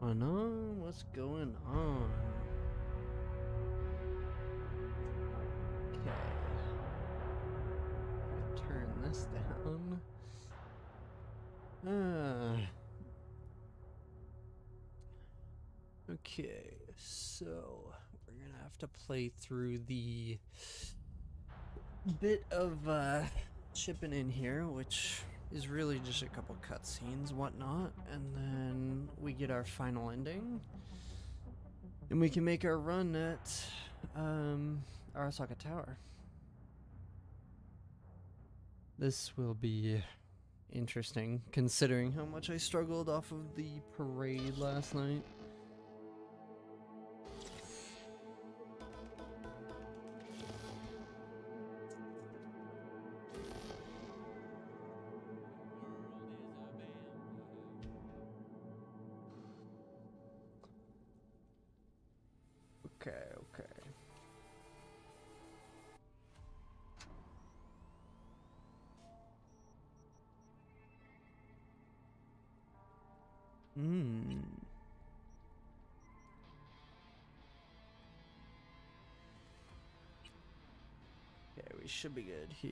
going on? What's going on? Okay. Turn this down. Okay, so we're gonna have to play through the bit of chipping in here, which is really just a couple cutscenes, whatnot, and then we get our final ending, and we can make our run at Arasaka Tower. This will be interesting, considering how much I struggled off of the parade last night. Okay. Okay, we should be good here.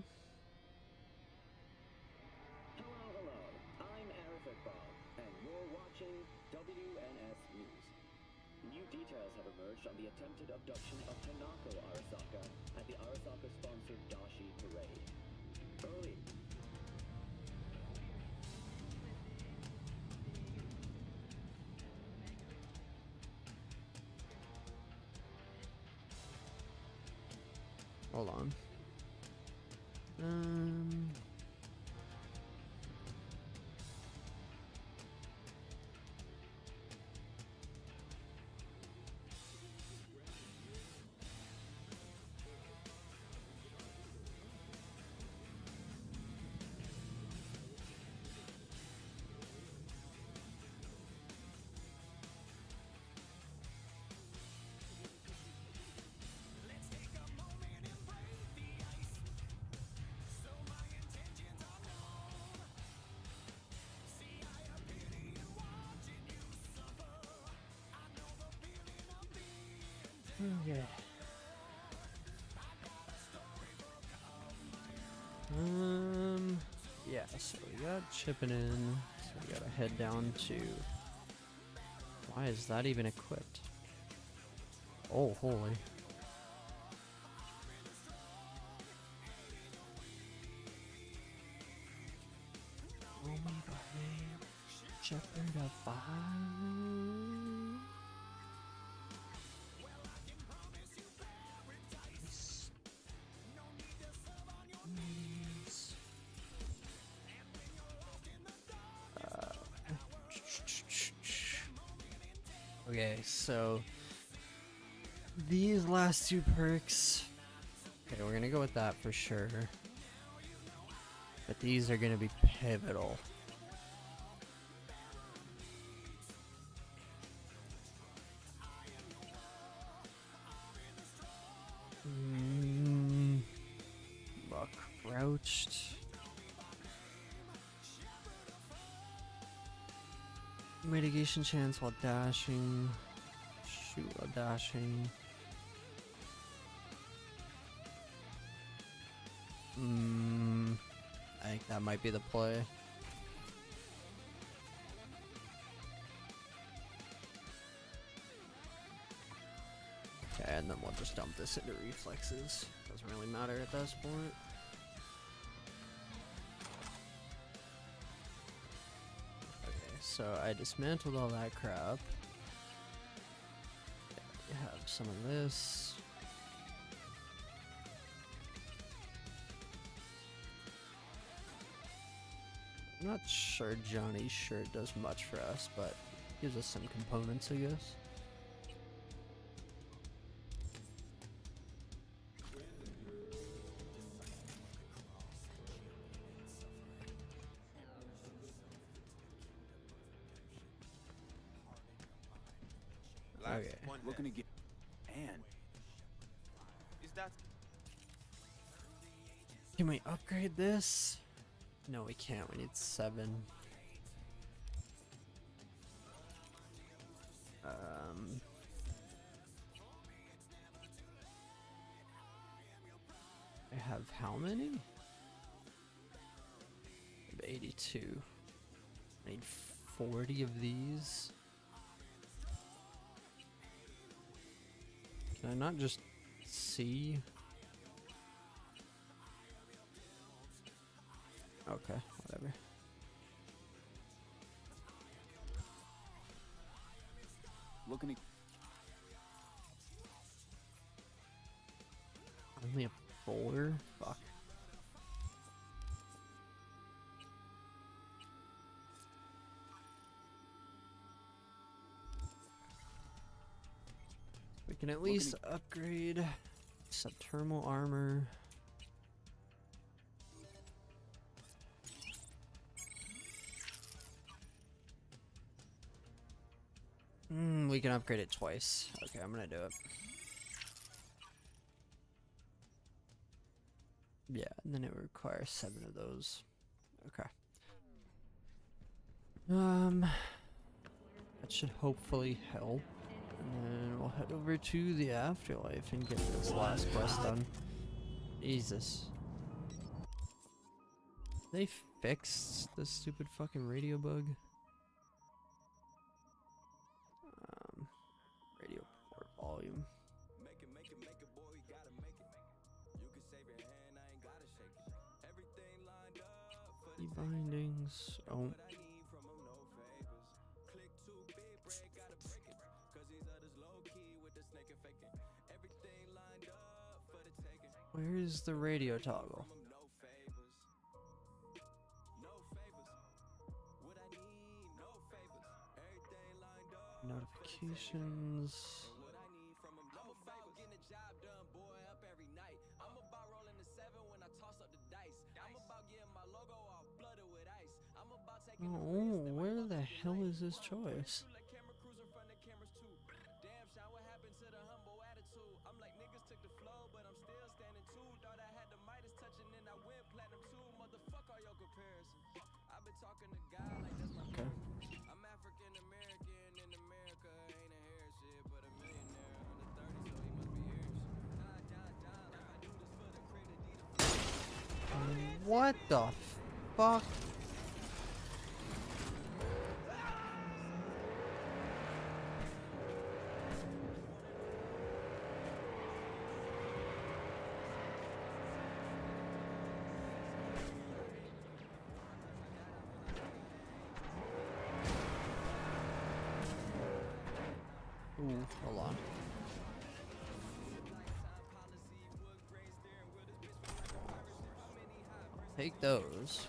Hello. I'm Arif Iqbal, and you're watching WNS News. New details have emerged on the attempted abduction of Tanako Arasaka at the Arasaka-sponsored Dashi Parade. Early. Hold on. Okay. Yeah, so we got chipping in, so we gotta head down to... Why is that even equipped? Oh, holy. Oh my god, Shepherd of Fire. Okay, so these last two perks, okay, we're gonna go with that for sure, but these are gonna be pivotal. Buck crouched. Mitigation chance while dashing. Shoot while dashing. I think that might be the play. Okay, and then we'll just dump this into reflexes. Doesn't really matter at this point. So I dismantled all that crap. We have some of this. I'm not sure Johnny's shirt does much for us, but gives us some components, I guess. Okay. Looking to get and Is that Can we upgrade this? No, we can't. We need 7. have how many? I have 82. I need 40 of these. Can I not just see? Okay, whatever. Looking at Only a 4? Fuck. We can at least upgrade subthermal armor. We can upgrade it twice. Okay, I'm gonna do it. Yeah, and then it requires 7 of those. Okay. That should hopefully help. And then we'll head over to the afterlife and get this last quest done. Jesus. They fixed this stupid fucking radio bug. Radio port volume. Bindings. Oh. Where is the radio toggle? Notifications. Oh, where the hell is this choice? Okay. What the fuck? Ooh, hold on. Take those.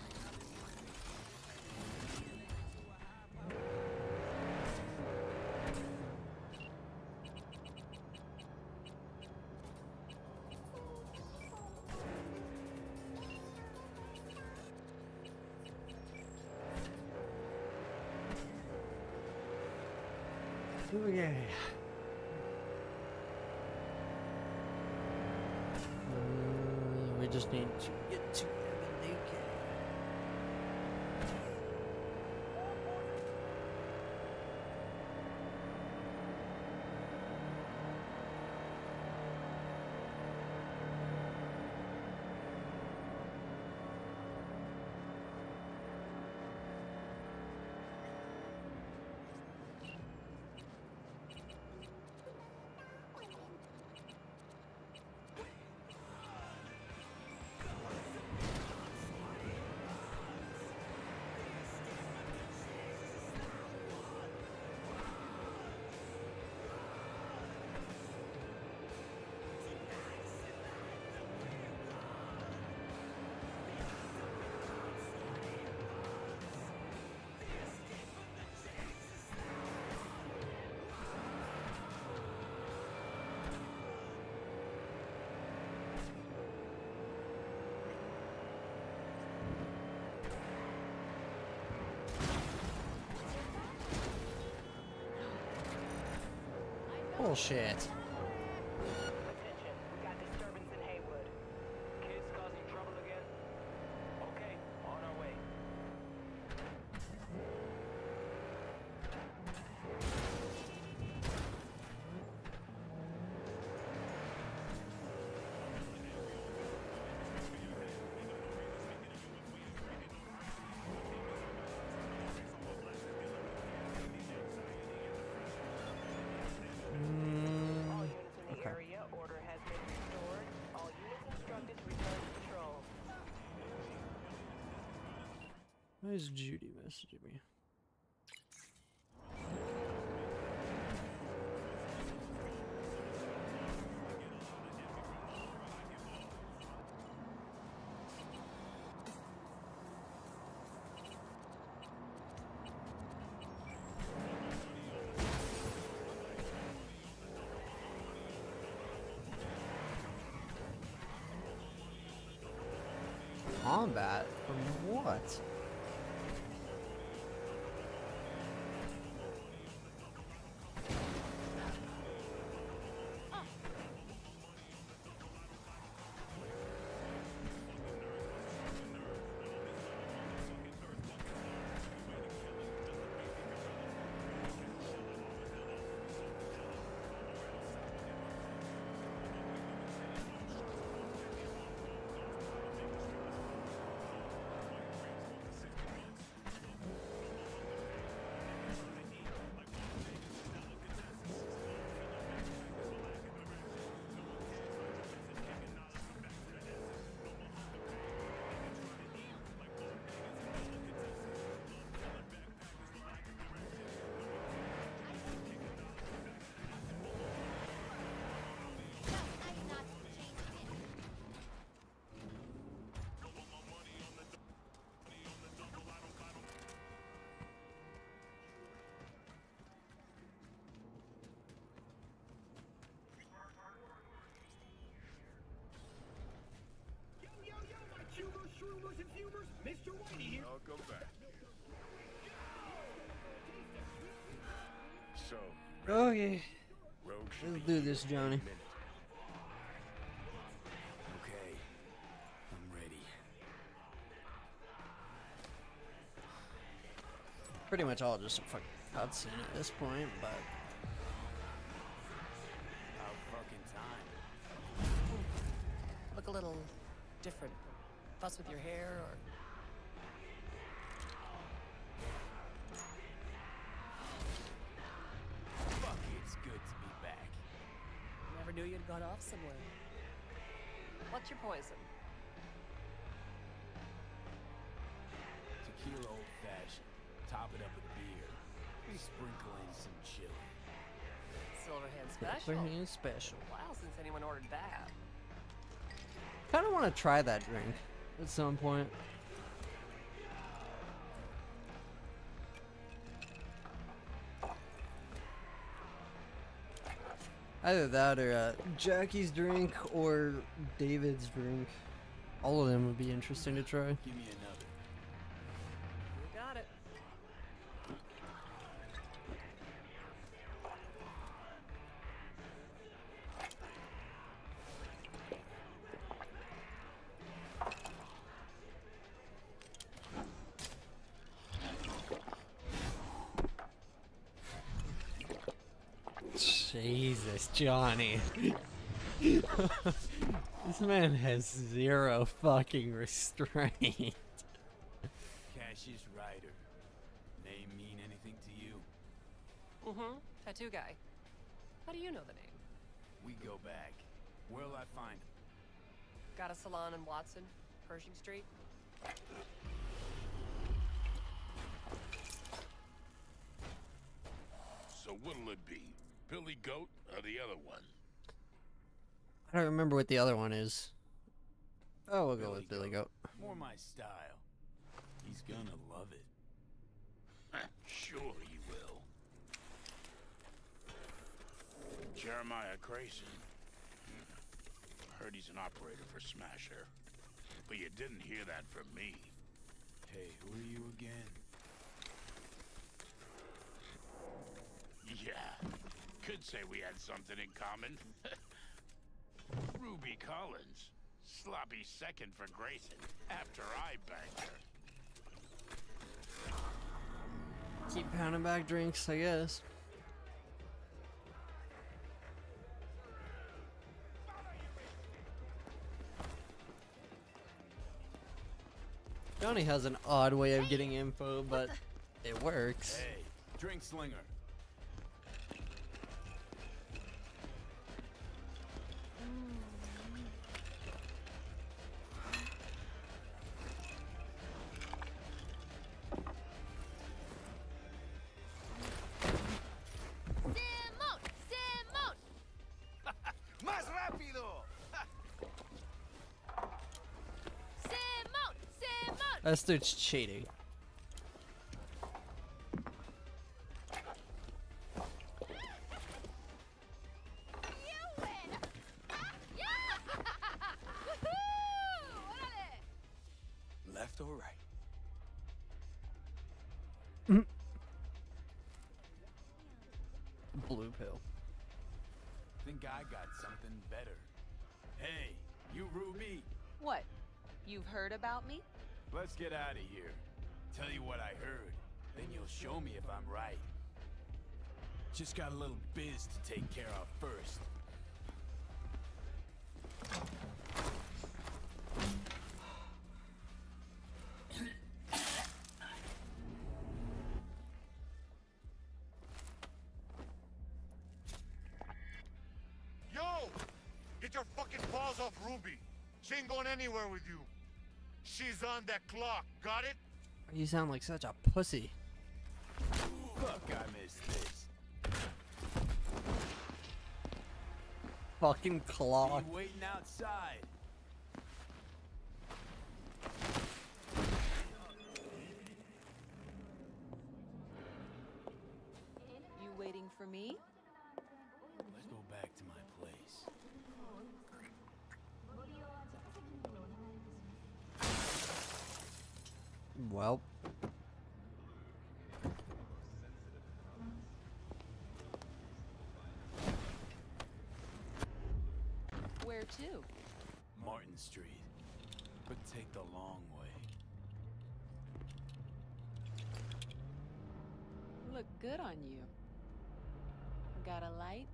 Okay. We just need to get to Evan Naked. Bullshit. Attention, we got disturbance in Haywood. Kids causing trouble again? Okay, on our way. Why is Judy messaging me? Combat? From what? Mr. Whitey here. Welcome back. So, Okay, Rogue should let's be do this, here in a Johnny. minute. Okay, I'm ready. Pretty much all just a fucking cutscene at this point, but About fucking time. Look a little different. Fuss with your hair or... Fuck, it's good to be back. Never knew you'd gone off somewhere. What's your poison? Tequila old fashioned. Top it up with beer. We sprinkle in some chili. Silverhand special. Silverhand special. Wow, since anyone ordered that. Kind of want to try that drink at some point. Either that or Jackie's drink or David's drink. All of them would be interesting to try. Give me another. You got it. Jesus, Johnny. This man has zero fucking restraint. Cassius Ryder. Name mean anything to you? Mm-hmm. Tattoo guy. How do you know the name? We go back. Where'll I find him? Got a salon in Watson, Pershing Street. So what'll it be? Billy Goat or the other one? I don't remember what the other one is. Oh, we'll go Billy with Billy Goat. Goat. More my style. He's gonna love it. Sure he will. Jeremiah Grayson. Heard he's an operator for Smasher. But you didn't hear that from me. Hey, who are you again? Yeah. Could say we had something in common. Ruby Collins. Sloppy second for Grayson after I banged her. Keep pounding back drinks, I guess. Johnny has an odd way of getting info, but it works. Hey, drink slinger. That dude's cheating. Left or right? Blue pill. Think I got something better. Hey, you Ruby. What? You've heard about me? Let's get out of here. Tell you what I heard. Then you'll show me if I'm right. Just got a little biz to take care of first. Yo! Get your fucking paws off Ruby. She ain't going anywhere with you. She's on that clock, got it? You sound like such a pussy. Fuck, I missed this. Fucking clock. Be waiting outside. You waiting for me? Let's go back to my place. Well. Where to? Martin Street. But take the long way. Look good on you. Got a light?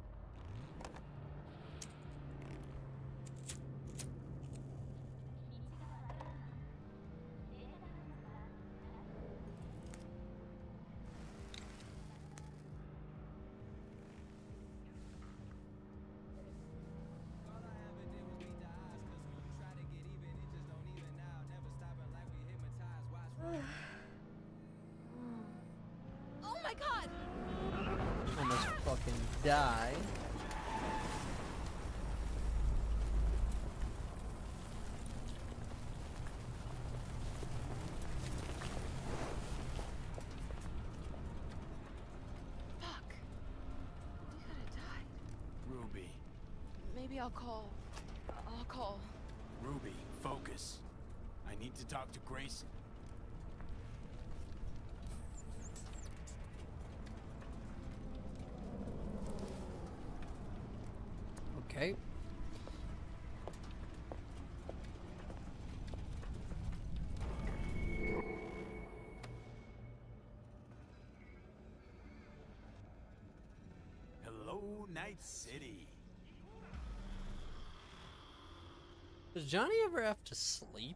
Oh my god! Almost fucking die. Fuck. You could have died. Ruby. Maybe I'll call. Ruby, focus. I need to talk to Grayson. Okay. Hello, Night City. Does Johnny ever have to sleep?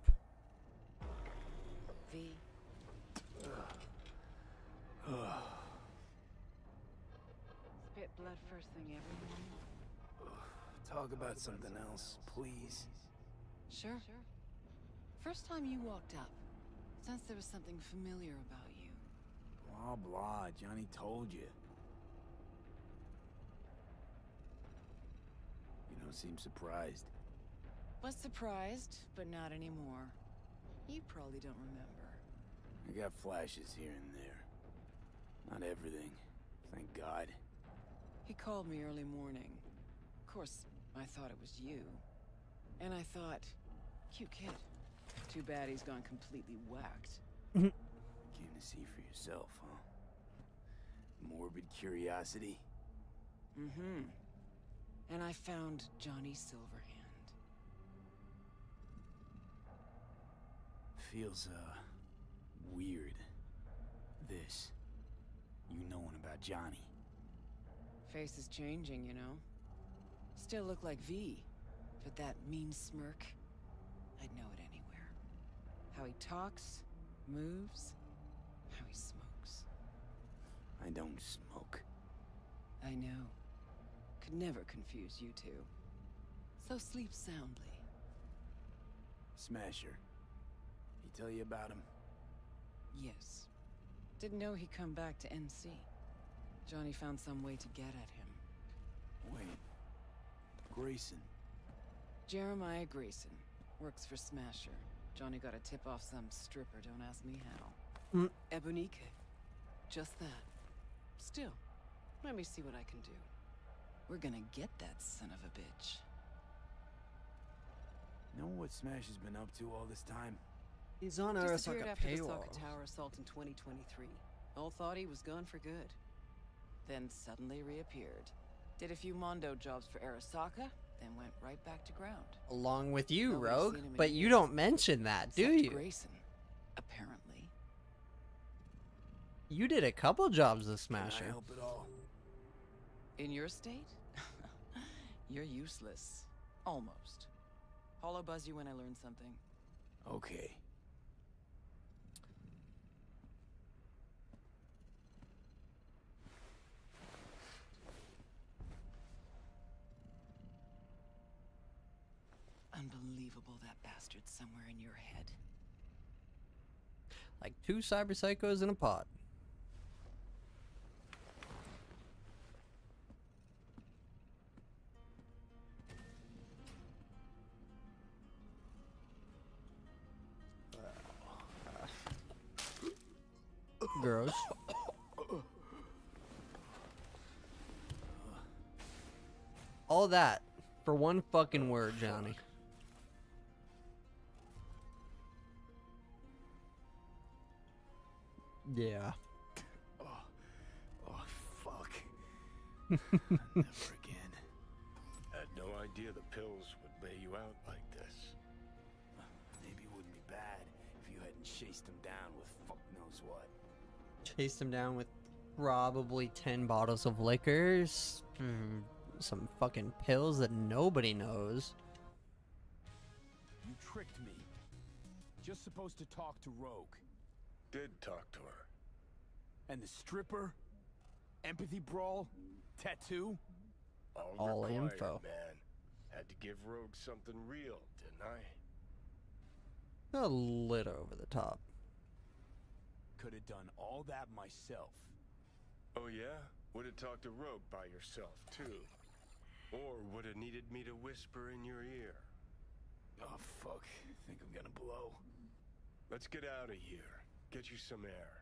V. Spit blood first thing every morning. Talk about something else, please. Sure. First time you walked up, sensed there was something familiar about you. Blah, blah. Johnny told you. You don't seem surprised. Was surprised, but not anymore. You probably don't remember. I got flashes here and there. Not everything, thank God. He called me early morning. Of course, I thought it was you. And I thought, cute kid. Too bad he's gone completely whacked. Came to see for yourself, huh? Morbid curiosity? Mm-hmm. And I found Johnny Silverhand. Feels, weird. This. You knowing about Johnny. Face is changing, you know? Still look like V, but that mean smirk, I'd know it anywhere. How he talks, moves, how he smokes. I don't smoke. I know. Could never confuse you two. So sleep soundly. Smasher. He tell you about him? Yes. Didn't know he'd come back to NC. Johnny found some way to get at him. Wait. Grayson. Jeremiah Grayson. Works for Smasher. Johnny got a tip off some stripper, don't ask me how. Ebonique. Just that. Still, let me see what I can do. We're gonna get that son of a bitch. Know what Smash has been up to all this time? He's on Disappeared Arasaka after the paywall. Sokka Tower assault in 2023. All thought he was gone for good. Then suddenly reappeared. Did a few Mondo jobs for Arasaka, then went right back to ground. Along with you, Nobody's Rogue. seen him in But you years. don't mention that, do Except you? Grayson, apparently. You did a couple jobs with Can I Smasher. help at all? In your state? You're useless. Almost. Hollow buzz you when I learn something. Okay. Unbelievable that bastard's somewhere in your head. Like two cyber psychos in a pod. Gross. All that for one fucking word, Johnny. Yeah. Oh, fuck. Never again. Had no idea the pills would lay you out like this. Maybe it wouldn't be bad if you hadn't chased him down with fuck knows what. Chased him down with probably 10 bottles of liquors, some fucking pills that nobody knows. You tricked me. Just supposed to talk to Rogue. Did talk to her. And the stripper? Empathy brawl? Tattoo? All required, info. Man. Had to give Rogue something real, didn't I? A little over the top. Could have done all that myself. Oh yeah? Would have talked to Rogue by yourself, too. Or would have needed me to whisper in your ear. Oh, fuck. Think I'm gonna blow. Let's get out of here. Get you some air.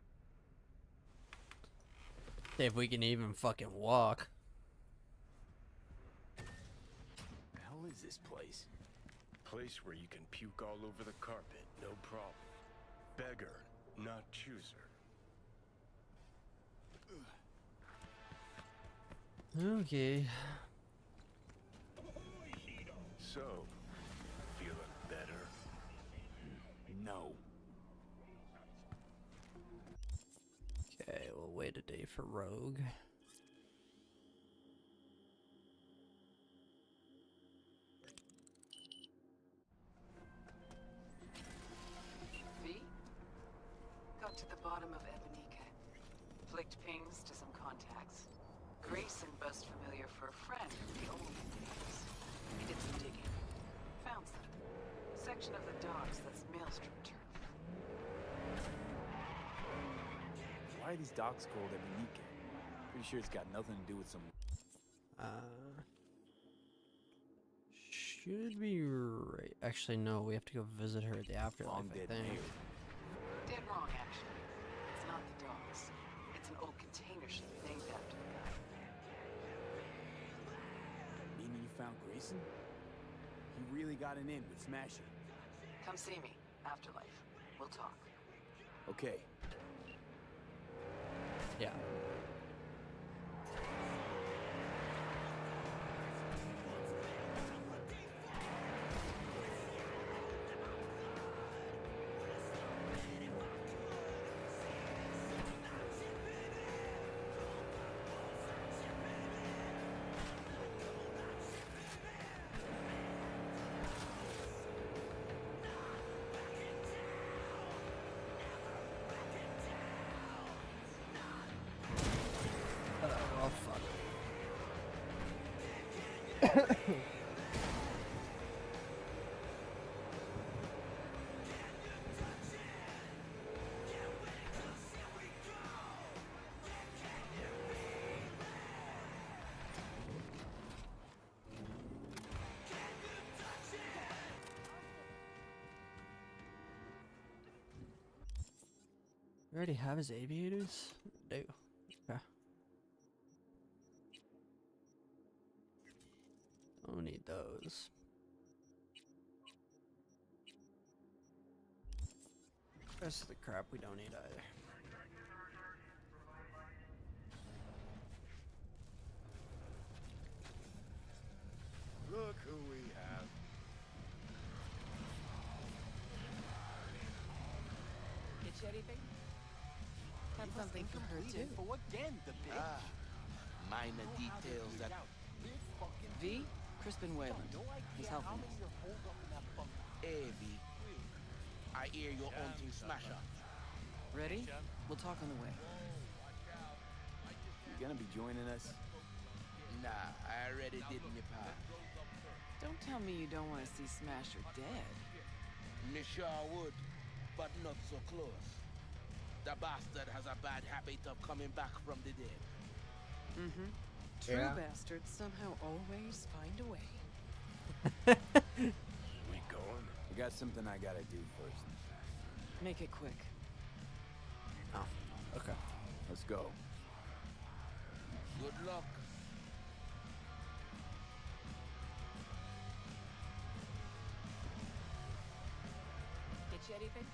If we can even fucking walk. The hell is this place? Place where you can puke all over the carpet, no problem. Beggar, not chooser. Okay. So, feeling better? No. Okay, we'll wait a day for Rogue. V? Got to the bottom of Ebonique. Flicked pings to some contacts. Grayson buzzed familiar for a friend from the old days. We did some digging. Found some. Section of the docks that's Maelstrom turf. Why are these docks called Ebonique? Pretty sure it's got nothing to do with some... Should be right. Actually, no, we have to go visit her at the afterlife, Long I dead think. mayor. Dead wrong, actually. It's not the docks. It's an old container ship named after the guy. Meaning you found Grayson? He really got an in with Smasher. Come see me. Afterlife. We'll talk. Okay. Yeah. Oh, fuck. We already have his aviators? Do. Okay. Don't need those. Rest of the crap we don't need either. Look who we have. Get you anything? Had something for her too. For again, the bitch. Minor details that... V, Crispin Wayland. He's helping us. Hey, V. I hear your own team smasher. Ready? We'll talk on the way. You gonna be joining us? Nah, I already did my part. Don't tell me you don't want to see Smasher dead. Me sure would, but not so close. The bastard has a bad habit of coming back from the dead. Mm-hmm. True Yeah. bastards somehow always find a way. We going? I got something I gotta do first. Make it quick. Oh, okay. Let's go. Good luck. Get you anything?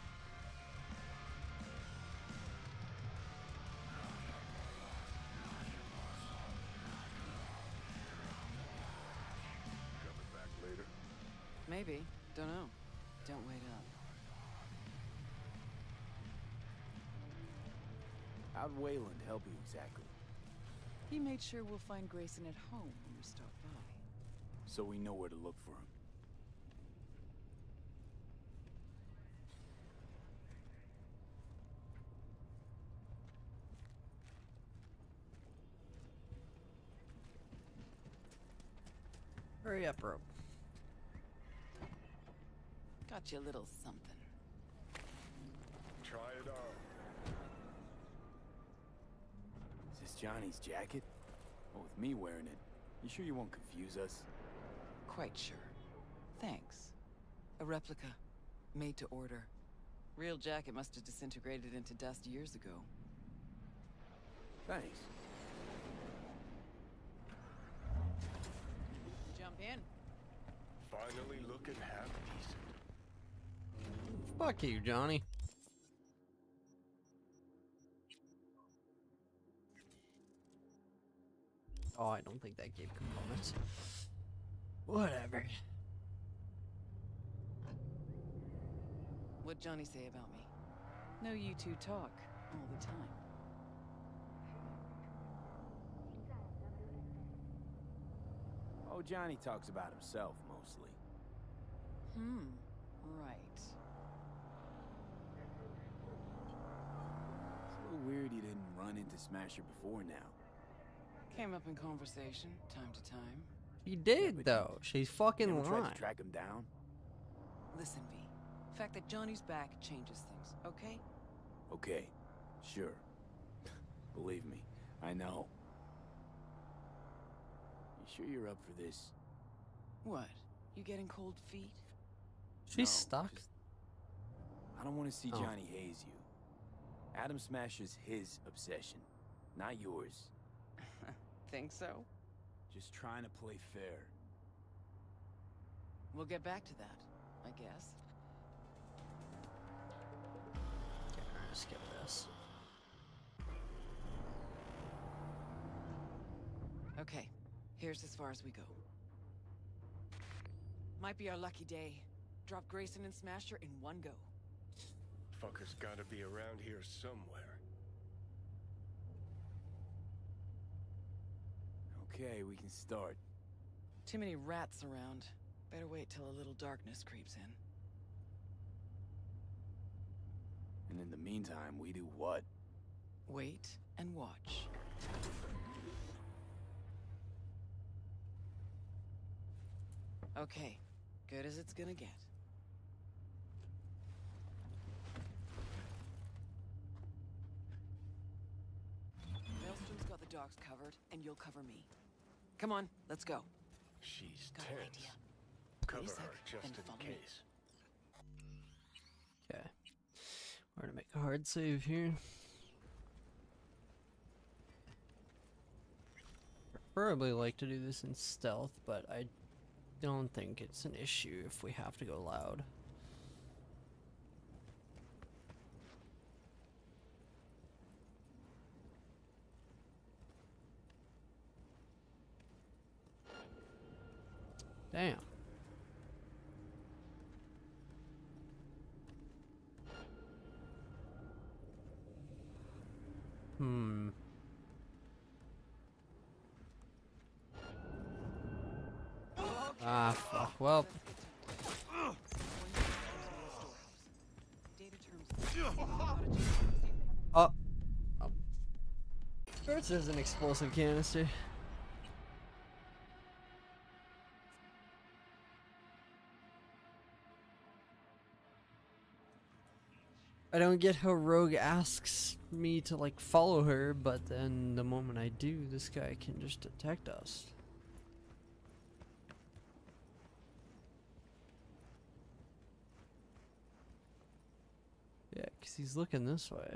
Coming back later? Maybe. Don't know. Don't wait up. How'd Wayland help you exactly? He made sure we'll find Grayson at home when we stop by. So we know where to look for him. Hurry up, Rope. Got you a little something. Try it on. Is this Johnny's jacket? Well, with me wearing it, you sure you won't confuse us? Quite sure. Thanks. A replica. Made to order. Real jacket must have disintegrated into dust years ago. Thanks. Jump in. Finally looking half decent. Fuck you, Johnny. Oh, I don't think that gave components. Whatever. What'd Johnny say about me? No, you two talk all the time. Oh, Johnny talks about himself, mostly. Right. It's a little weird he didn't run into Smasher before now. Came up in conversation, time to time. He did, but though. She's fucking Never tried lying. to track him down? Listen, V. The fact that Johnny's back changes things, okay? Okay, sure. Believe me, I know. You sure you're up for this? What? You getting cold feet? She's No, stuck. just- I don't want to see Oh. Johnny haze you. Adam Smasher's his obsession, not yours. Think so? Just trying to play fair. We'll get back to that, I guess. Okay, I'm gonna skip this. Okay, here's as far as we go. Might be our lucky day. Drop Grayson and Smasher in one go. Fucker's gotta be around here somewhere. Okay, we can start. Too many rats around. Better wait till a little darkness creeps in. And in the meantime, we do what? Wait and watch. Okay, good as it's gonna get. Maelstrom's got the docks covered, and you'll cover me. Come on, let's go. She's Got an tense. idea. Cover Wait a sec, her just and in follow me. case. Okay. We're gonna make a hard save here. Preferably like to do this in stealth, but I don't think it's an issue if we have to go loud. Damn. Ah, fuck. Well. Oh. Oh. First, there's an explosive canister. I don't get how Rogue asks me to like follow her, but then the moment I do, this guy can just detect us. Yeah, because he's looking this way.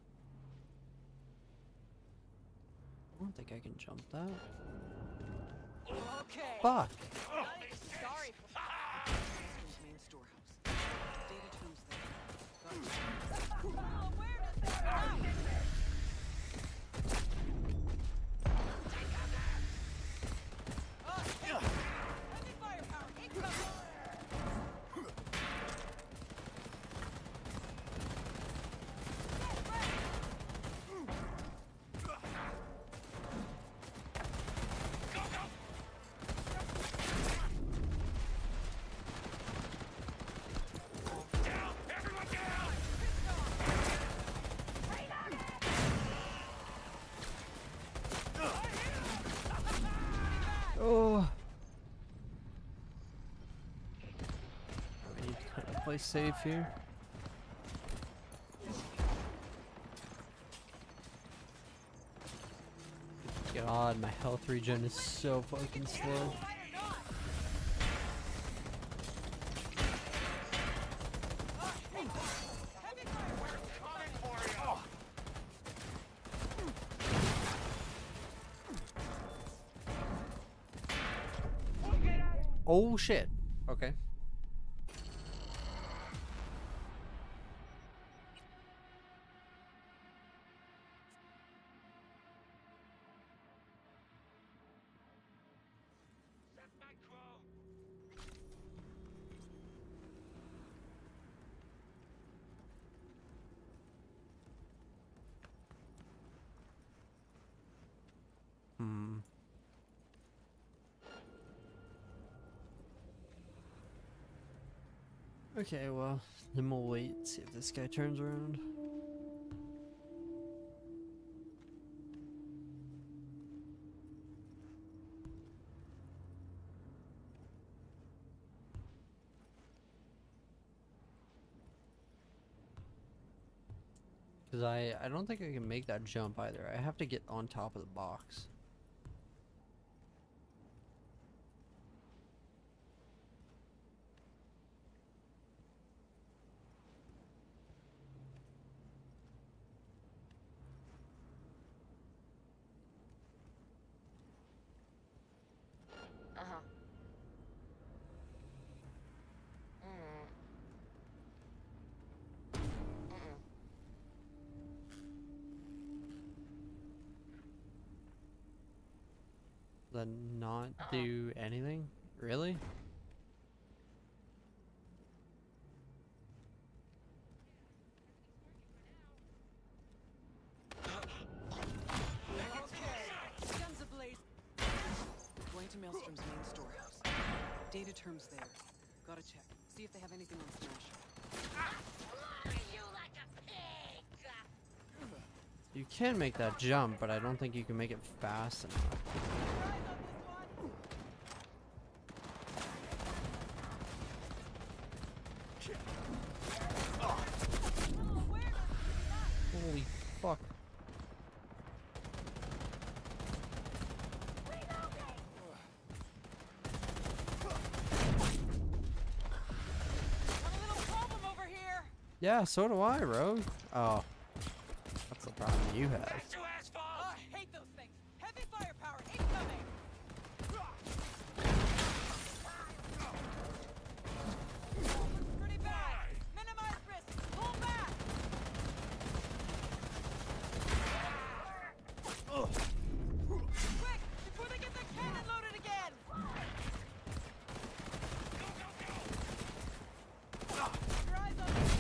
I don't think I can jump that. Okay. Fuck. Sorry for main storehouse. Data terms there. Where does that come? Heavy firepower, incoming! Oh. I need to kind of play safe here. God, my health regen is so fucking slow. Oh shit. Okay. Okay, well, then we'll wait, see if this guy turns around. Because I don't think I can make that jump either. I have to get on top of the box. Then not do anything? Really? Guns ablaze. Going to Maelstrom's main storehouse. Data terms there. Gotta check. See if they have anything on Smasher. You can make that jump, but I don't think you can make it fast enough. Holy fuck. Got a little problem over here. Yeah, so do I, Rogue. Oh, that's the problem you have. Oh, I hate those things. Heavy firepower incoming. Pretty bad. Minimize risk. Pull back. Quick, before they get the cannon loaded again. Your eyes on the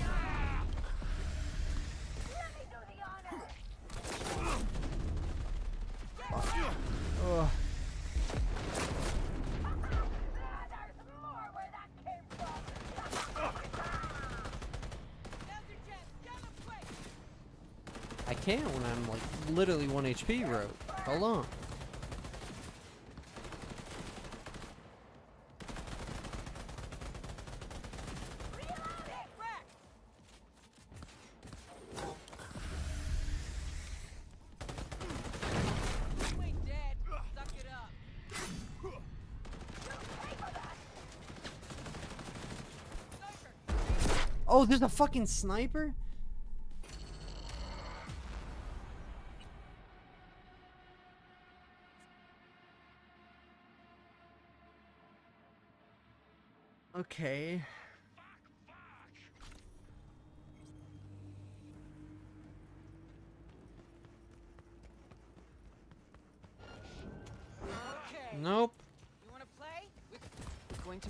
Ugh. I can't when I'm like literally 1 HP, Rogue. Hold on. Oh, there's a fucking sniper? Okay. Nope. You want to play? We're going to.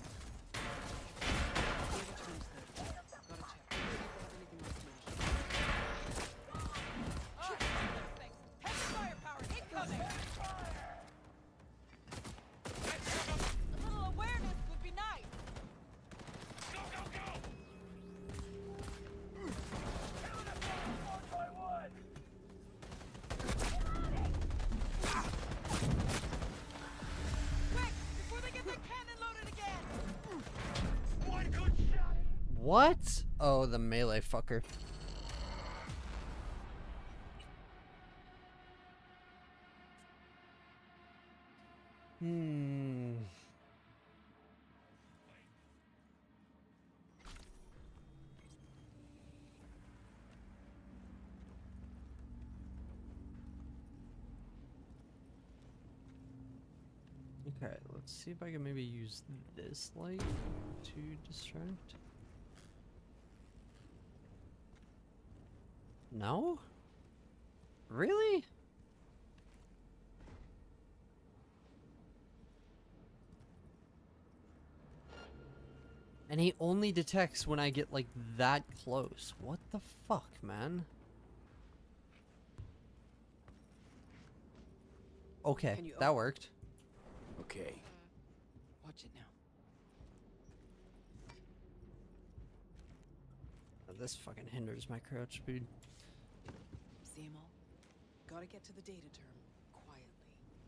What? Oh, the melee fucker. Okay, let's see if I can maybe use this light to distract. No? Really? And he only detects when I get like that close. What the fuck, man? Okay, that worked. Okay. Watch it now. Oh, this fucking hinders my crouch speed. See 'em all? Gotta get to the data term quietly.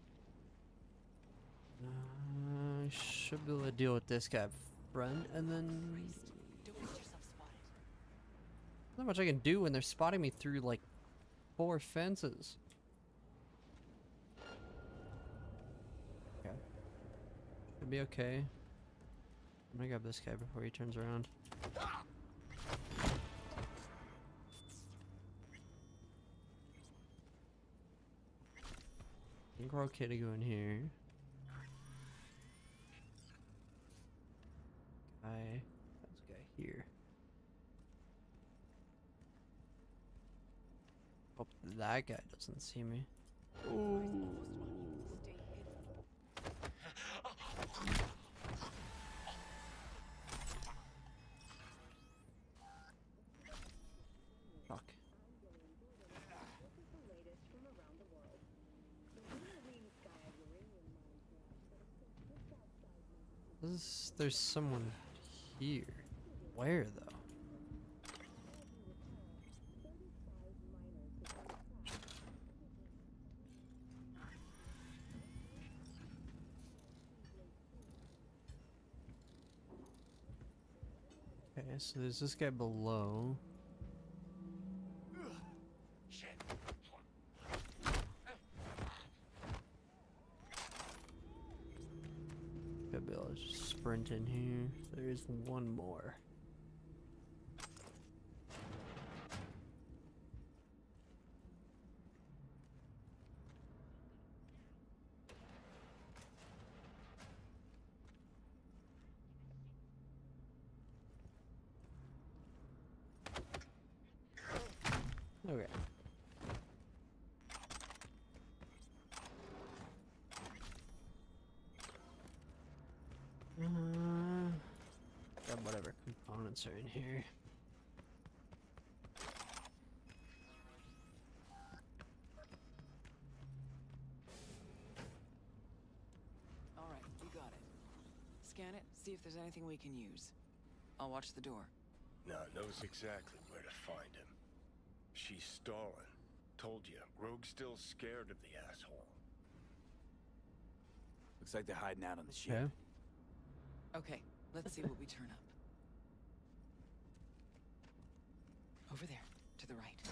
I should be able to deal with this guy up front, and then Don't get yourself spotted. not much I can do when they're spotting me through like 4 fences. Okay. Should be okay. I'm gonna grab this guy before he turns around. I think we're okay to go in here. That's a guy here. Hope that guy doesn't see me. Ooh. Fuck. There's someone here. Where though? Okay, so there's this guy below. Could be able to just sprint in here. There's one more. Okay. Grab whatever components are in here. All right, we got it. Scan it, see if there's anything we can use. I'll watch the door. Now knows exactly where to find him. She's stalling. Told you, Rogue's still scared of the asshole. Looks like they're hiding out on the ship. Okay. Okay, let's see what we turn up. Over there, to the right.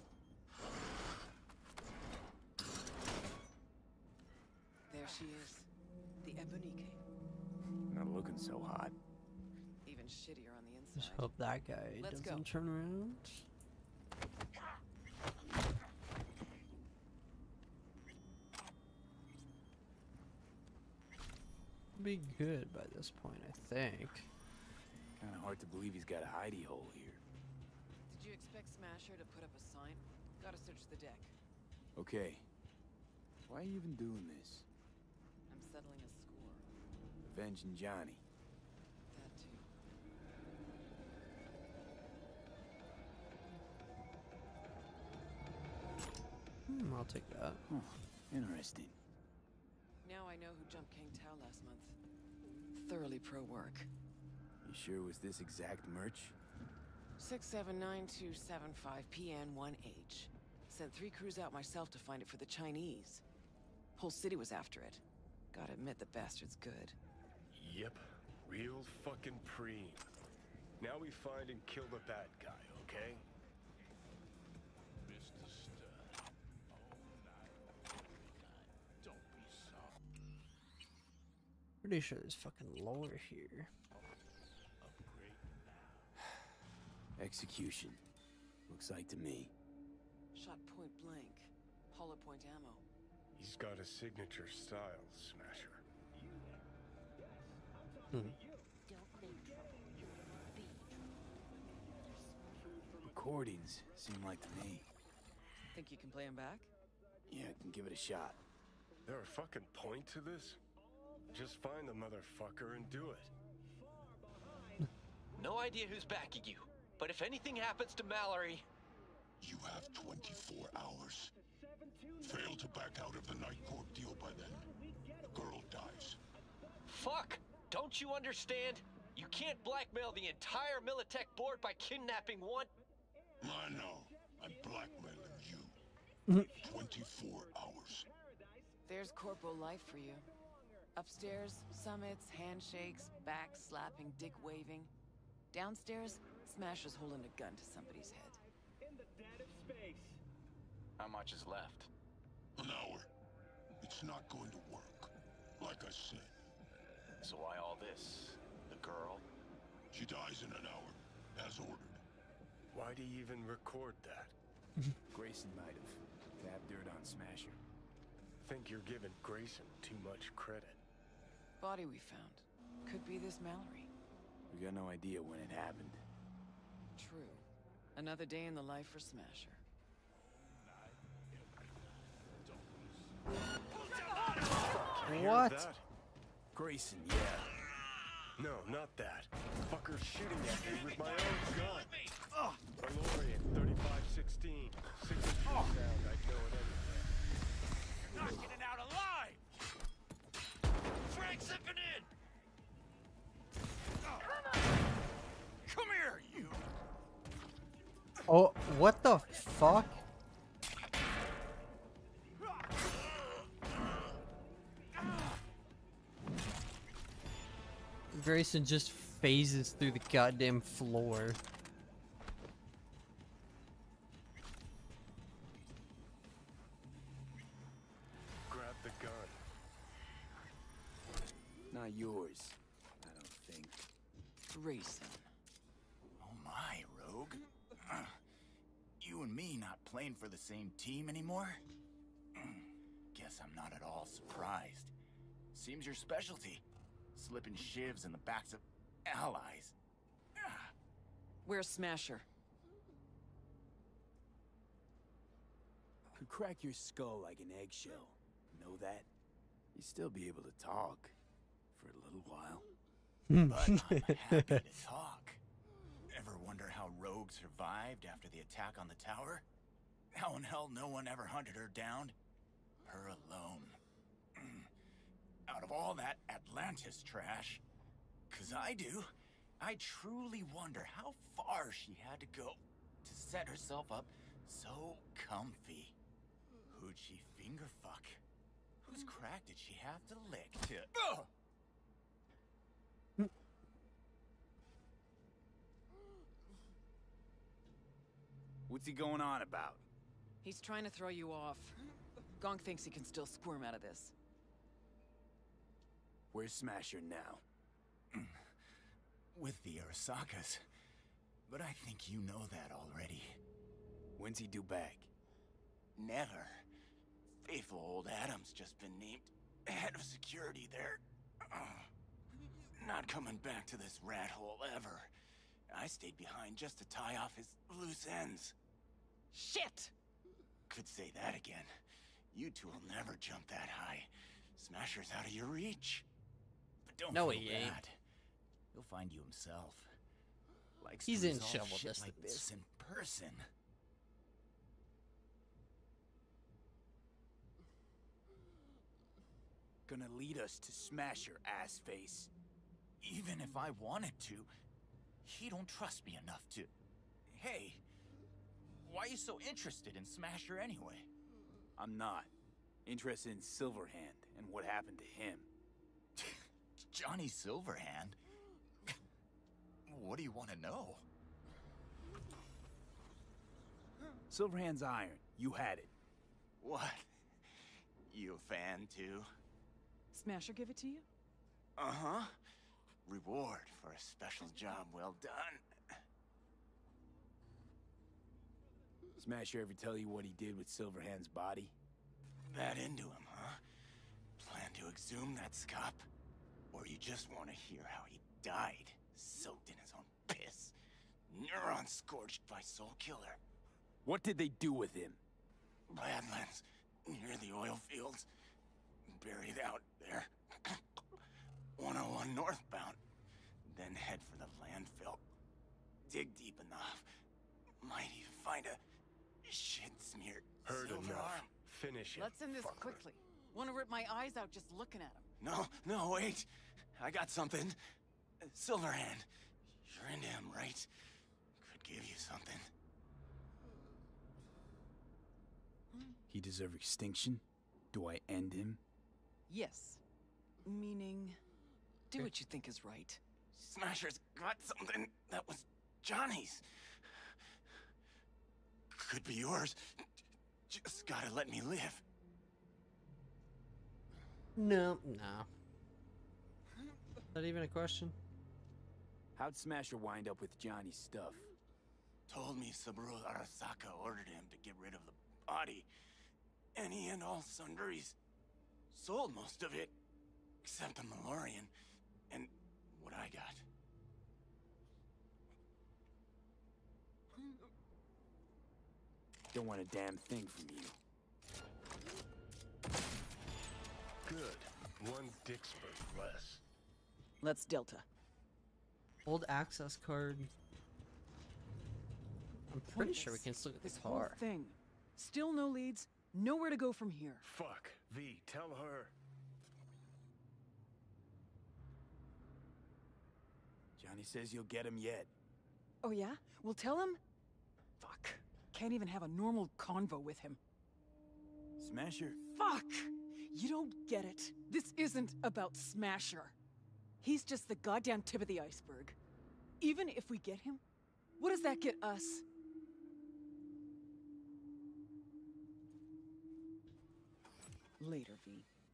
There she is. The Ebonique. Not looking so hot. Even shittier on the Just inside. hope that guy Let's doesn't go. turn around. Be good by this point, I think. Kind of hard to believe he's got a hidey hole here. Did you expect Smasher to put up a sign? Gotta search the deck. Okay. Why are you even doing this? I'm settling a score. Avenging Johnny. That too. I'll take that. Huh. Interesting. Now I know who jumped King Tao last month. Thoroughly pro work. You sure it was this exact merch? 679275PN1H. Sent 3 crews out myself to find it for the Chinese. Whole city was after it. Gotta admit the bastard's good. Yep. Real fucking preem. Now we find and kill the bad guy, okay? Mr. Stud. Don't be soft. Pretty sure there's fucking lore here. Execution. Looks like to me. Shot point blank. Hollow point ammo. He's got a signature style, Smasher. Recordings seem like to me. Think you can play him back? Yeah, I can give it a shot. There a fucking point to this? Just find the motherfucker and do it. No idea who's backing you, but if anything happens to Mallory... You have 24 hours. Fail to back out of the Night Corp deal by then. The girl dies. Fuck! Don't you understand? You can't blackmail the entire Militech board by kidnapping one... I know. I'm blackmailing you. 24 hours. There's corporal life for you. Upstairs, summits, handshakes, back slapping, dick waving. Downstairs, Smasher's holding a gun to somebody's head. In the dead of space. How much is left? An hour. It's not going to work. Like I said. So why all this? The girl? She dies in an hour, as ordered. Why'd he even record that? Grayson might have. Tapped dirt on Smasher. Think you're giving Grayson too much credit. Body we found. Could be this Mallory. We got no idea when it happened. True. Another day in the life for Smasher. Hear What? that? Grayson, yeah. No, not that. Fucker's shooting at me with my own gun. Valorian 3516. Signature sound, I'd know it anywhere. You're not getting out alive! Frank zipping in! Come here, you! Oh, what the fuck? Grayson just phases through the goddamn floor. Grab the gun. Not yours, I don't think. Grayson. Oh my, Rogue. You and me not playing for the same team anymore? Guess I'm not at all surprised. Seems your specialty. Slipping shivs in the backs of allies. Where's Smasher? could crack your skull like an eggshell. Know that? You'd still be able to talk. For a little while. But I'm happy to talk. Ever wonder how Rogue survived after the attack on the tower? How in hell no one ever hunted her down? Her alone. Out of all that Atlantis trash, 'cause I do, I truly wonder how far she had to go to set herself up so comfy. Who'd she finger fuck? Whose crack did she have to lick to... Ugh! What's he going on about? He's trying to throw you off. Gong thinks he can still squirm out of this. Where's Smasher now? With the Arasakas. But I think you know that already. When's he due back? Never. Faithful old Adam's just been named head of security there. Not coming back to this rat hole ever. I stayed behind just to tie off his loose ends. Shit! Could say that again. You two will never jump that high. Smasher's out of your reach. But don't No, feel he ain't. bad. He'll find you himself. Likes He's to in resolve shovel shit distance. like this in person. Gonna lead us to Smasher, assface. Even if I wanted to, he don't trust me enough to... Hey, why are you so interested in Smasher anyway? I'm not. Interested in Silverhand and what happened to him. Johnny Silverhand? What do you want to know? Silverhand's iron. You had it. What? You a fan too? Smasher give it to you? Uh-huh. Reward for a special job well done. Smasher ever tell you what he did with Silverhand's body? That into him, huh? Plan to exhume that scop? Or you just want to hear how he died, soaked in his own piss? Neurons scorched by Soul Killer. What did they do with him? Badlands, near the oil fields. Buried out there. 101 northbound. Then head for the landfill. Dig deep enough. Might even find a shit-smeared Heard silver enough. arm. Finish it. Let's end this fucker. quickly. Want to rip my eyes out just looking at him. No, wait. I got something. Silverhand. You're into him, right? Could give you something. He deserve extinction? Do I end him? Yes. Meaning, do what you think is right. Smasher's got something that was Johnny's. Could be yours. Just gotta let me live. No. Not even a question. How'd Smasher wind up with Johnny's stuff? Told me Saburo Arasaka ordered him to get rid of the body. Any and all sundries. Sold most of it. Except the Malorian. And what I got. Don't want a damn thing from you. Good. One Dicksburg less. Let's Delta. Old access card. I'm pretty sure we Pointless. can still get This the whole car. thing. Still no leads. Nowhere to go from here. Fuck. V, tell her. Johnny says you'll get him yet. Oh yeah? We'll tell him? Fuck. Can't even have a normal convo with him. Smasher? Fuck! You don't get it. This isn't about Smasher. He's just the goddamn tip of the iceberg. Even if we get him, what does that get us? Later, V.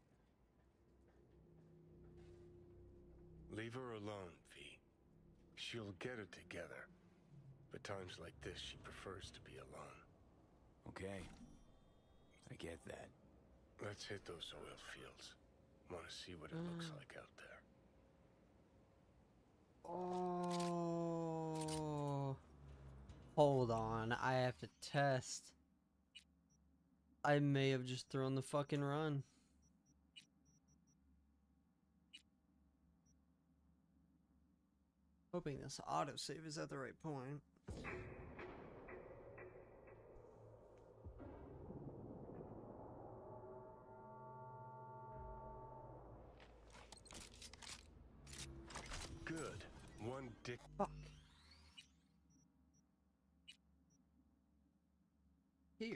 Leave her alone, V. She'll get it together. But times like this, she prefers to be alone. Okay. I get that. Let's hit those oil fields. Want to see what it looks like out there. Oh. Hold on. I have to test. I may have just thrown the fucking run. Hoping this autosave is at the right point. Good. One dick. Fuck. Here.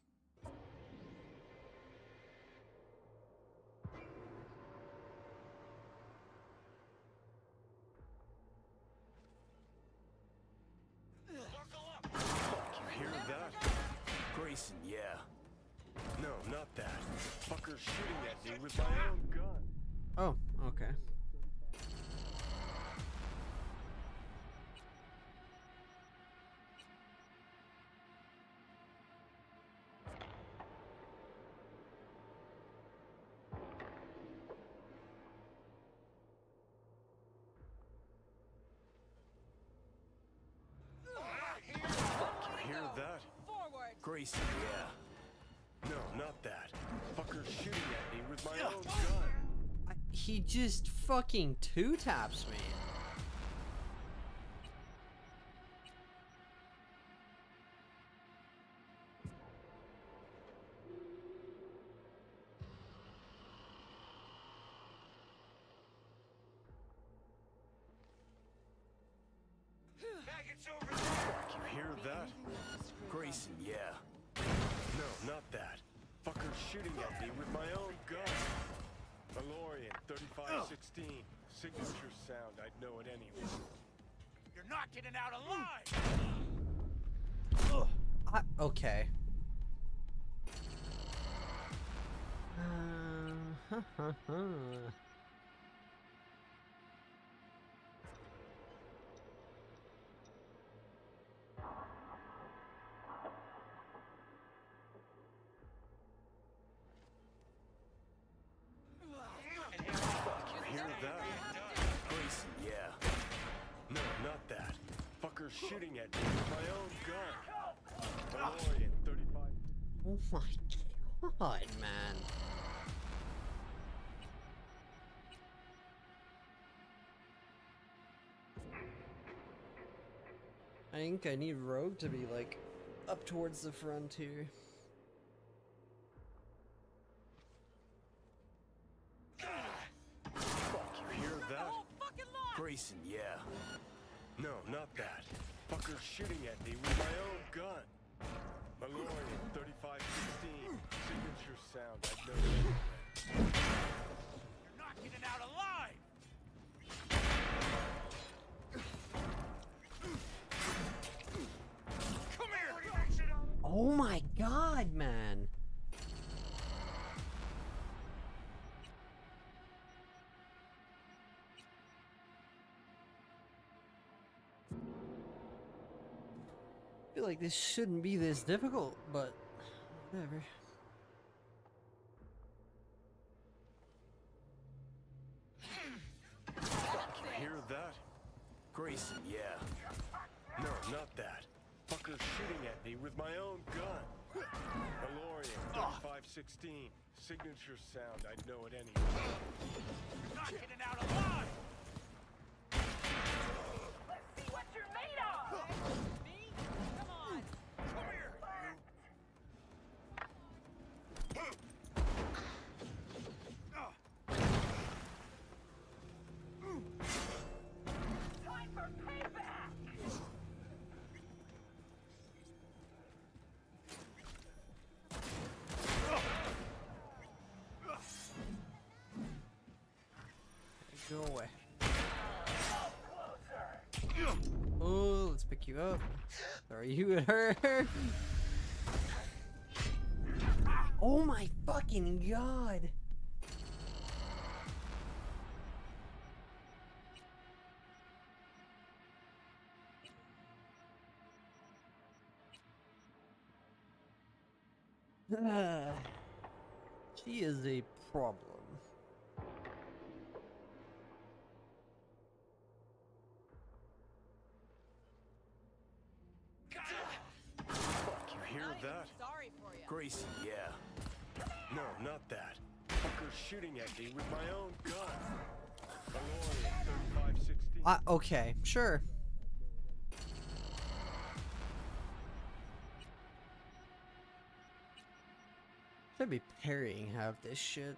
You hear that? Grayson, yeah. No, not that. Fucker's shooting at me with my own gun. Oh, okay. You hear that? Grayson, yeah. No, not that. Fucker's shooting at me with my own gun. He just fucking two-taps me. You hear that? Grayson, yeah. No, not that. Fucker's shooting at me with my own gun. Valorian 3516. Signature sound, I'd know it anyway. You're not getting out alive! Okay. You hear that? Grayson, yeah. No, not that. Fucker's shooting at me with my own gun. Valorian 35. Oh my god, man. I think I need Rogue to be like up towards the front here. You hear that? Grayson, yeah. No, not that. Fucker's shooting at me with my own gun. Valorian 3516. Signature sound, I'd know it anyway. You're not getting out alive! Come here! Oh my god, man. I feel like this shouldn't be this difficult, but whatever. You hear that? Grayson, yeah. No, not that. Fucker's shooting at me with my own gun. Valorian 3516. Signature sound, I'd know it anyway. You're not getting out alive! Let's see what you're made of! Me? Come on! Come here! Time for payback! Go away. Oh, let's pick you up. Are you at her? Oh my fucking god! She is a problem. You hear that? Sorry for you. Gracie, yeah. No, not that. Fucker's shooting at me with my own gun. Valorian 3516. Okay, sure. Should be parrying half this shit.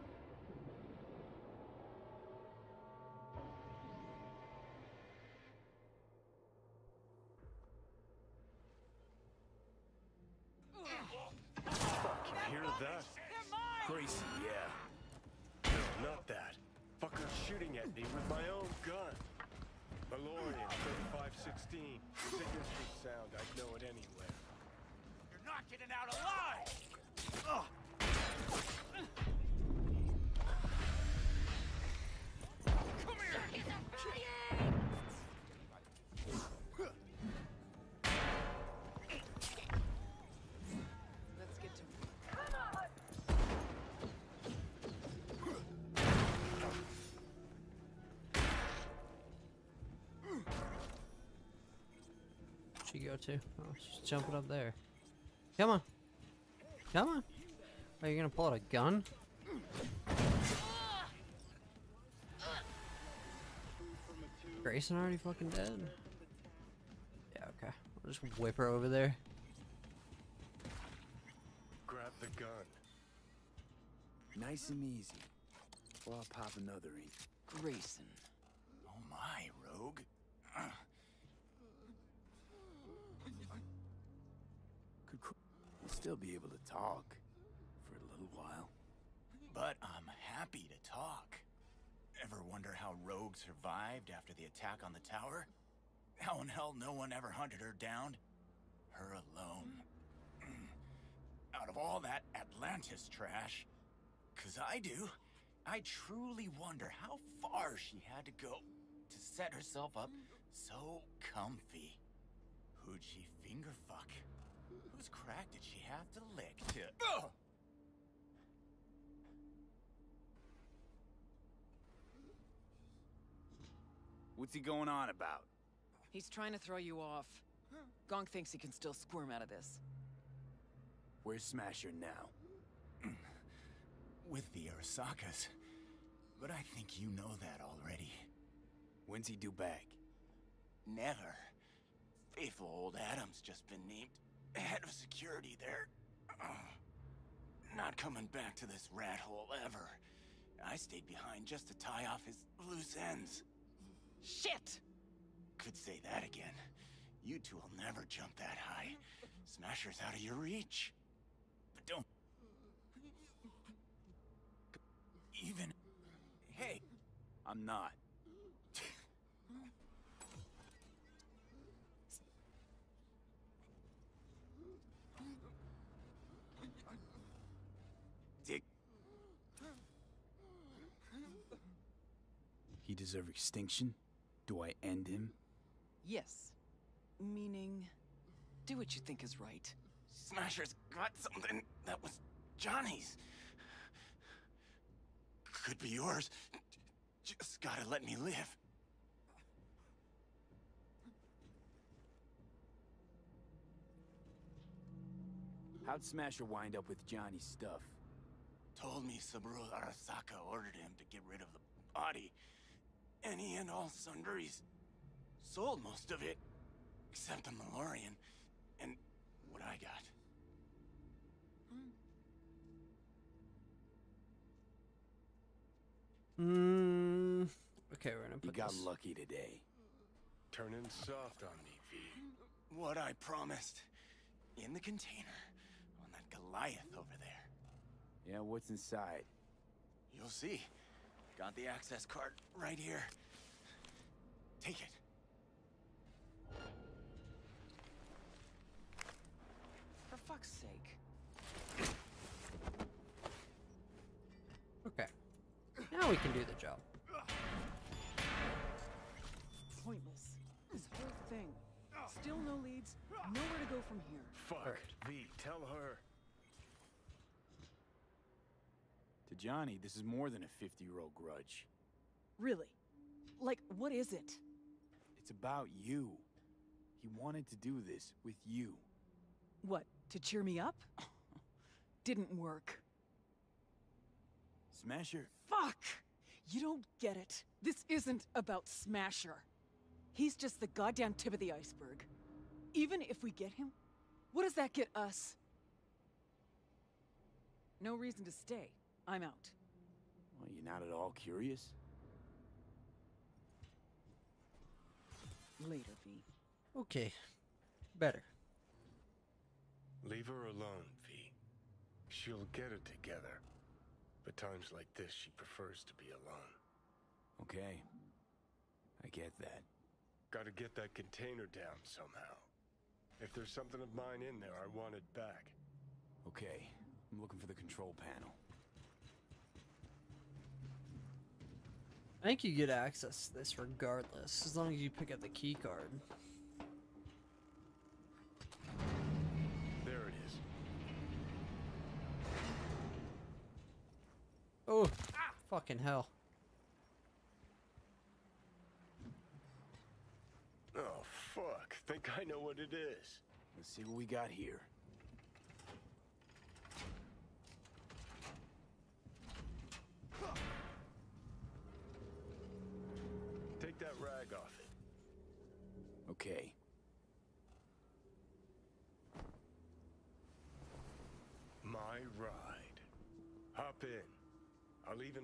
Fuck, you hear that? Gracie, yeah. No, not that. Fucker's shooting at me with my own gun. Valorian 3516. Signature sound, I'd know it anywhere. You're not getting out alive! Ugh. Come here! Let's get to Where'd she go to? Oh, she's jumping up there. Come on. Come on. Are you gonna pull out a gun? Grayson already fucking dead? Yeah, okay. We'll just whip her over there. Grab the gun. Nice and easy. Or I'll pop another in. Grayson. Oh my, Rogue. We'll still be able to talk for a little while. But I'm happy to talk. Ever wonder how Rogue survived after the attack on the tower? How in hell no one ever hunted her down? Her alone. Out of all that Atlantis trash, 'cause I do, I truly wonder how far she had to go to set herself up so comfy. Who'd she finger fuck? Whose crack did she have to lick to... Ugh! What's he going on about? He's trying to throw you off. Gong thinks he can still squirm out of this. Where's Smasher now? With the Arasakas. But I think you know that already. When's he due back? Never. Faithful old Adam's just been named head of security there. Not coming back to this rat hole ever. I stayed behind just to tie off his loose ends. Shit! Could say that again. You two will never jump that high. Smasher's out of your reach. But don't... Even... Hey! I'm not. Dick. He deserves extinction? Do I end him? Yes. Meaning, do what you think is right. Smasher's got something that was Johnny's. Could be yours. Just gotta let me live. How'd Smasher wind up with Johnny's stuff? Told me Saburo Arasaka ordered him to get rid of the body. Any and all sundries. Sold most of it. Except the Malorian. And what I got. Okay, we're gonna You put got this. lucky today. Turning soft on me, V. What I promised. In the container. On that Goliath over there. Yeah, what's inside? You'll see. Got the access card right here. Take it. For fuck's sake. Okay. Now we can do the job. Pointless. This whole thing. Still no leads, nowhere to go from here. Fuck. V, tell her. To Johnny, this is more than a 50-year-old grudge. Really? Like, what is it? It's about you. He wanted to do this with you. What, to cheer me up? didn't work. Smasher? Fuck! You don't get it. This isn't about Smasher. He's just the goddamn tip of the iceberg. Even if we get him, what does that get us? No reason to stay. I'm out. Well, you're not at all curious? Later, V. Okay. Better. Leave her alone, V. She'll get it together. But times like this, she prefers to be alone. Okay. I get that. Gotta get that container down somehow. If there's something of mine in there, I want it back. Okay. I'm looking for the control panel. I think you get access to this regardless, as long as you pick up the key card. There it is. Oh, fucking hell. Oh, fuck. Think I know what it is. Let's see what we got here. Take that rag off it. Okay. My ride. Hop in. I'll even...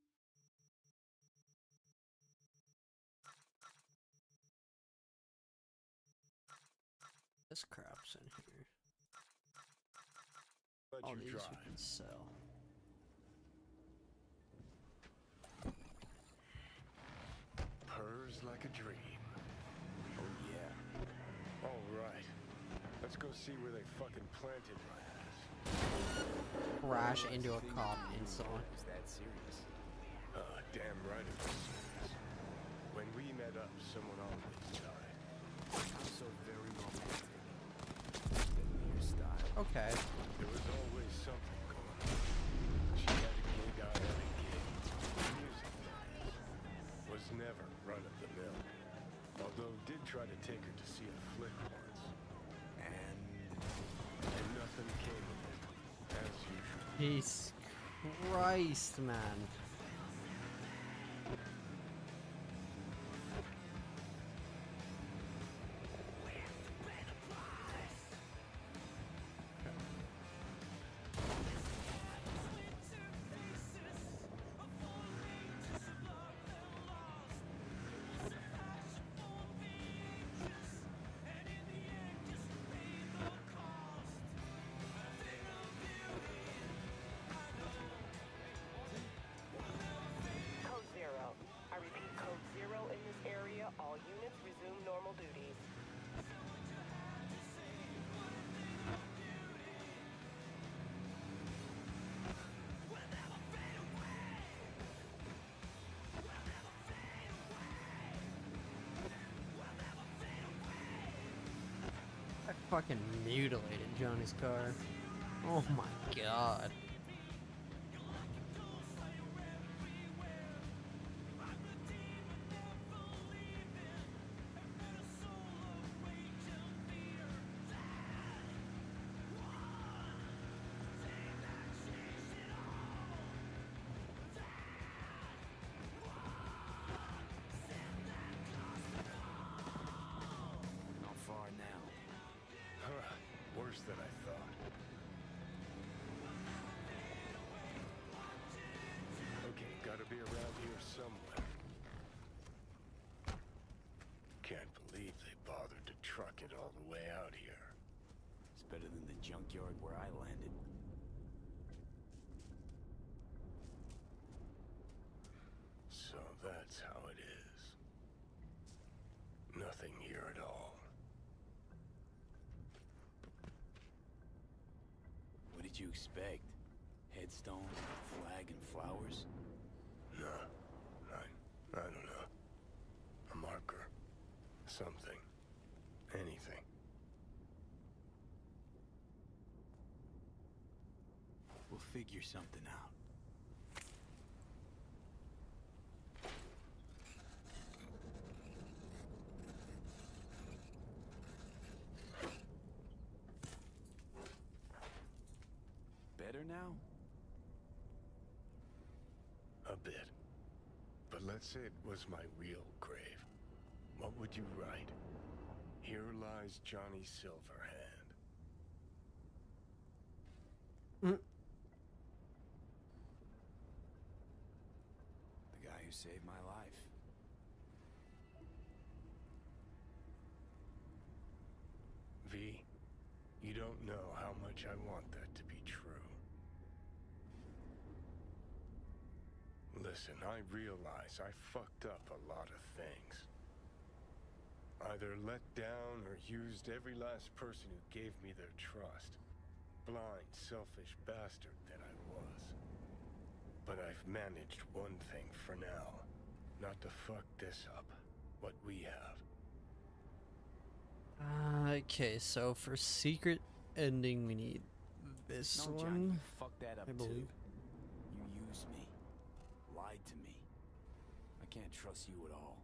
This crap's in here. Let All you these drive. we can sell. Purrs like a dream. Oh, yeah. All right. Let's go see where they fucking planted my ass. Crash into a cop instantly. Is that serious? Damn right it was serious. When we met up, someone always died. I'm so very romantic. Your style. Okay. There was always something going on. She had a gig, I had a gig. Music, that is, was never run-of-the-mill. Although did try to take her to see a flick once. And nothing came of it, as usual. Jesus Christ, man. Code 0. I repeat, Code 0 in this area. All units resume normal duties. I fucking mutilated Johnny's car. Oh my god. how far now? Huh. Worse than I thought. Okay, gotta be around here somewhere. Can't believe they bothered to truck it all the way out here. It's better than the junkyard where I landed. So that's how it is. Nothing here at all. What did you expect? Headstone, flag, and flowers? No. I don't know. A marker. Something. Anything. We'll figure something out. Better? better now? A bit. But let's say it was my real grave. What would you write? Here lies Johnny Silverhand. The guy who saved my life. V, you don't know how much I want that to be true. Listen, I realize I fucked up a lot of things. Either let down or used every last person who gave me their trust. Blind, selfish bastard that I was. But I've managed one thing for now. Not to fuck this up. What we have. Okay, so for secret ending, we need this No, one. Johnny, you fucked that up I believe. too. You used me. Lied to me. I can't trust you at all.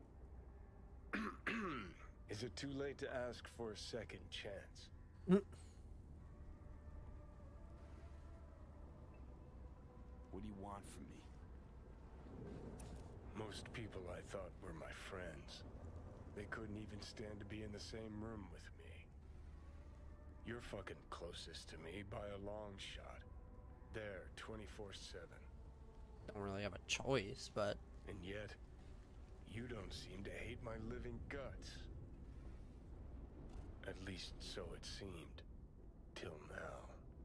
Is it too late to ask for a second chance? What do you want from me? Most people I thought were my friends. They couldn't even stand to be in the same room with me. You're fucking closest to me by a long shot. There, 24/7. Don't really have a choice, but... And yet, you don't seem to hate my living guts. At least so it seemed. Till now.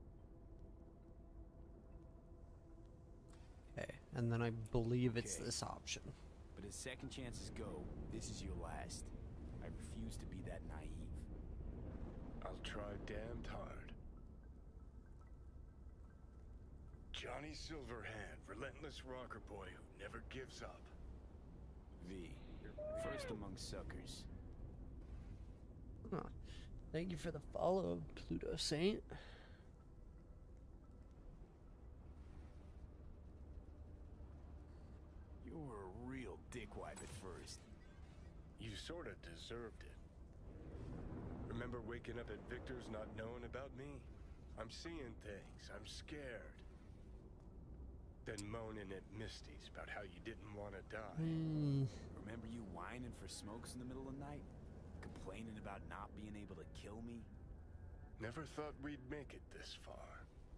Okay, and then I believe it's Okay. this option. But as second chances go, this is your last. I refuse to be that naive. I'll try damned hard. Johnny Silverhand, relentless rocker boy who never gives up. V, first among suckers. Huh. Thank you for the follow, Pluto Saint. You were a real dickwipe at first. You sorta deserved it. Remember waking up at Victor's not knowing about me? I'm seeing things. I'm scared. Then moaning at Misty's about how you didn't want to die. Remember you whining for smokes in the middle of the night? Complaining about not being able to kill me? Never thought we'd make it this far.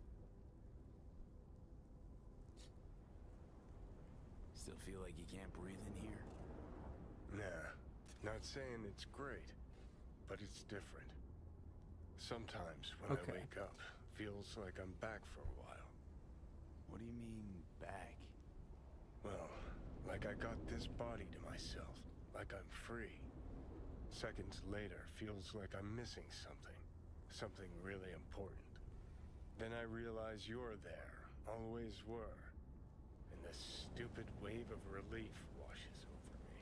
Still feel like you can't breathe in here? Nah, not saying it's great, but it's different. Sometimes when I wake up, feels like I'm back for a while. What do you mean, back? Well, like I got this body to myself, like I'm free. Seconds later, feels like I'm missing something. Something really important. Then I realize you're there, always were. And this stupid wave of relief washes over me.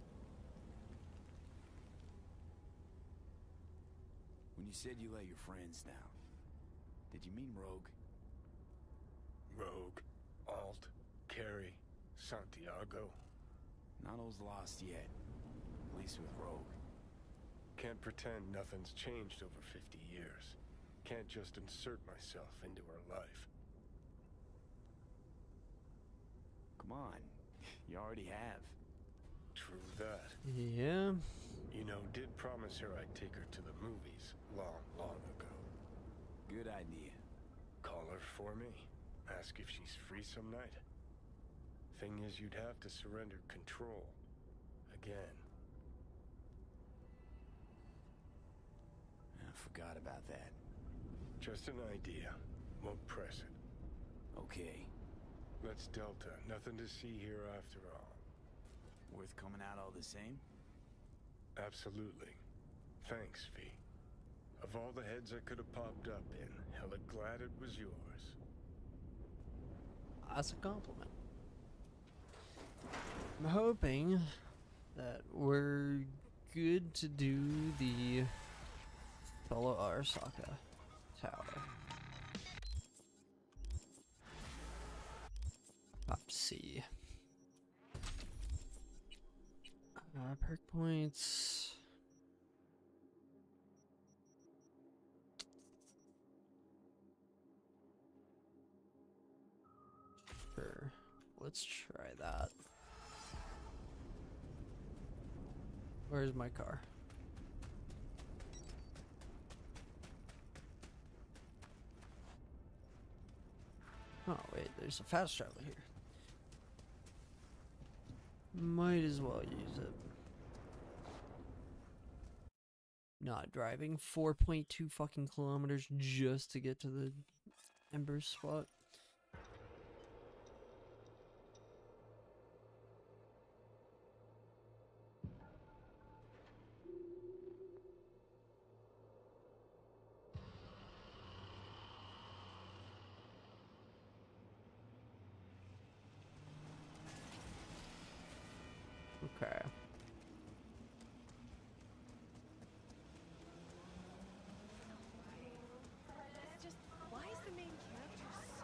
When you said you let your friends down, did you mean Rogue? Rogue, Alt, Carrie, Santiago. Not all's lost yet. At least with Rogue. Can't pretend nothing's changed over 50 years. Can't just insert myself into her life. Come on. You already have. True that. Yeah. You know, did promise her I'd take her to the movies long, long ago. Good idea. Call her for me. Ask if she's free some night. Thing is, you'd have to surrender control. Again. I forgot about that. Just an idea. Won't press it. Okay. Let's Delta. Nothing to see here after all. Worth coming out all the same? Absolutely. Thanks, V. Of all the heads I could have popped up in, hella glad it was yours. That's a compliment. I'm hoping that we're good to do the fellow Arasaka Tower. Top C. Perk points. Let's try that. Where's my car? Oh wait, there's a fast travel here. Might as well use it. Not driving 4.2 fucking kilometers just to get to the Ember spot. Okay. It's just, why is the main character so...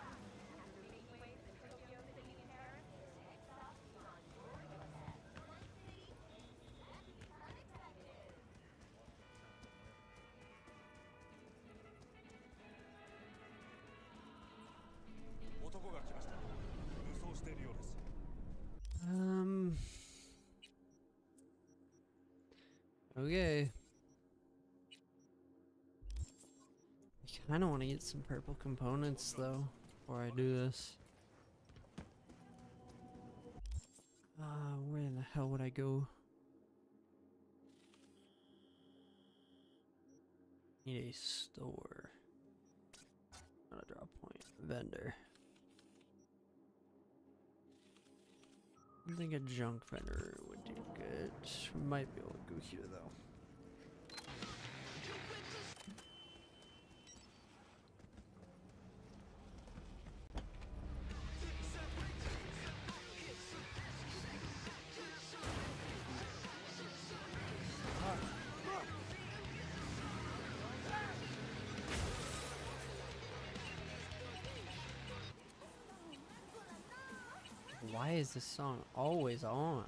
Okay. I kind of want to get some purple components though before I do this. Where in the hell would I go? Need a store. Not a drop point. Vendor. I think a junk vendor would do good. Might be able to go here though. Why is this song always on?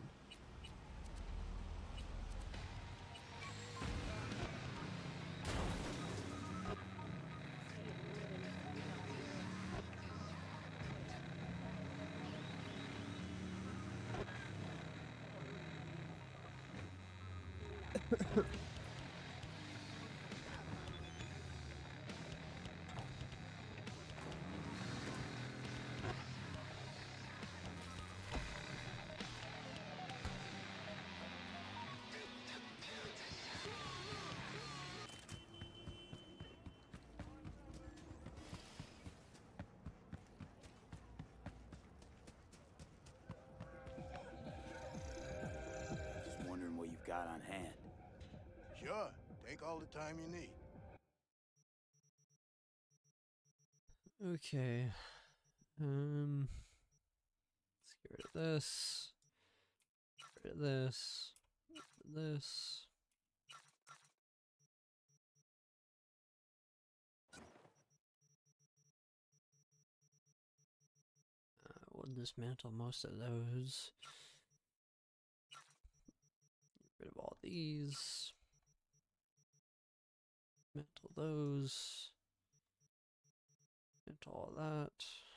Just wondering what you've got on hand. Sure, take all the time you need. Okay. Let's get rid of this. Get rid of this. Get rid of this. We'll dismantle most of those. Get rid of all these. Dismantle those. Dismantle all that.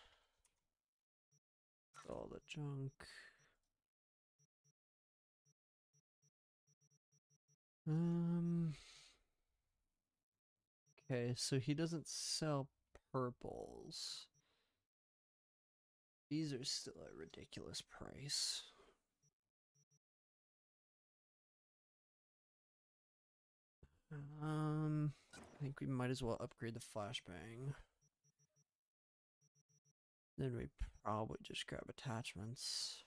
All the junk. Okay, so he doesn't sell purples. These are still a ridiculous price. I think we might as well upgrade the flashbang. Then we probably just grab attachments.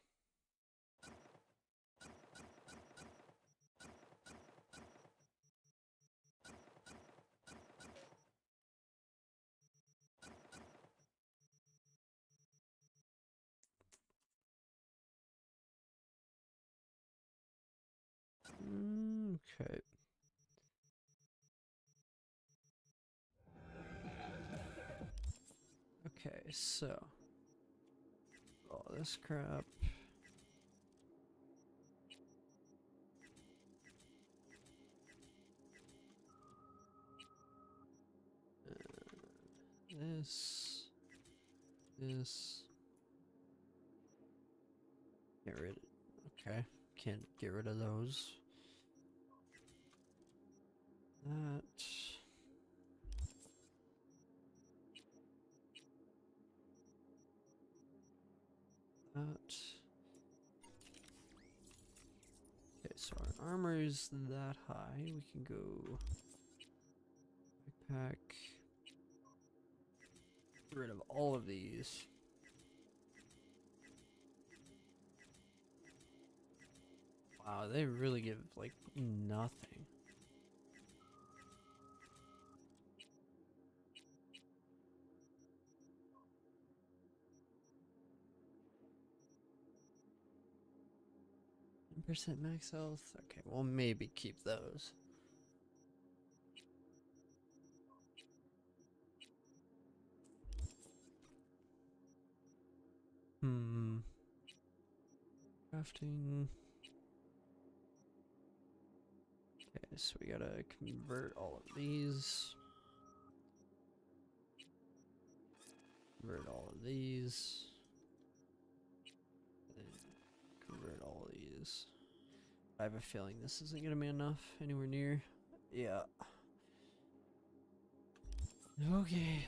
Okay. Okay, so all this crap. This. Get rid. Okay, can't get rid of those. That. Okay, so our armor is that high. We can go backpack. Get rid of all of these. Wow, they really give like nothing. Percent max health. Okay, we'll maybe keep those. Crafting. Okay, so we gotta convert all of these. Convert all of these. And convert all of these. I have a feeling this isn't gonna be enough anywhere near. Yeah. Okay.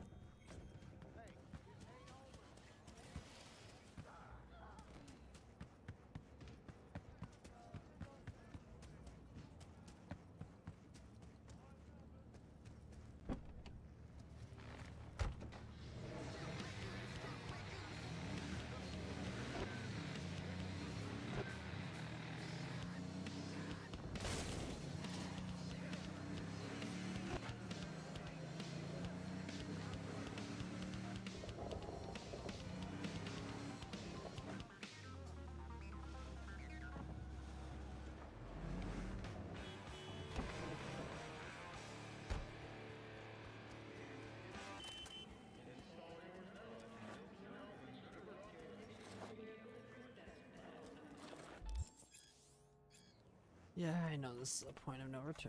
Yeah, I know this is a point of no return.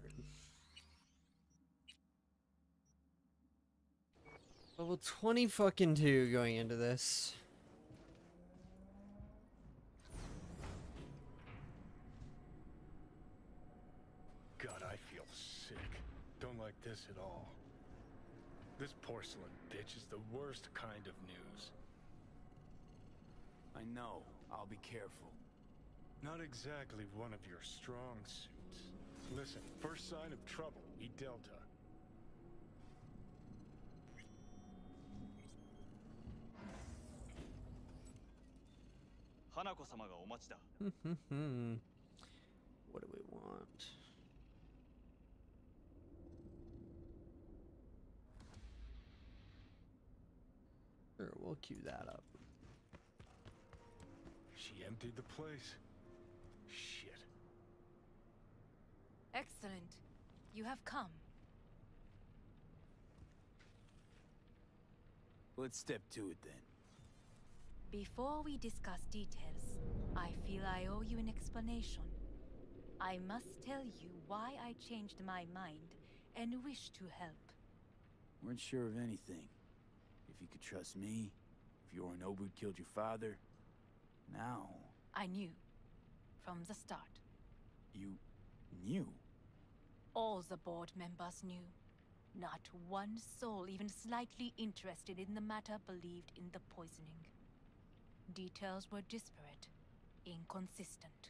Level 20 fucking 2 going into this. God, I feel sick. Don't like this at all. This porcelain bitch is the worst kind of news. I know. I'll be careful. Not exactly one of your strong suits. Listen, first sign of trouble, eat Delta. What do we want? Sure, we'll queue that up. She emptied the place. Shit. Excellent. You have come. Let's step to it then. Before we discuss details, I feel I owe you an explanation. I must tell you why I changed my mind and wish to help. Weren't sure of anything. If you could trust me, if Yorinobu killed your father, now... I knew. From the start. You knew? All the board members knew. Not one soul even slightly interested in the matter believed in the poisoning. Details were disparate, inconsistent.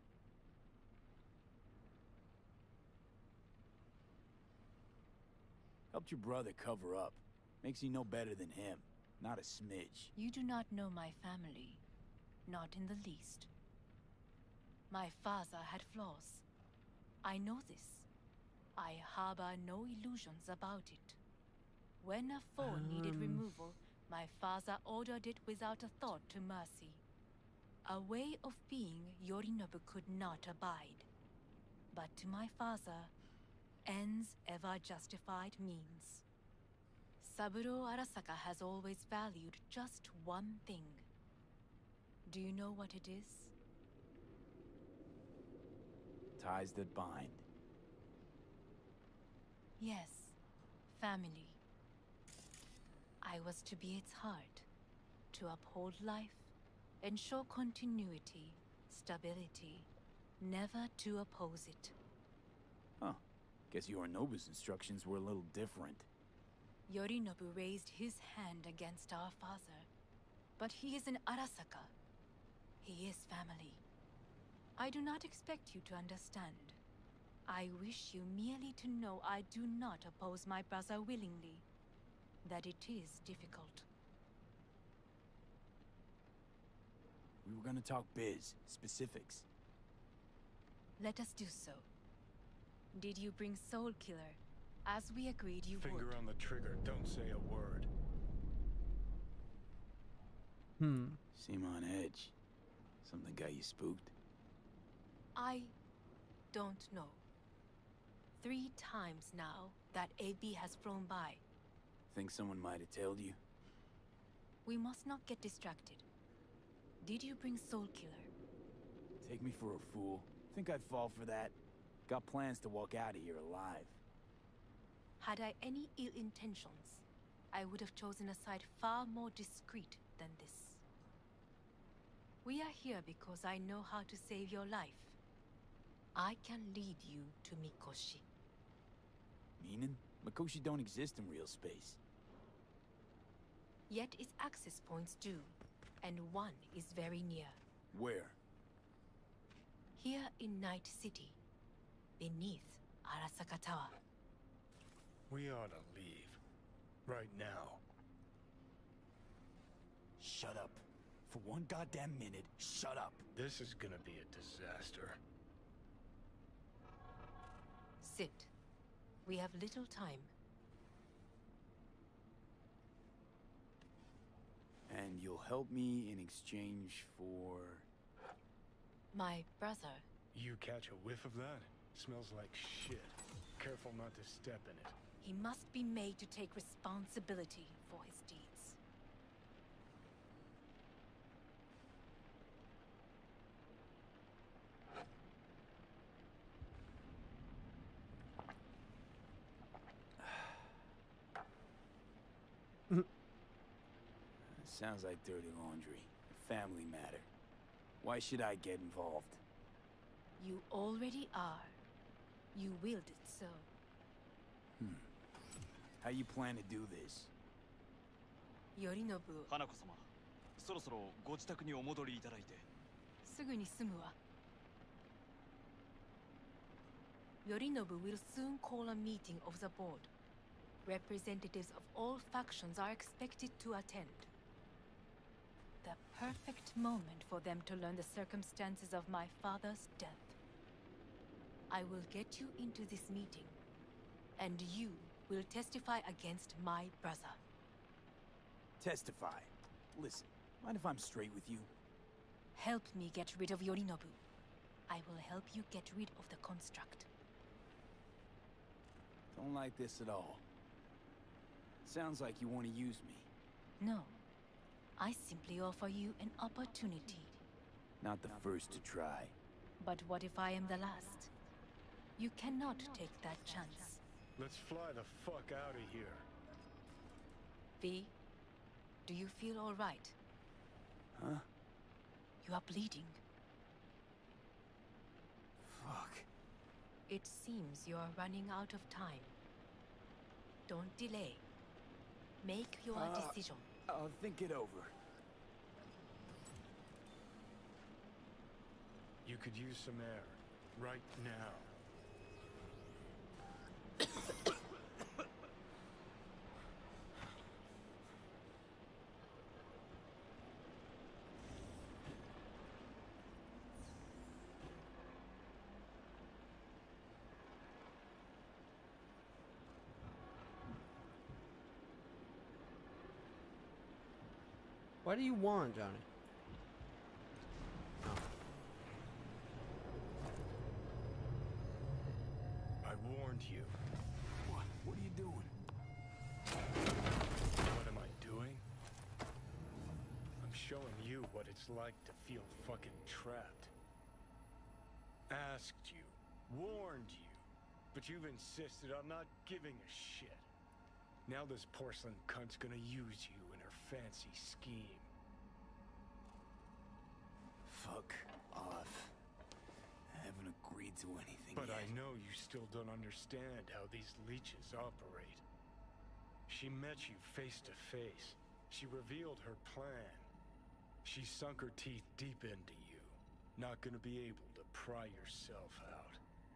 Helped your brother cover up. Makes you no better than him. Not a smidge. You do not know my family. Not in the least. My father had flaws. I know this. I harbor no illusions about it. When a foe needed removal, my father ordered it without a thought to mercy. A way of being Yorinobu could not abide. But to my father, ends ever justified means. Saburo Arasaka has always valued just one thing. Do you know what it is? Ties that bind. Yes, family. I was to be its heart, to uphold life, Ensure continuity, stability, never to oppose it. Huh. Guess Yorinobu's instructions were a little different. Yorinobu raised his hand against our father, but he is in Arasaka. He is family. I do not expect you to understand. I wish you merely to know I do not oppose my brother willingly. That it is difficult. We were gonna talk biz, specifics. Let us do so. Did you bring Soul Killer, as we agreed you would? Finger on the trigger, don't say a word. Seem on edge. Something got you spooked? I don't know. 3 times now that AB has flown by. Think someone might have tailed you? We must not get distracted. Did you bring Soul Killer? Take me for a fool. Think I'd fall for that? Got plans to walk out of here alive. Had I any ill intentions, I would have chosen a side far more discreet than this. We are here because I know how to save your life. I can lead you to Mikoshi. Meaning? Mikoshi don't exist in real space. Yet its access points do, and one is very near. Where? Here in Night City, beneath Arasaka Tower. We ought to leave. Right now. Shut up. For one goddamn minute, shut up. This is gonna be a disaster. Sit. We have little time. And you'll help me in exchange for... My brother. You catch a whiff of that? Smells like shit. Careful not to step in it. He must be made to take responsibility for his deeds. Sounds like dirty laundry. A family matter. Why should I get involved? You already are. You willed it so. How you plan to do this? Yorinobu. 花子様、そろそろご自宅にお戻りいただいて。 すぐに済むわ。Yorinobu will soon call a meeting of the board. Representatives of all factions are expected to attend. The perfect moment for them to learn the circumstances of my father's death. I will get you into this meeting, and you will testify against my brother. Testify. Listen, mind if I'm straight with you? Help me get rid of Yorinobu. I will help you get rid of the construct. Don't like this at all. Sounds like you want to use me. No. I simply offer you an opportunity. Not the first to try. But what if I am the last? You cannot take that chance. Let's fly the fuck out of here. V, do you feel all right? Huh? You are bleeding. Fuck. It seems you are running out of time. Don't delay. Make your decision. I'll think it over. You could use some air. Right now. What do you want, Johnny? I warned you. What? What are you doing? What am I doing? I'm showing you what it's like to feel fucking trapped. Asked you, warned you, but you've insisted on not giving a shit. Now this porcelain cunt's gonna use you in her fancy scheme. Fuck off. I haven't agreed to anything But yet. I know you still don't understand how these leeches operate. She met you face to face. She revealed her plan. She sunk her teeth deep into you. Not gonna be able to pry yourself out.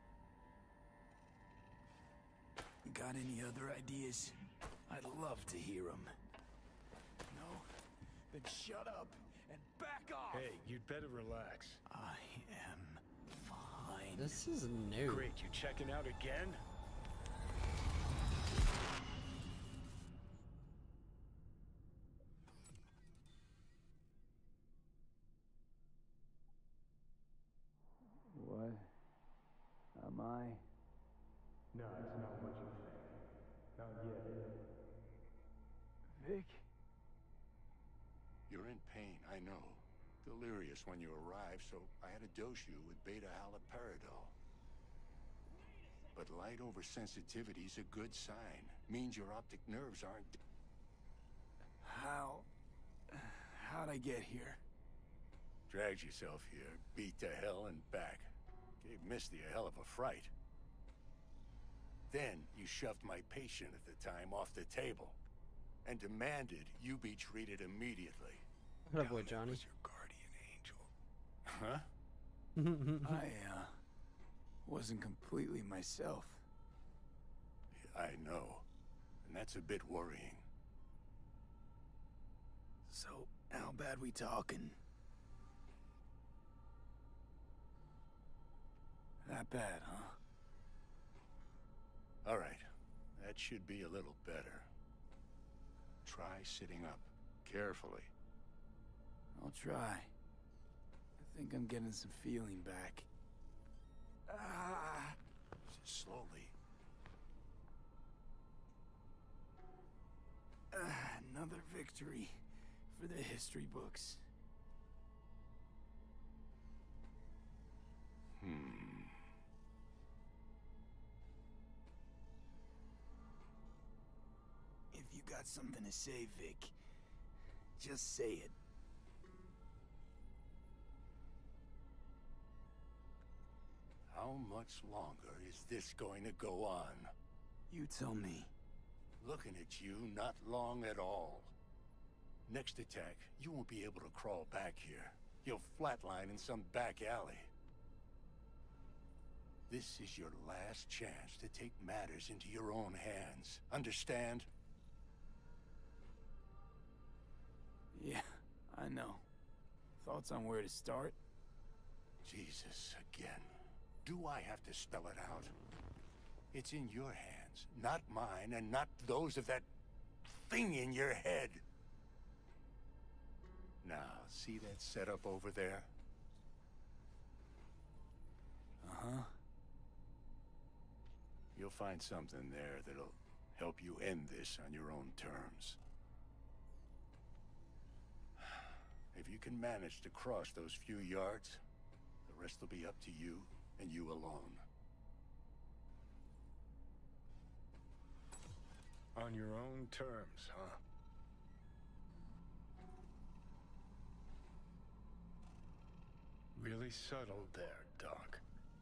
Got any other ideas? I'd love to hear them. No? Then shut up and back off! Hey, you'd better relax. I am fine. This is new. Great, you checking out again? What am I? No, it's not what you think. Not yet. Vic? You're in pain, I know. Delirious when you arrived, so I had to dose you with beta-haloperidol. But light oversensitivity's a good sign. Means your optic nerves aren't... How'd I get here? Dragged yourself here, beat to hell and back. Gave Misty a hell of a fright. Then you shoved my patient at the time off the table and demanded you be treated immediately. What boy, Johnny? Was your guardian angel. Huh? I, wasn't completely myself. I know. And that's a bit worrying. So, how bad we talking? That bad, huh? All right. That should be a little better. Try sitting up. Carefully. I'll try. I think I'm getting some feeling back. Slowly. Another victory for the history books. If you got something to say, Vic, just say it. How much longer is this going to go on? You tell me. Looking at you, not long at all. Next attack, you won't be able to crawl back here. You'll flatline in some back alley. This is your last chance to take matters into your own hands. Understand? Yeah, I know. Thoughts on where to start? Jesus, again. Do I have to spell it out? It's in your hands, not mine, and not those of that thing in your head. Now, see that setup over there? Uh-huh. You'll find something there that'll help you end this on your own terms. If you can manage to cross those few yards, the rest will be up to you and you alone. On your own terms, huh? Really subtle there, Doc.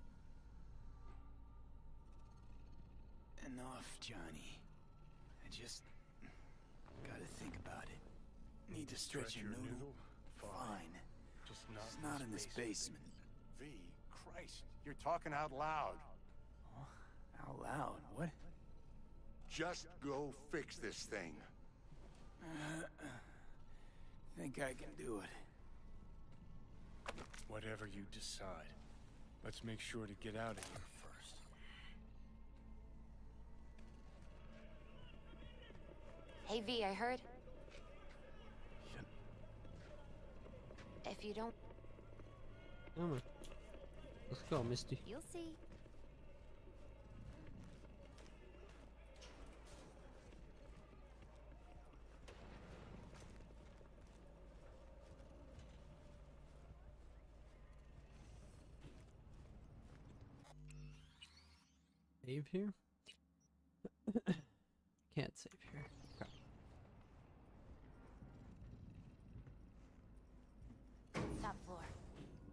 Enough, Johnny. I just gotta think about it. Need to stretch your noodle? Fine. Just not in this basement. V, Christ, you're talking out loud. Out loud? What? Just go fix this thing. Think I can do it. Whatever you decide. Let's make sure to get out of here first. Hey, V, I heard. If you don't... Come on. Let's go, Misty. You'll see. Save here? Can't save here. Okay. Top floor.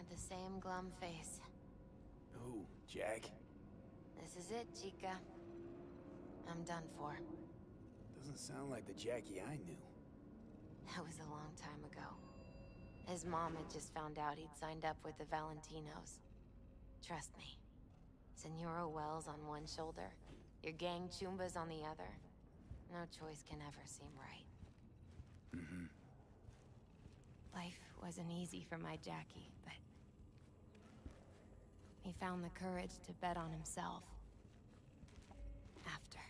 the same glum face. Who, Jack? This is it, Chica. I'm done for. Doesn't sound like the Jackie I knew. That was a long time ago. His mom had just found out he'd signed up with the Valentinos. Trust me. Senora Wells on one shoulder, your gang Chumbas on the other. No choice can ever seem right. Mm-hmm. Life wasn't easy for my Jackie, but he found the courage to bet on himself. After.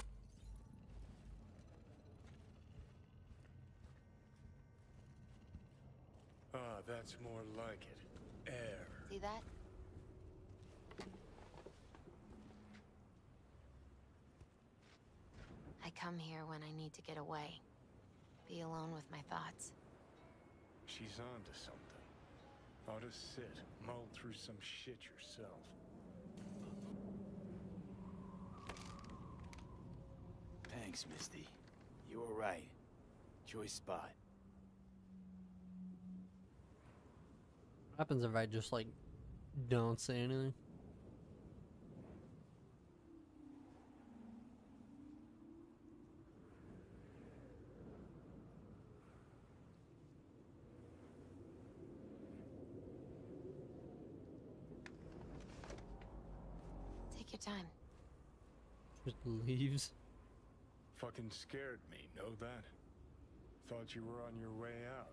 Ah, that's more like it. Air. See that? I come here when I need to get away. Be alone with my thoughts. She's onto something. Ought to sit, mull through some shit yourself. Thanks, Misty. You were right. Choice spot. What happens if I just, like, don't say anything? Take your time. Just leaves. Fucking scared me, know that? Thought you were on your way out.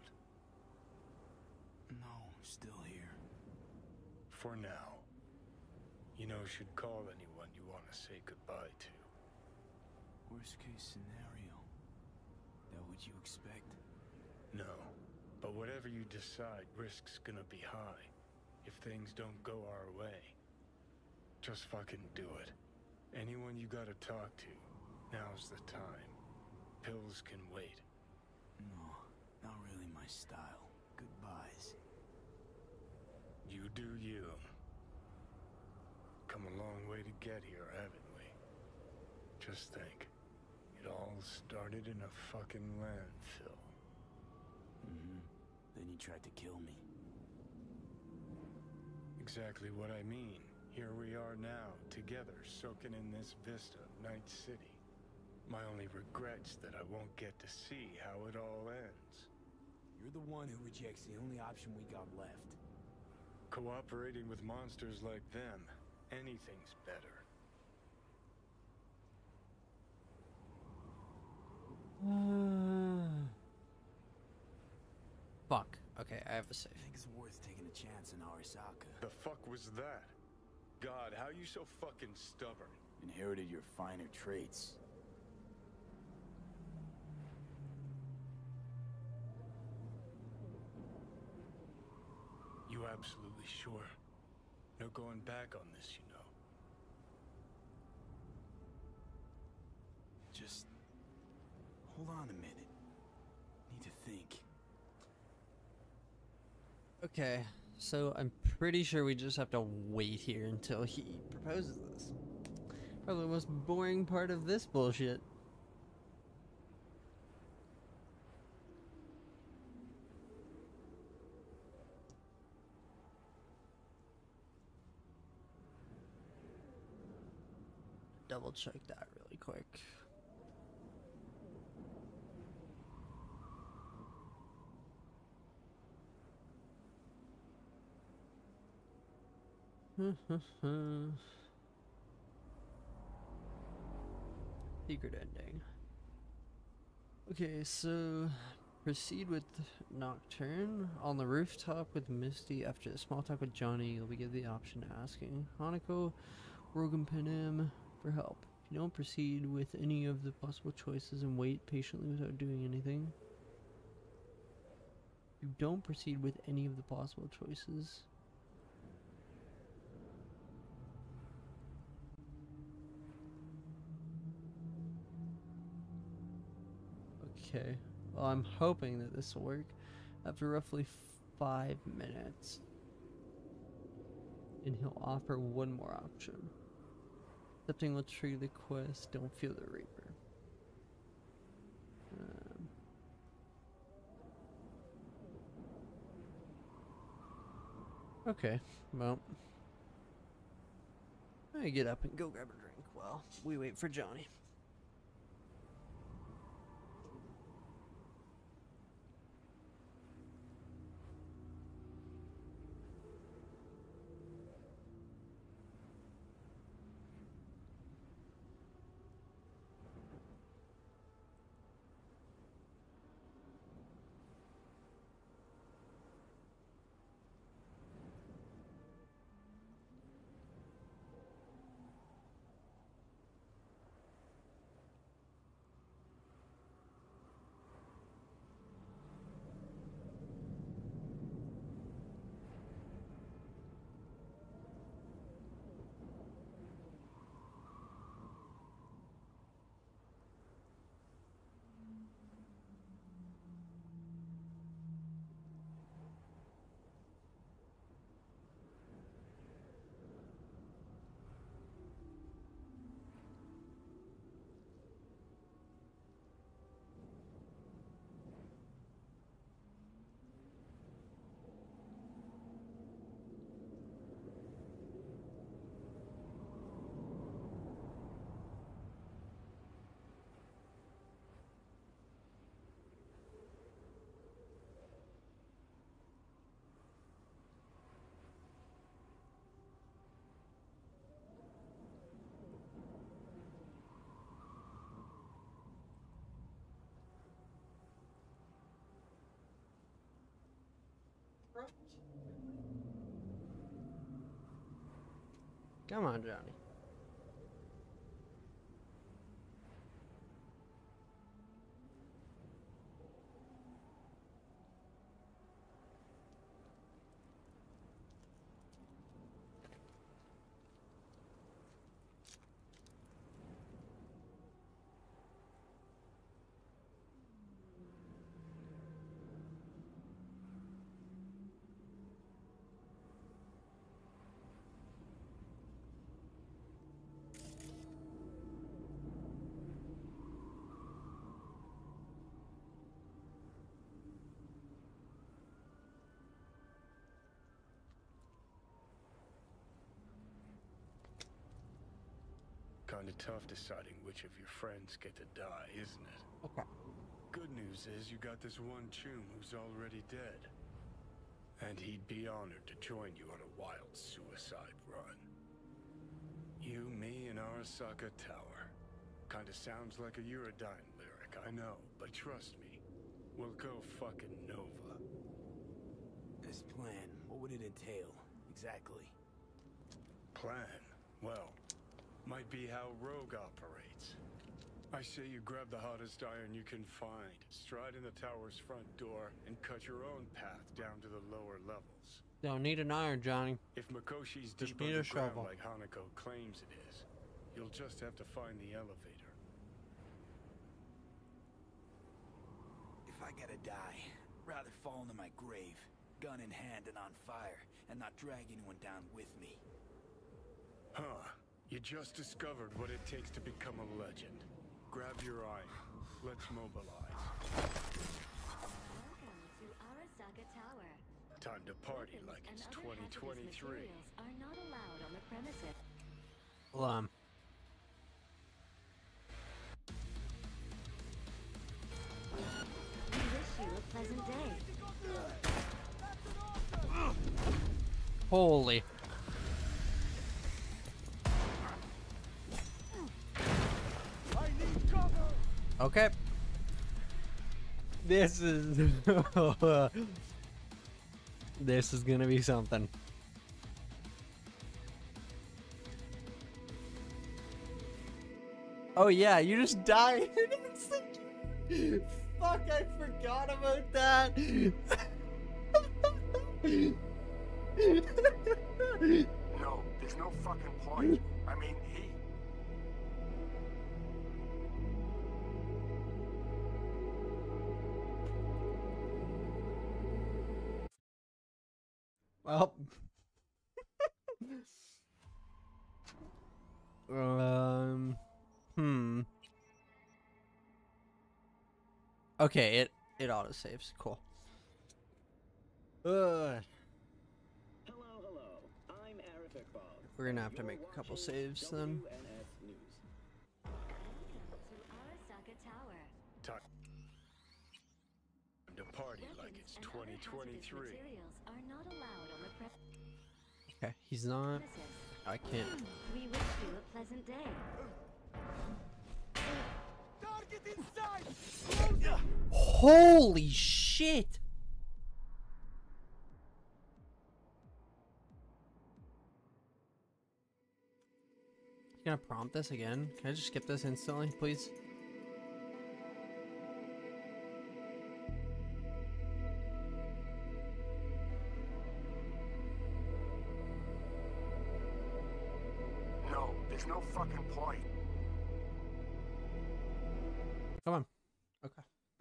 No, still here. For now. You know, should call anyone you want to say goodbye to. Worst case scenario. That what you expect? No. But whatever you decide, risk's gonna be high. If things don't go our way. Just fucking do it. Anyone you gotta talk to, now's the time. Pills can wait. No, not really my style. Goodbyes. You do you. Come a long way to get here, haven't we? Just think. It all started in a fucking landfill. Mm-hmm. Then you tried to kill me. Exactly what I mean. Here we are now, together, soaking in this vista of Night City. My only regret's that I won't get to see how it all ends. You're the one who rejects the only option we got left. Cooperating with monsters like them, anything's better. Fuck. Okay, I have a save. I think it's worth taking a chance in Arasaka. The fuck was that? God, how you so fucking stubborn? Inherited your finer traits. You absolutely sure? No going back on this, you know. Just hold on a minute. Need to think. Okay, so I'm pretty sure we just have to wait here until he proposes this. Probably the most boring part of this bullshit. Double check that really quick. Secret ending. Okay, so proceed with Nocturne on the rooftop with Misty. After the small talk with Johnny, you'll be given the option asking Hanako, Rogan Panem for help. If you don't proceed with any of the possible choices and wait patiently without doing anything. You don't proceed with any of the possible choices. Okay, well, I'm hoping that this will work. After roughly 5 minutes, and he'll offer one more option. Accepting will trigger the quest. Don't feel the Reaper. Okay, well, I get up and go grab a drink while we wait for Johnny. Come on, Johnny. Kinda tough deciding which of your friends get to die, isn't it? Okay. Good news is you got this one Choom who's already dead. And he'd be honored to join you on a wild suicide run. You, me, and Arasaka Tower. Kinda sounds like a Eurodyne lyric, I know, but trust me, we'll go fucking Nova. This plan, what would it entail, exactly? Plan? Well, might be how Rogue operates. I say you grab the hottest iron you can find, stride in the tower's front door, and cut your own path down to the lower levels. Don't need an iron, Johnny. If Mikoshi's Just deep need a underground shovel. like Hanako claims it is, you'll just have to find the elevator. If I gotta die, rather fall into my grave, gun in hand and on fire, and not drag anyone down with me. Huh. You just discovered what it takes to become a legend. Grab your iron. Let's mobilize. Welcome to Arasaka Tower. Time to party like And it's other hazardous 2023. materials are not allowed on the premises. Hold on. We wish you a pleasant day. Holy. Okay. This is this is gonna be something. Oh yeah, you just died. Fuck, I forgot about that. No, there's no fucking point. I mean, he... Well. Okay, it auto saves. Cool. Hello, we're gonna have to make a couple saves then. WNS News. To Arasaka Tower. Time to party like it's 2023. Materials are not allowed on the Okay, he's not. I can't. We wish you a pleasant day. Target inside! Holy shit! You gonna prompt this again? Can I just skip this instantly, please? No, there's no fucking point. Come on. Okay.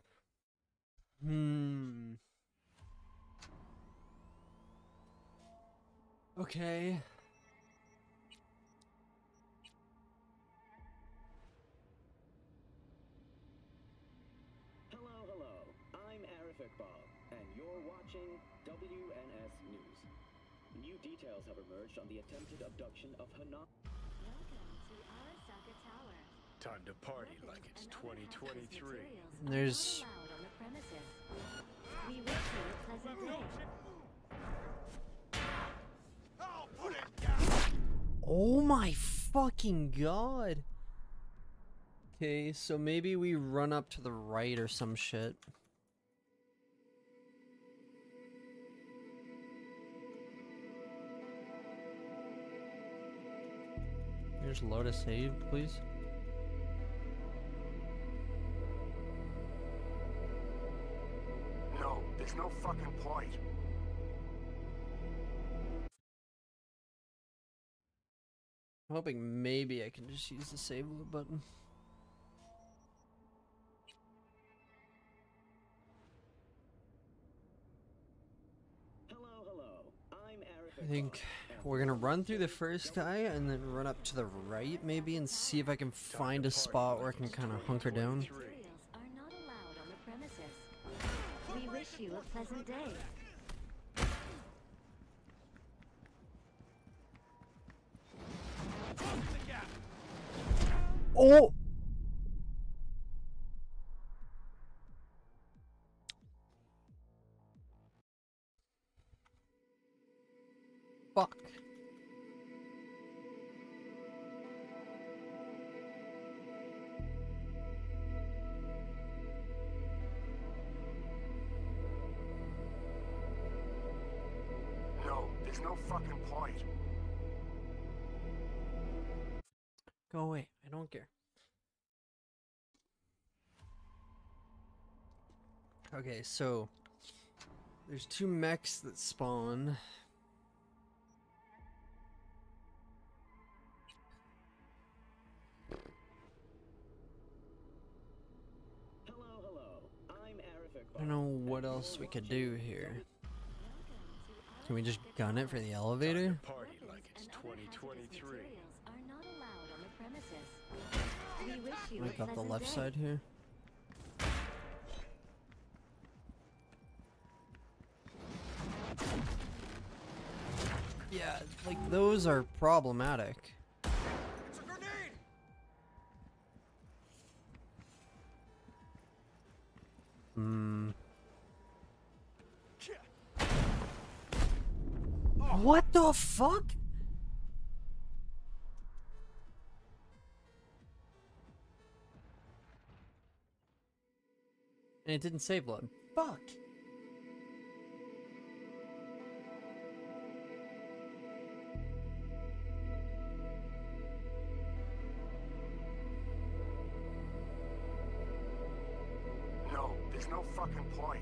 Okay. Hello. I'm Arif Iqbal, and you're watching WNS News. New details have emerged on the attempted abduction of Hanako. Welcome to Arasaka Tower. Time to party like it's 2023. There's Allowed on the premises. We wish you a pleasant day. Oh my fucking god. Okay, so maybe we run up to the right or some shit. Here's load a save, please. No, there's no fucking point. I'm hoping maybe I can just use the save load button. Hello. I'm Arif I think we're gonna run through the first guy and then run up to the right maybe and see if I can find a spot where I can kind of hunker down. Materials are not allowed on the premises. We wish you a pleasant day. Oh! Fuck. No, there's no fucking point. Go away. I don't care. Okay, so there's two mechs that spawn. Hello. I'm Arif Iqbal. I don't know what else we could do here. Can we just gun it for the elevator? Party like it's 2023. Materials are not allowed on the premises. We wish you I a got the pleasant left day. side here. Yeah, like those are problematic. It's a grenade! What the fuck? And it didn't save load. Fuck. No, there's no fucking point.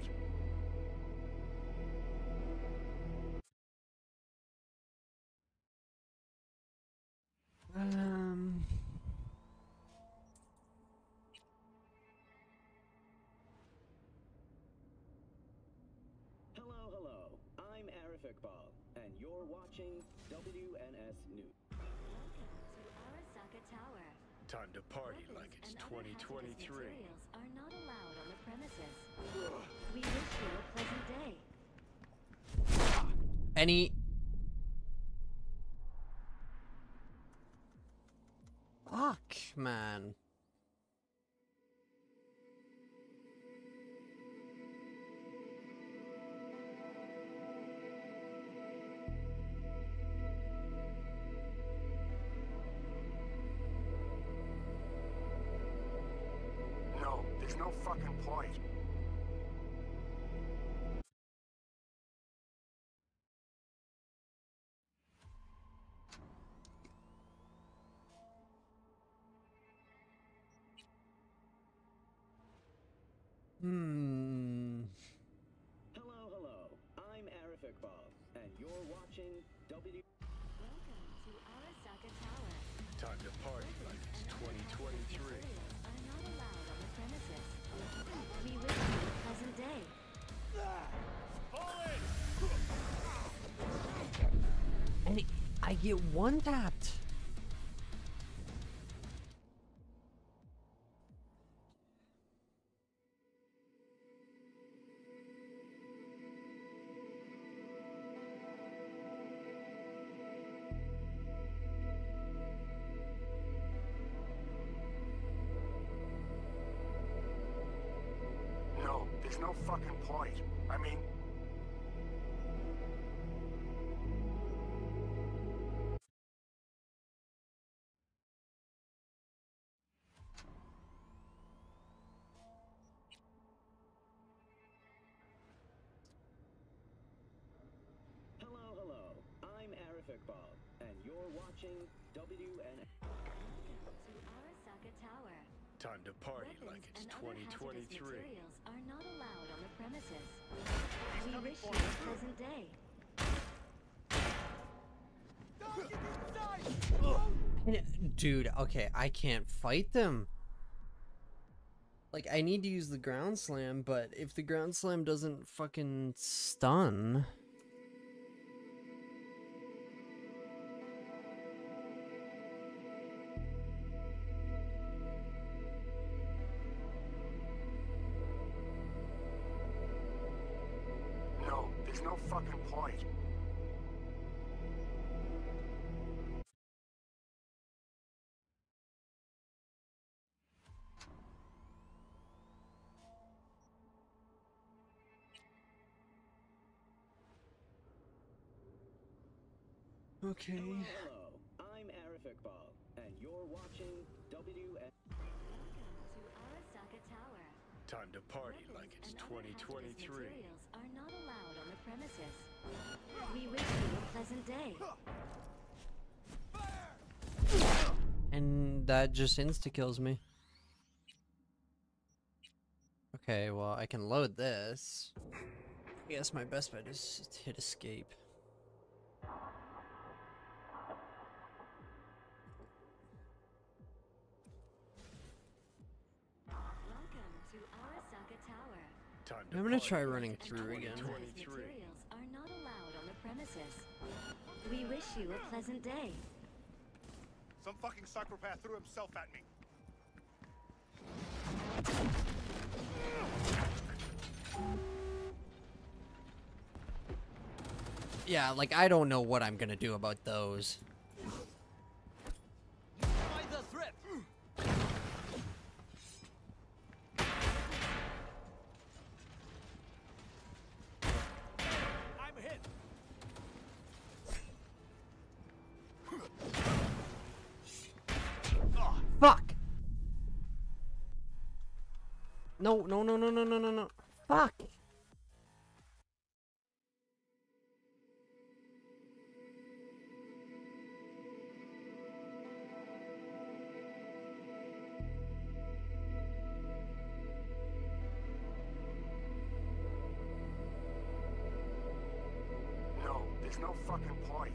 Hello. I'm Arif Iqbal, and you're watching WNS News. Welcome to Arasaka Tower. Time to party like it's 2023. Materials are not allowed on the premises. We wish you a pleasant day. Fuck, man. No, there's no fucking point. Hello. I'm Arif Iqbal, and you're watching W. Welcome to Arasaka Tower. Time to party like it's 2023. Are not allowed on the premises. We wish you a pleasant day. And I get one tapped. No, there's no fucking point. I mean... Hello. I'm Arif Iqbal, and you're watching WN. Welcome to Arasaka Tower. Time to party like it's 2023. Materials are not allowed on the premises. We wish you a pleasant day. Dude, okay, I can't fight them. Like, I need to use the ground slam, but if the ground slam doesn't fucking stun... No, there's no fucking point. Okay. Hello. I'm Arif Iqbal, and you're watching WN. Welcome to Arasaka Tower. Time to party like it's 2023. Materials are not allowed on the premises. We wish you a pleasant day. And that just insta-kills me. Okay, well, I can load this. I guess my best bet is to hit escape. Welcome to Arasaka Tower. Time I'm gonna try running through again. Materials are not allowed on the premises. We wish you a pleasant day. Some fucking psychopath threw himself at me. Yeah, like, I don't know what I'm gonna do about those. By the threat. I'm hit. Fuck! No. Fuck! No, there's no fucking point.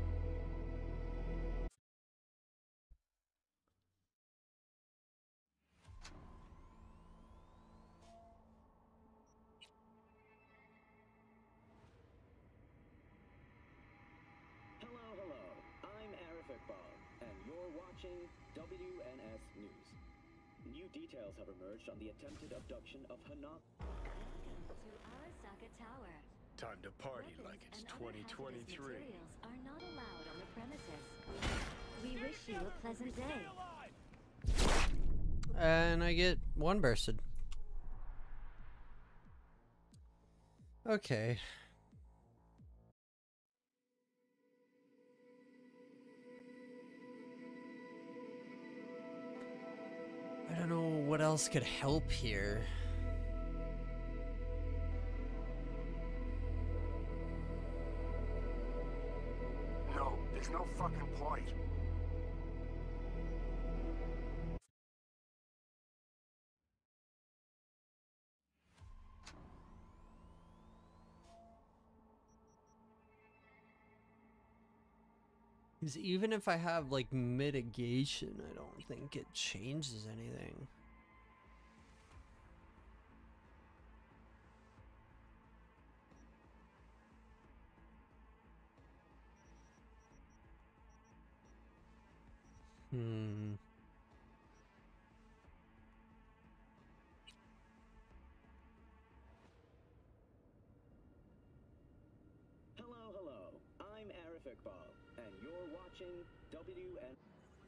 Hello. I'm Arif Iqbal, and you're watching WNS News. New details have emerged on the attempted abduction of Hanako. Welcome to Arasaka Tower. Time to party like it's 2023. Materials are not allowed on the premises. We wish you a pleasant day. And I get one bursted. Okay. I don't know what else could help here. No, there's no fucking point. Because even if I have like mitigation, I don't think it changes anything. Hello. I'm Arif Iqbal, and you're watching WN.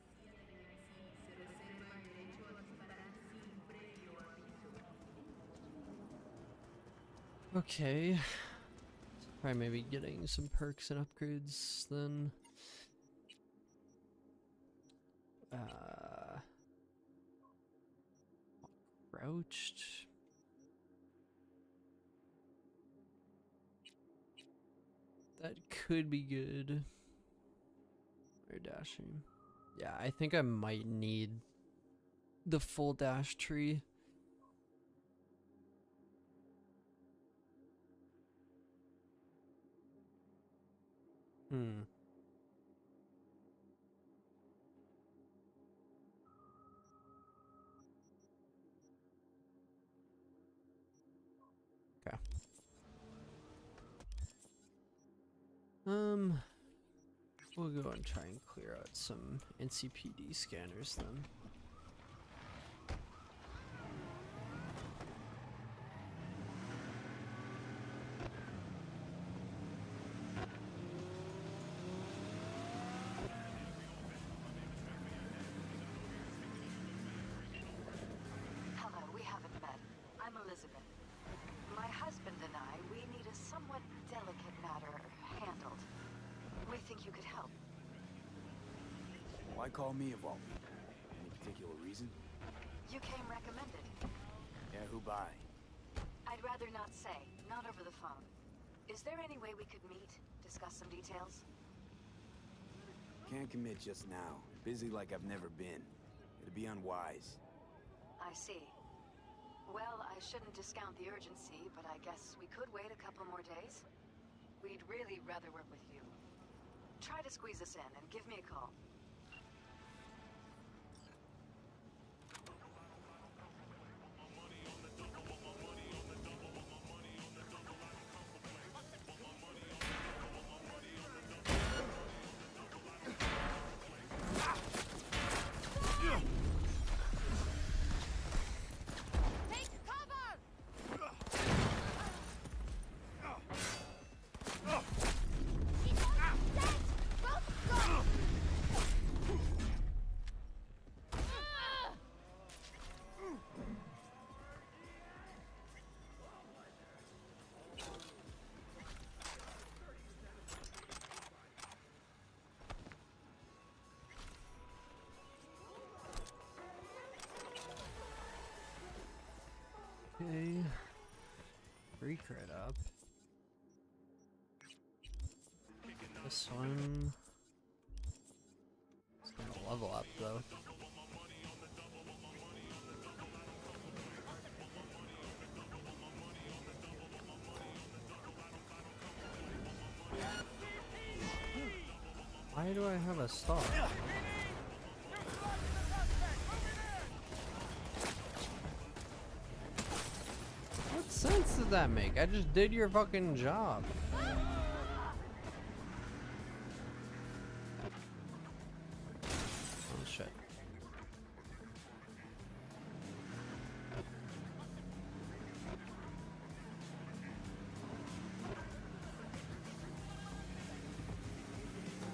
Okay. Probably maybe getting some perks and upgrades then. Crouched. That could be good. Or dashing. Yeah, I think I might need the full dash tree. Okay. We'll go and try and clear out some NCPD scanners then. Hello, we haven't met. I'm Elizabeth. My husband and I, we need a somewhat delicate matter handled. We think you could help. Why call me of all people? Any particular reason? You came recommended. Yeah, who by? I'd rather not say, not over the phone. Is there any way we could meet, discuss some details? Can't commit just now. Busy like I've never been. It'd be unwise. I see. Well, I shouldn't discount the urgency, but I guess we could wait a couple more days. We'd really rather work with you. Try to squeeze us in and give me a call. Okay. Free crit up. This one. It's gonna level up though. Why do I have a star? What sense does that make? I just did your fucking job. Oh shit.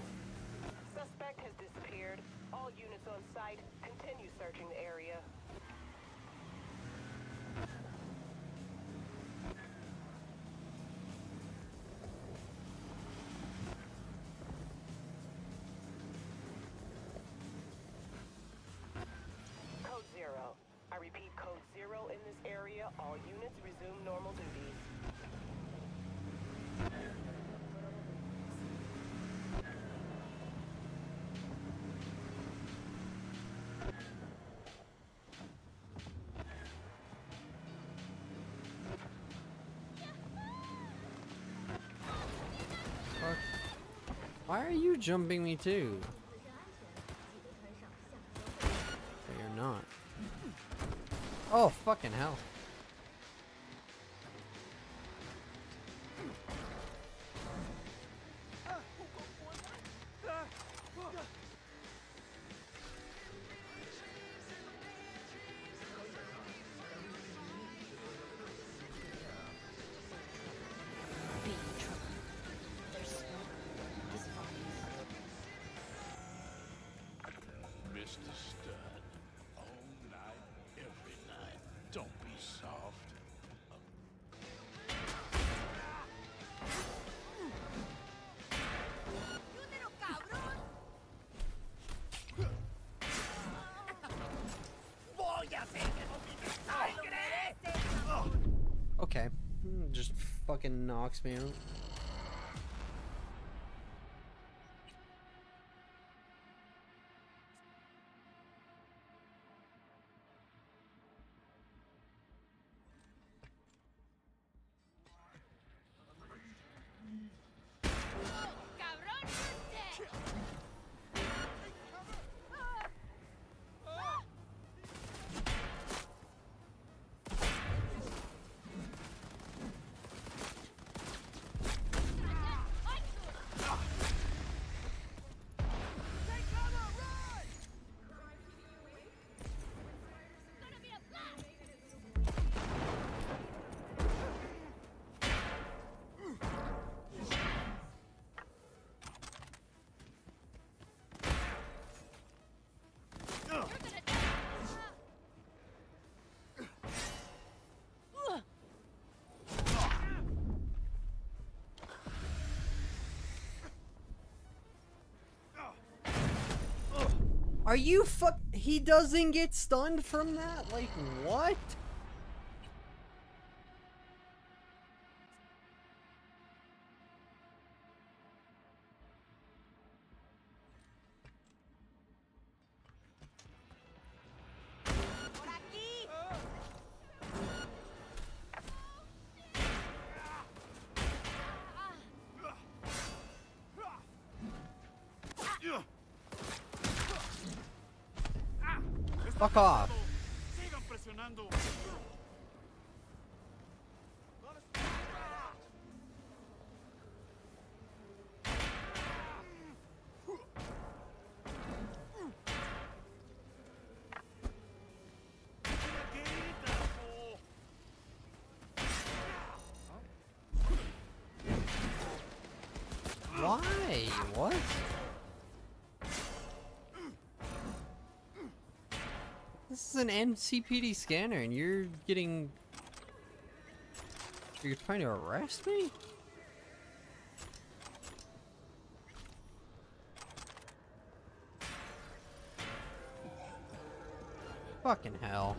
Suspect has disappeared. All units on site, continue searching the area. Code 0. I repeat, Code 0 in this area. All units resume normal duties. Fuck. Why are you jumping me too? But you're not. Oh, fucking hell. Mr. Stud, all night, every night. Don't be soft. Okay. Just fucking knocks me out. Are you he doesn't get stunned from that? Like, what? Fuck off. Why? What? This is an NCPD scanner and you're getting... You're trying to arrest me? Fucking hell.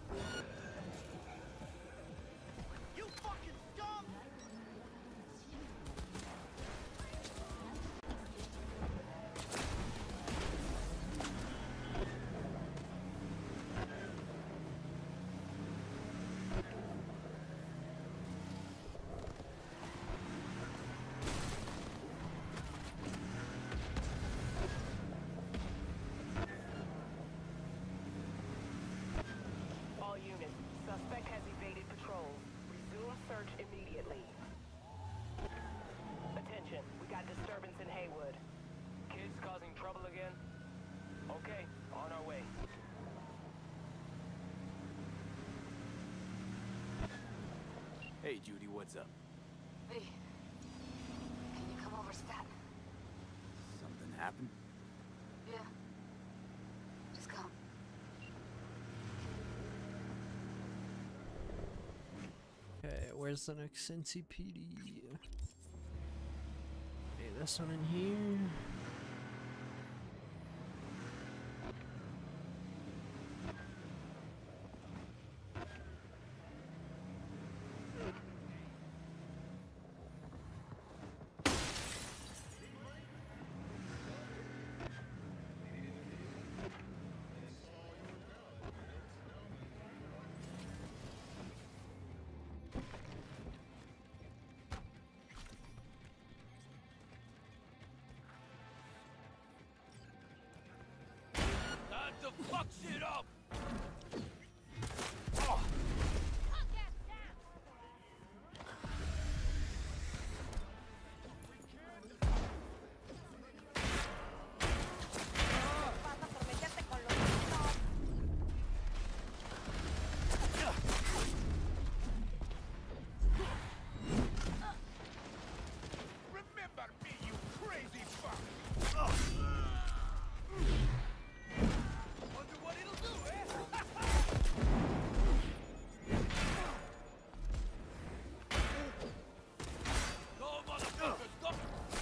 All units, suspect has evaded patrol. Resume search immediately. Attention, we got disturbance in Haywood. Kids causing trouble again? Okay, on our way. Hey, Judy, what's up? V, can you come over stat? Something happened? Yeah. Just come. Where's the next Cincy PD? Okay, this one in here. To fuck shit up! Remember me, you crazy fuck! Wonder what it'll do, eh? Go, motherfuckers, go!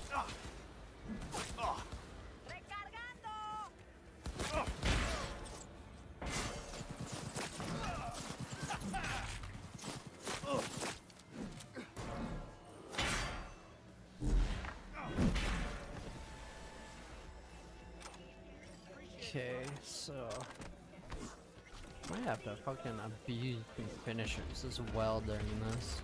Okay, so might have to fucking abuse finishers as well during this.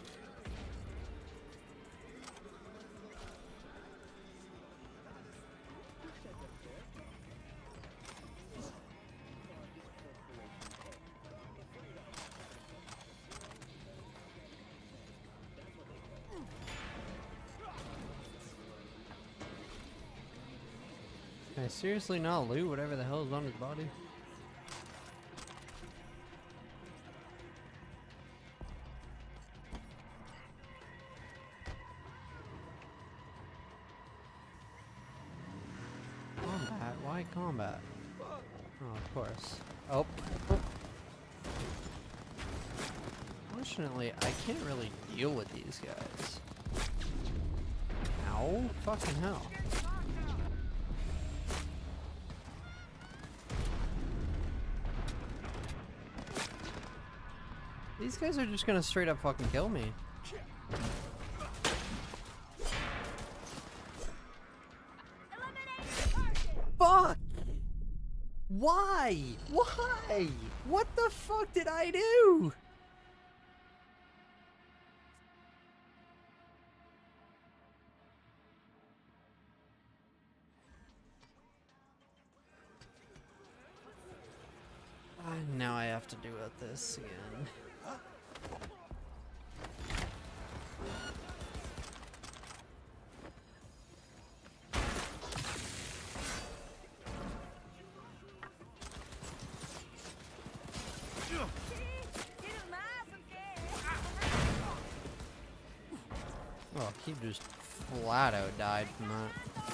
Can I seriously not loot whatever the hell is on his body? Combat? Why combat? Oh, of course. Oh. Fortunately, I can't really deal with these guys. Ow. Fucking hell. These guys are just gonna straight up fucking kill me. Fuck! Why? Why? What the fuck did I do? Now I have to do this again. Oh, he just flat out died from that.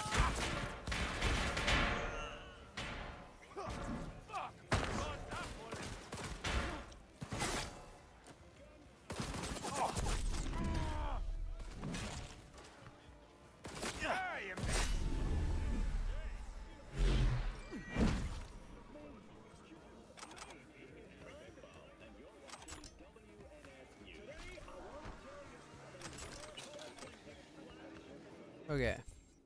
Okay.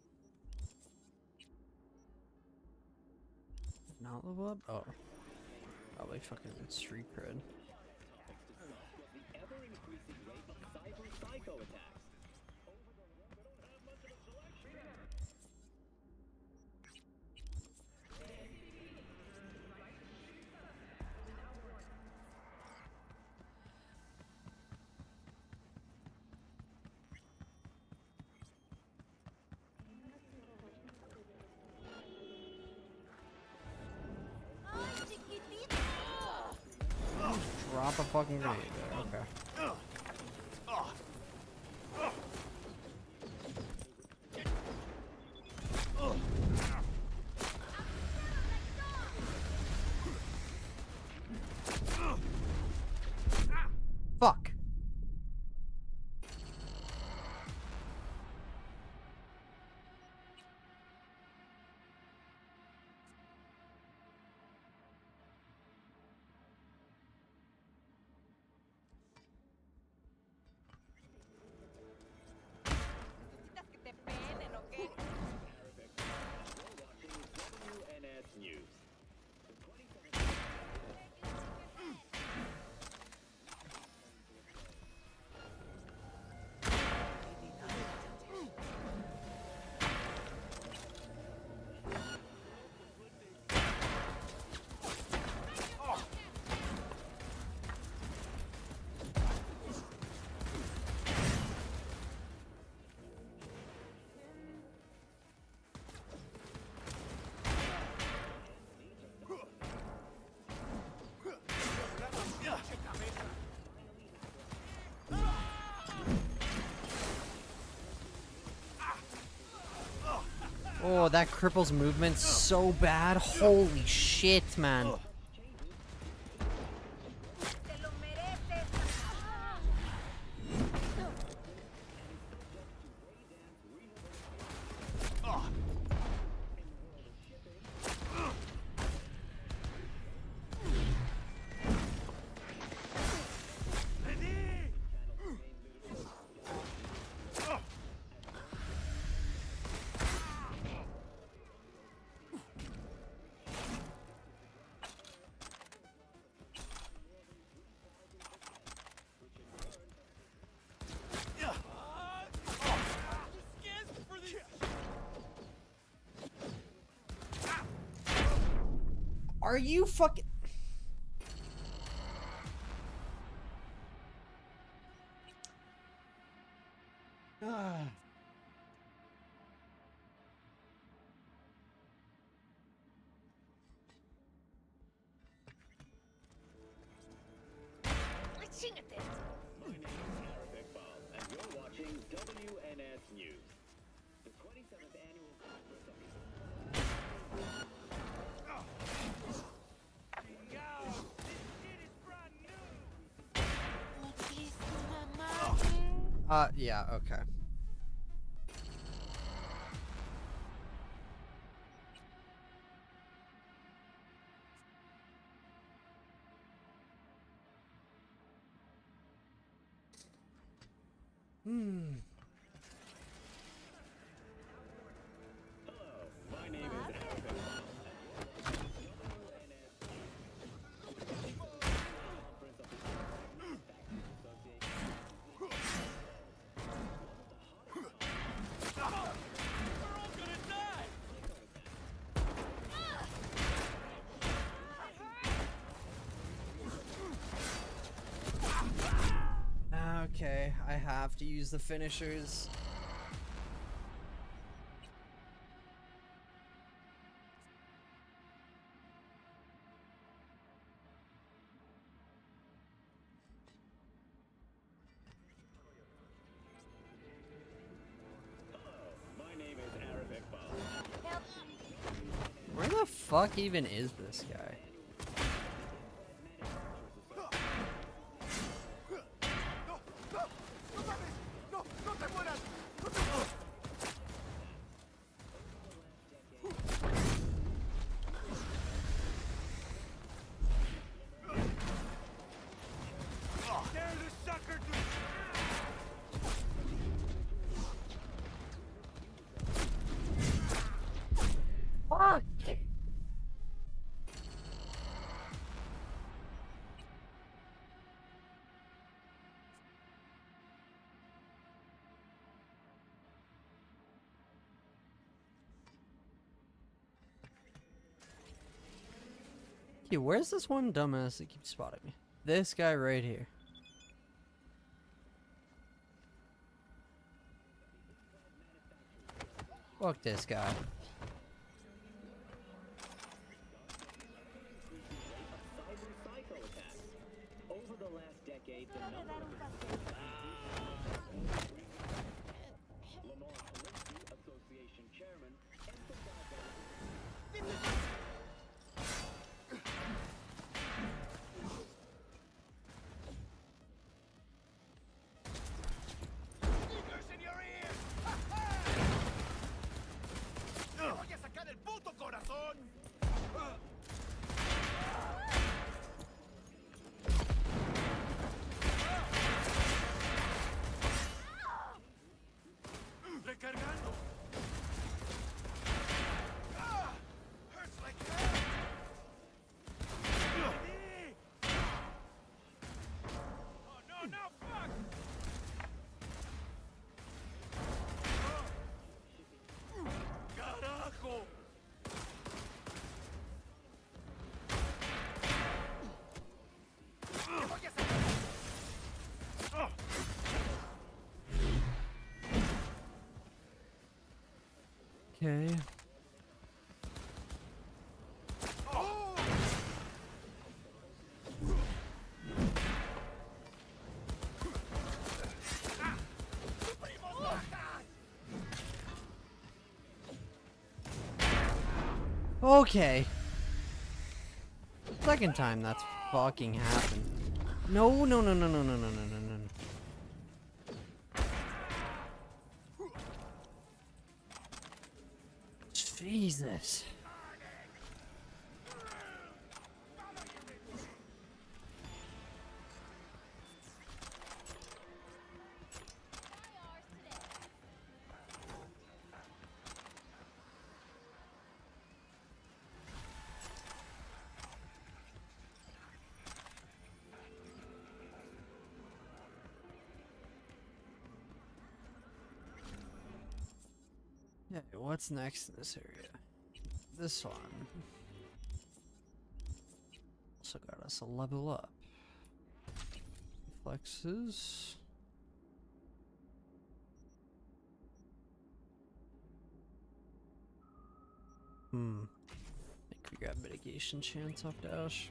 Not level up? Oh. Probably fucking street cred. The ever-increasing rate of cyber psycho attacks. Drop a fucking grenade there, okay. Fuck. Oh, that cripples movement so bad. Holy shit, man. Are you fucking... My name is Arif Iqbal, and you're watching WNS News. The 27th annual Congress of yeah, okay. Hello, my name is Arif Iqbal, Okay, I have to use the finishers. My name is Arif Iqbal. Where the fuck even is this guy? Fuck! Yeah, where's this one dumbass that keeps spotting me? This guy right here. Fuck this guy. Cyber-psycho attacks. Over the last decade, the number of Lamar Polinsky Association Chairman Recargando. Hurts like hell. Oh no, no, fuck! Carajo! Okay. Okay. Second time that's fucking happened. No, no, no, no, no, no, no, no, no, no. Jesus. Yeah, what's next in this area? This one. Also got us a level up. Reflexes. Think we got mitigation chance off dash.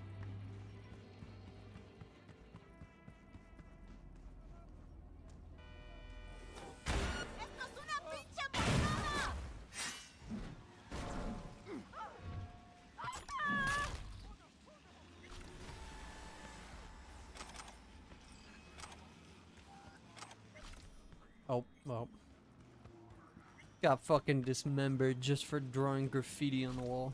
Oh, well. Got fucking dismembered just for drawing graffiti on the wall.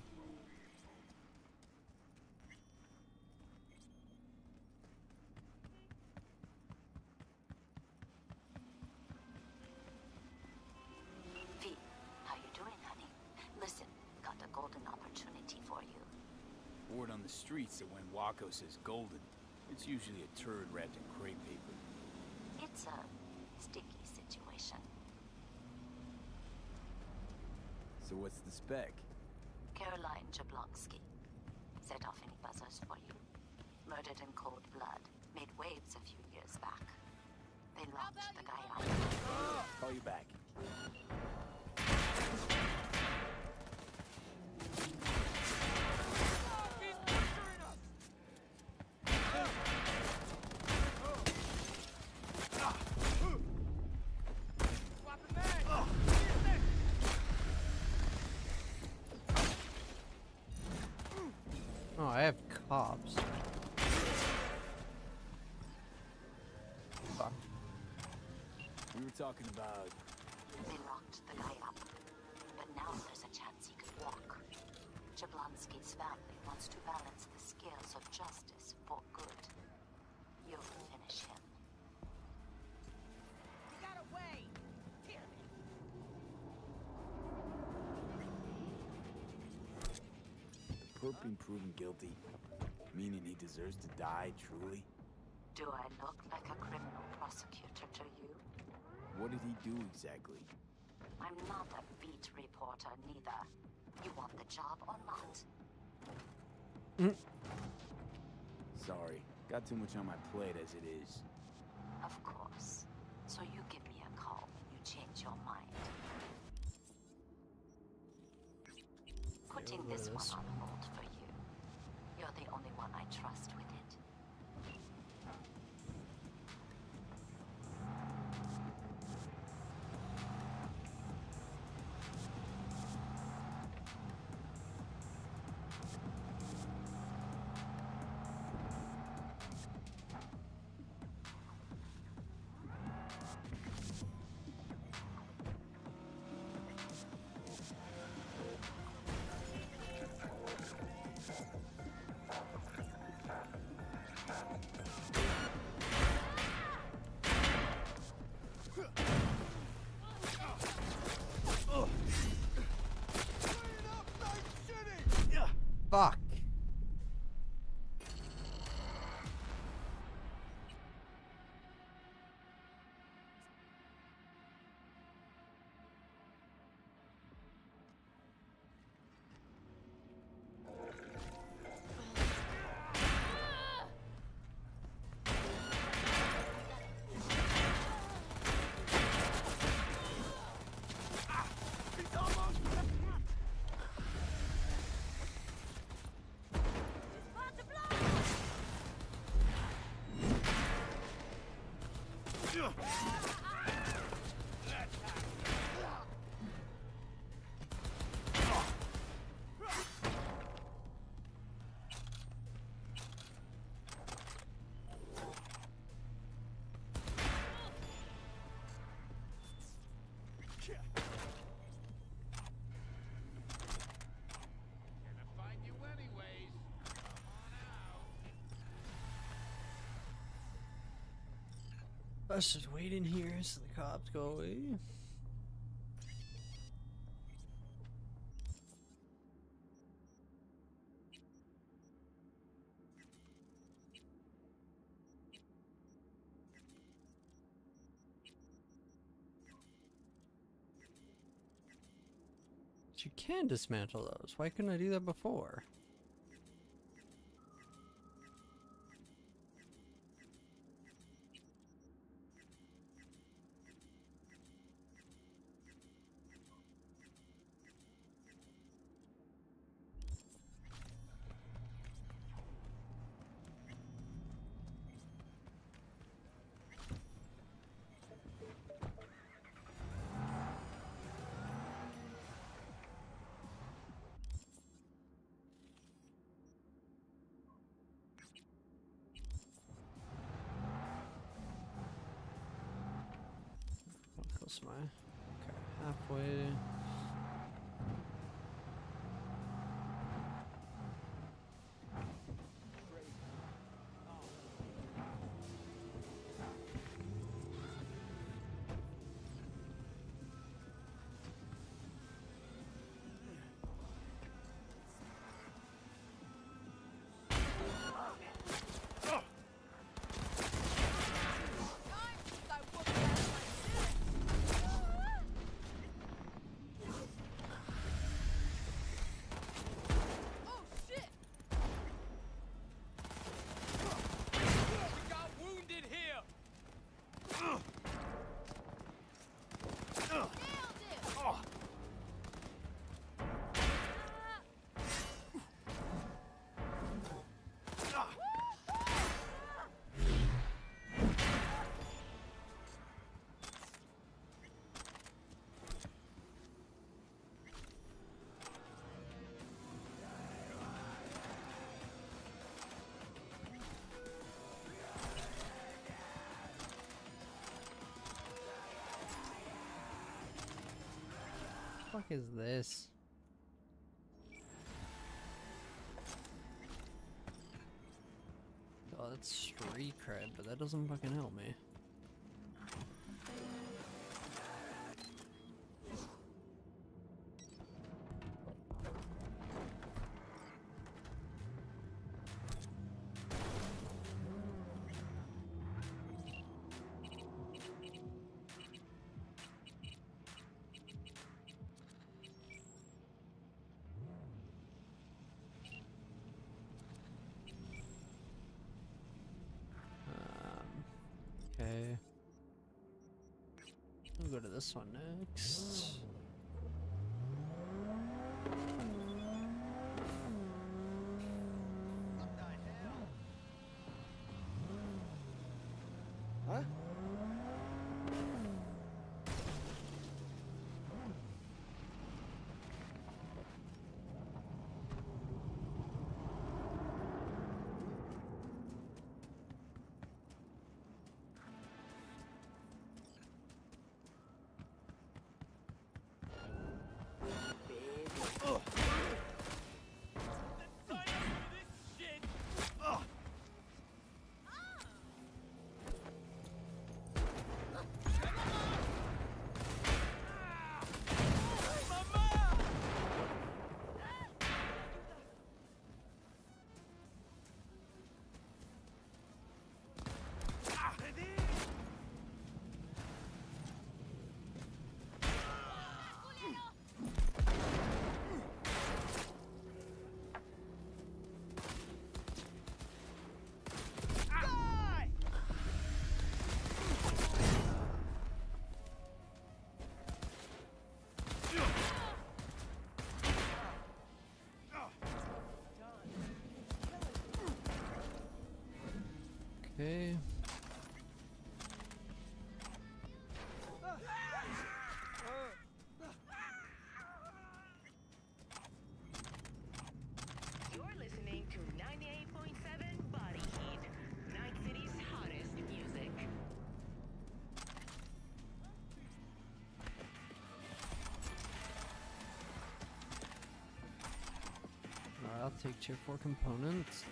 V, how you doing, honey? Listen, got a golden opportunity for you. Word on the streets that when Wako says golden, it's usually a turd wrapped in crepe paper. It's a sticky situation. So what's the spec? Caroline Jablonski. Set off any buzzers for you. Murdered in cold blood. Made waves a few years back. They locked the guy out. Call you back. Oh, I have cops. Fuck. We were talking about... They locked the guy up. But now there's a chance he could walk. Jablonski's family wants to balance the scales of justice for good. You'll finish him. We got away! Here. Perp being proven guilty, meaning he deserves to die, truly? Do I look like a criminal prosecutor to you? What did he do exactly? I'm not a beat reporter, neither. You want the job or not? Sorry, got too much on my plate as it is. Of course. So you give me a call when you change your mind. Putting this one on hold for you. You're the only one I trust with it. Fuck. Let's just wait in here so the cops go away. You can dismantle those. Why couldn't I do that before? Okay, halfway. What the fuck is this? Oh, that's street cred, but that doesn't fucking help me. Okay. We'll go to this one next. Huh? Okay. You're listening to 98.7 Body Heat, Night City's hottest music. Alright, I'll take tier 4 components.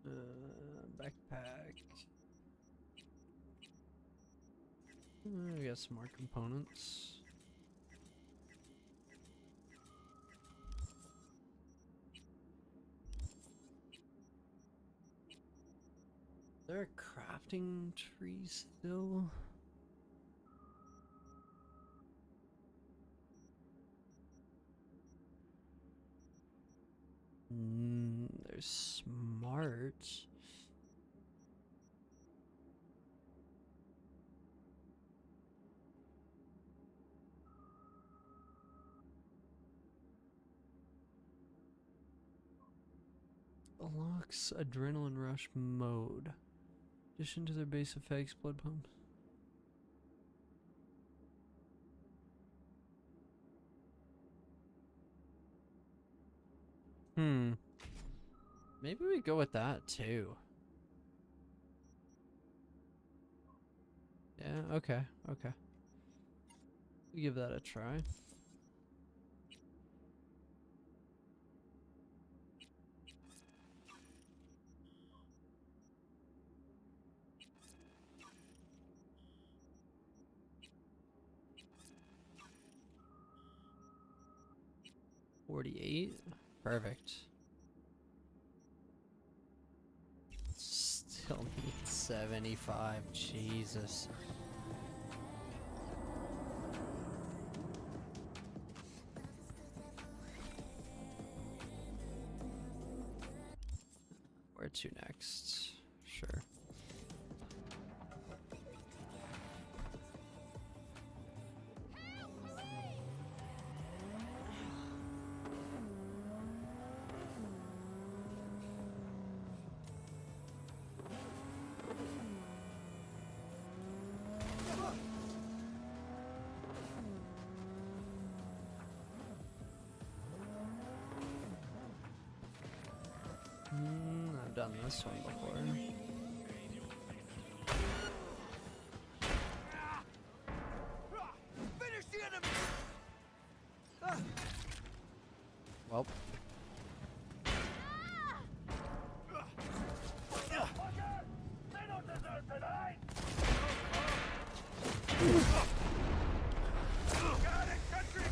Backpack. We got some more components. Is there a crafting tree still? There's smart. Unlocks adrenaline rush mode. Addition to their base effects, blood pumps. Maybe we go with that too. Yeah, okay, okay. We give that a try. $48. Perfect. Still need 75. Jesus. Where to next? Sure. I've done this one before. Finish the enemy! Well. They don't deserve tonight! Got it, country!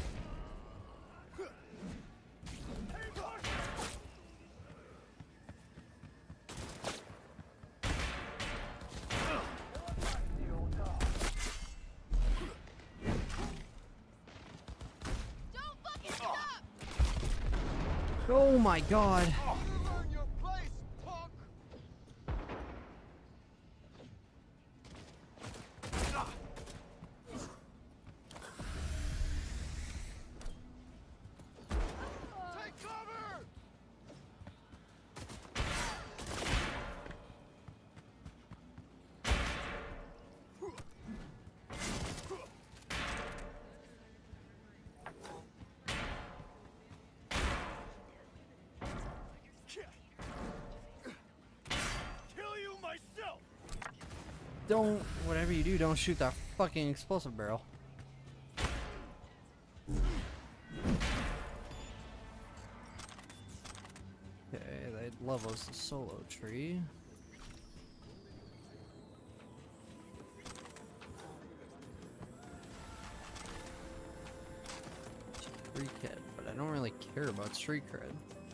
Oh my god. Don't, whatever you do, don't shoot that fucking explosive barrel. Okay, that levels the solo tree. Street cred, but I don't really care about street cred.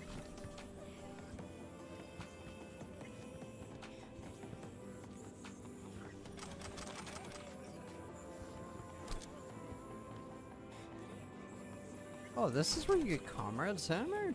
Oh, this is where you get Comrade's Hammer?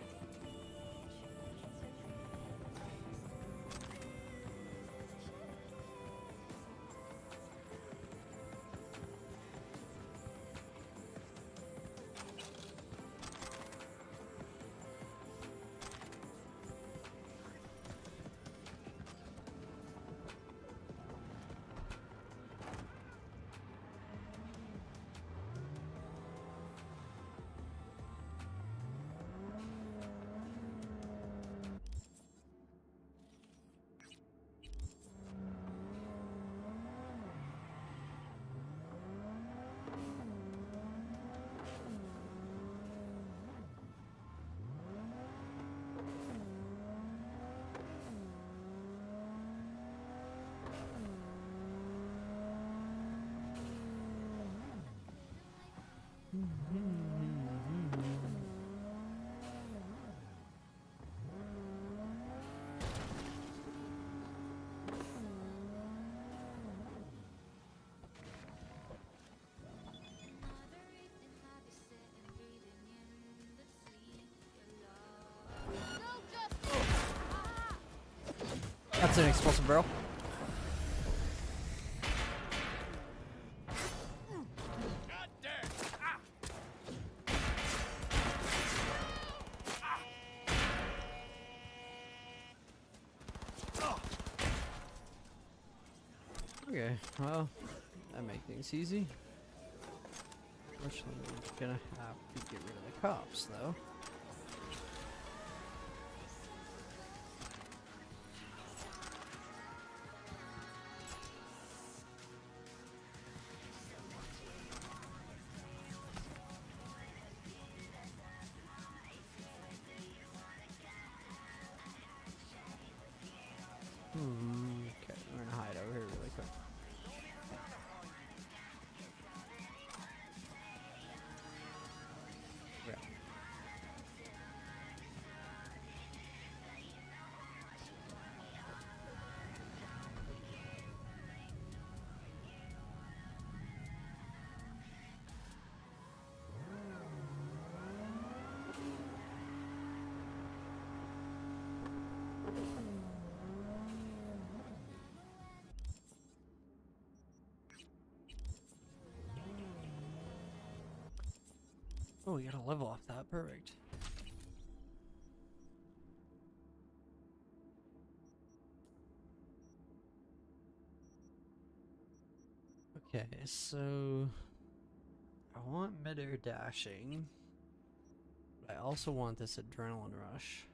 It's an explosive barrel. Okay, well, that makes things easy. Unfortunately, we're gonna have to get rid of the cops, though. Okay, we're gonna hide over here really quick. Yeah. Oh, we got a level off that. Perfect. Okay, so I want mid-air dashing, but I also want this adrenaline rush.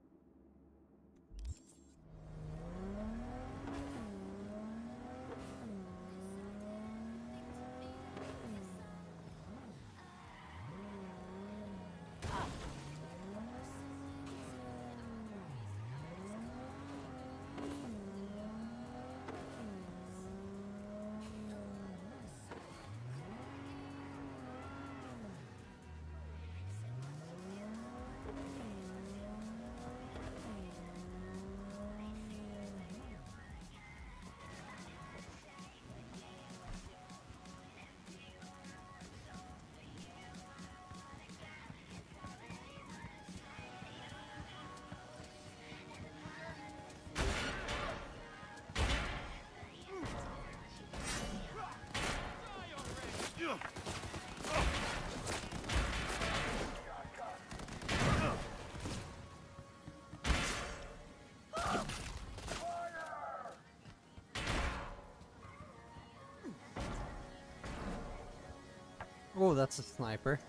Oh, that's a sniper.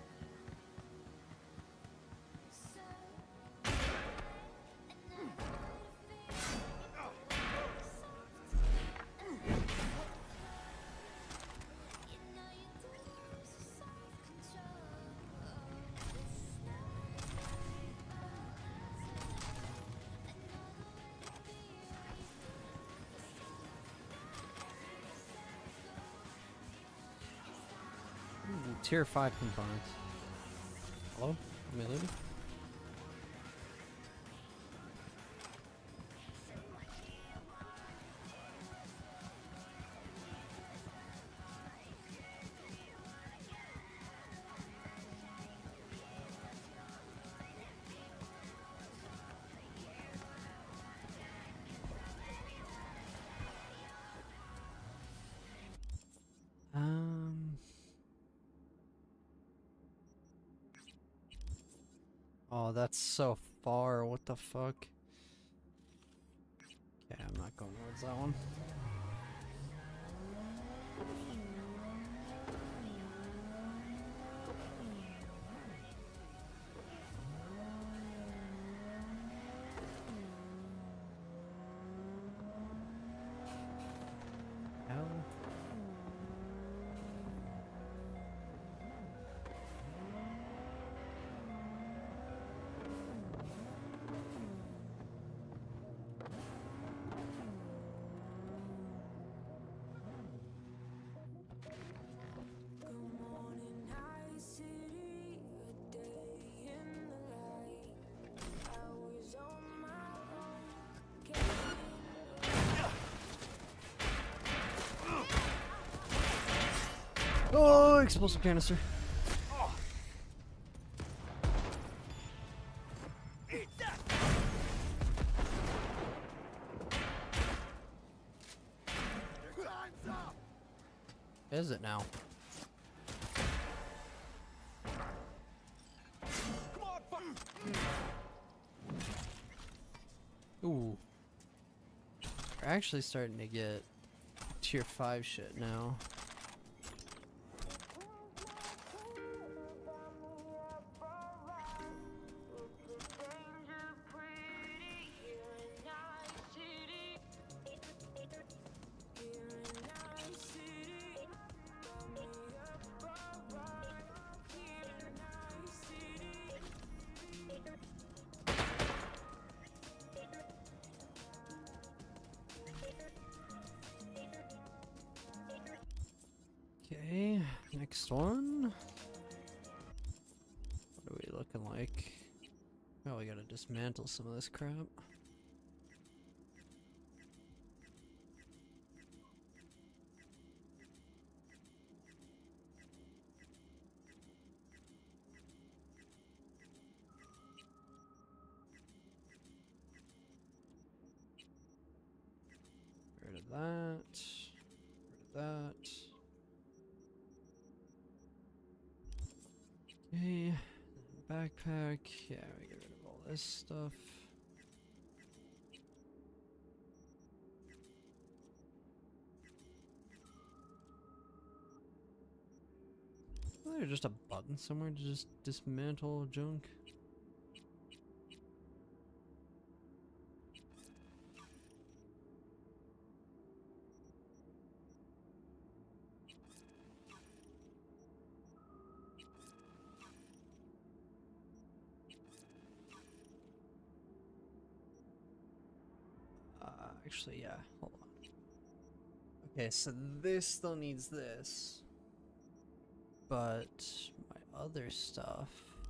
Tier 5 components. Hello? Am I looting? Oh, that's so far. What the fuck? Okay, I'm not going towards that one. Hell. Oh, explosive canister. Is it now? Ooh. We're actually starting to get tier 5 shit now. Okay, next one. What are we looking like? Oh, we gotta dismantle some of this crap. Rid of that. Rid of that. Okay, backpack. Yeah, we get rid of all this stuff. Is there just a button somewhere to just dismantle junk? Actually, yeah, hold on. Okay, so this still needs this. But my other stuff...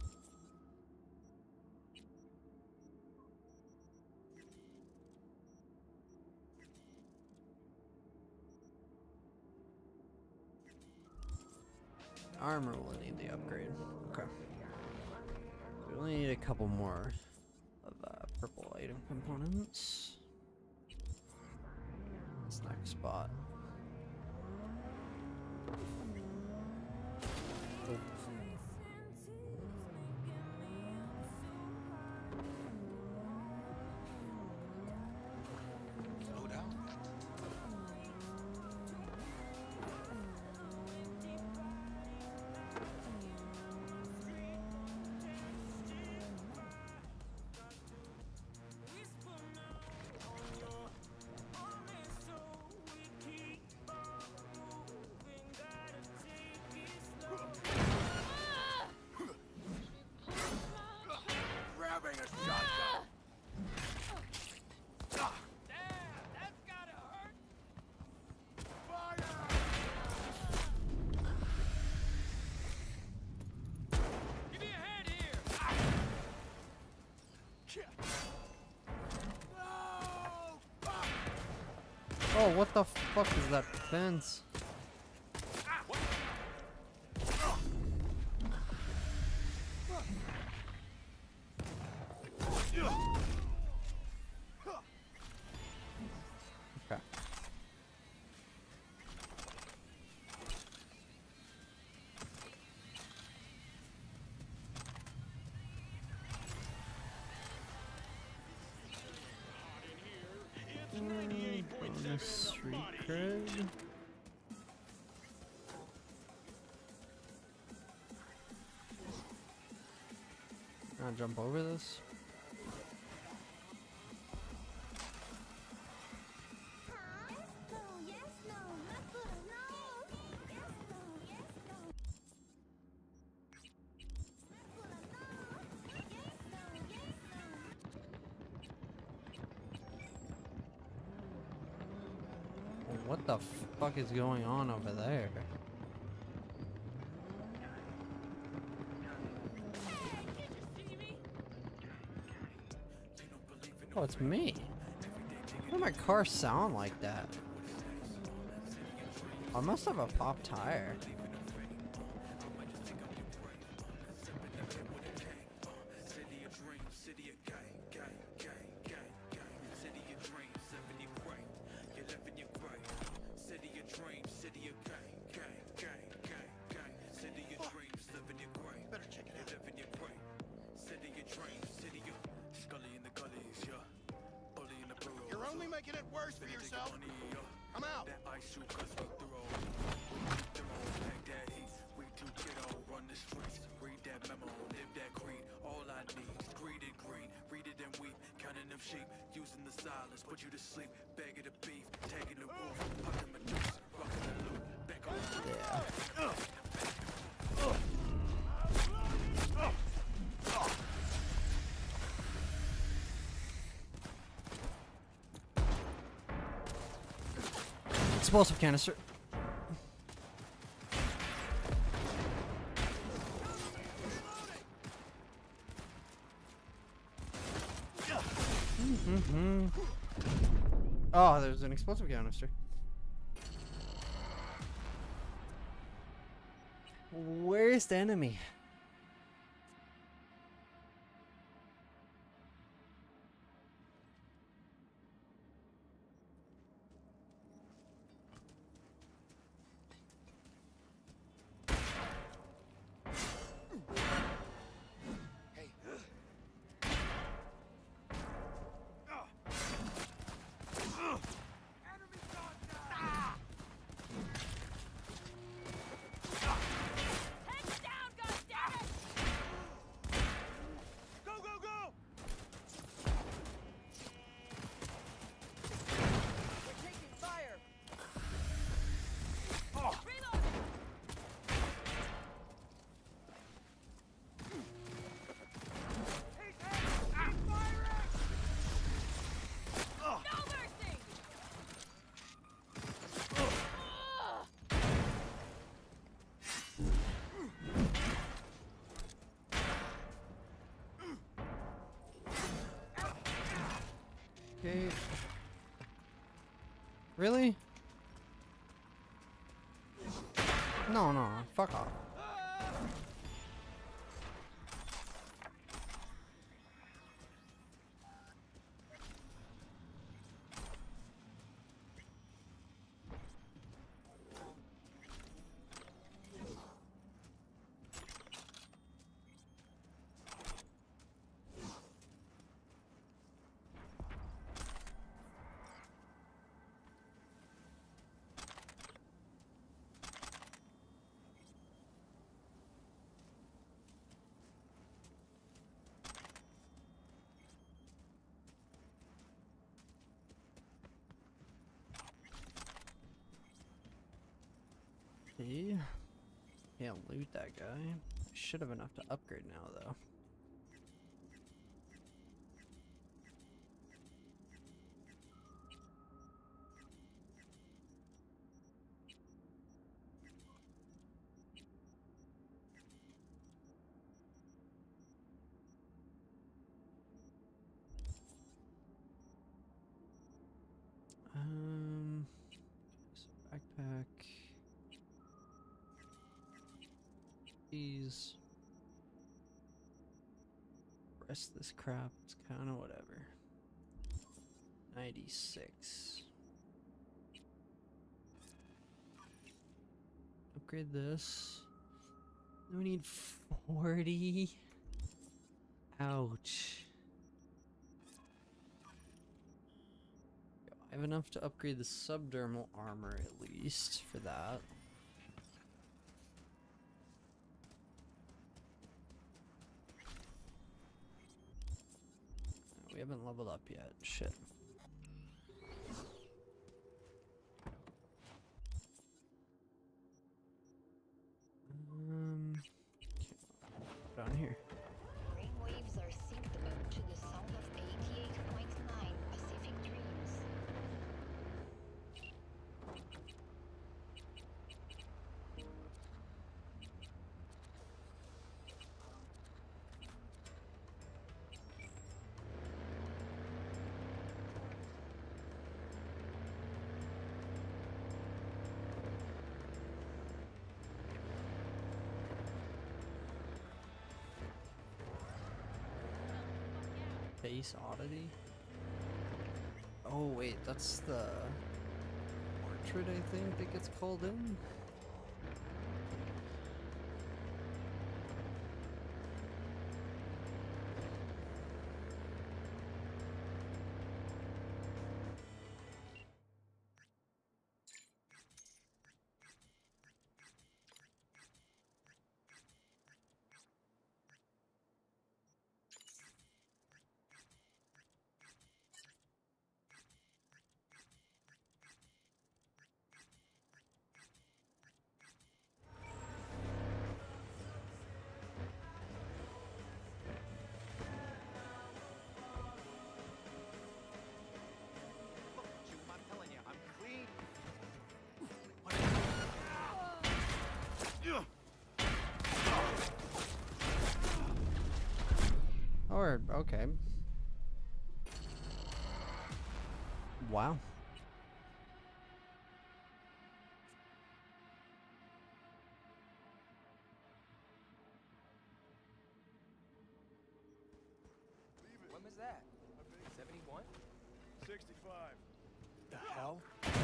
Armor will need the upgrade. Okay. We only need a couple more of purple item components. Next spot. Oh. Slow down. Oh, what the fuck is that fence? Okay. Bonus street cred. I'll jump over this. What the fuck is going on over there? Oh, it's me. Why does my car sound like that? I must have a pop tire. City of dreams, city of gang, gang. making it worse for yourself. Come out. Run the streets, read that memo, live that creed. All I need is greed and green. Read it and weep, counting them sheep, using the silence, put you to sleep. Begging the beef, tagging the wolf, hugging my deuce, rocking the loot, back on the roof. Explosive canister. Oh, there's an explosive canister. Where's the enemy? Okay. Really? No, no, fuck off. Okay. Can't loot that guy. Should have enough to upgrade now, though. So backpack. These. Rest of this crap, it's kind of whatever. 96. Upgrade this. Then we need 40. Ouch. I have enough to upgrade the subdermal armor at least for that. We haven't leveled up yet. Shit. Down here. Brainwaves are synced up to the sound of 88.9 Pacific Dreams. Base oddity? Oh wait, that's the portrait I think that gets called in? Wow. When was that? 71? 65. The hell?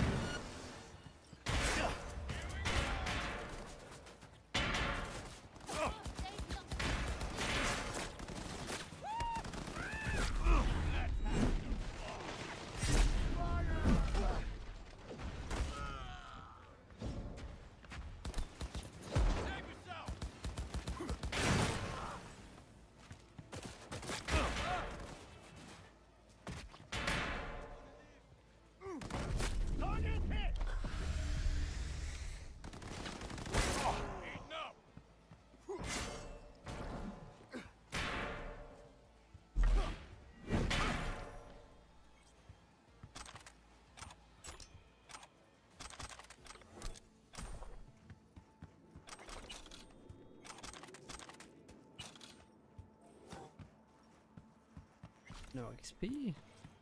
No XP.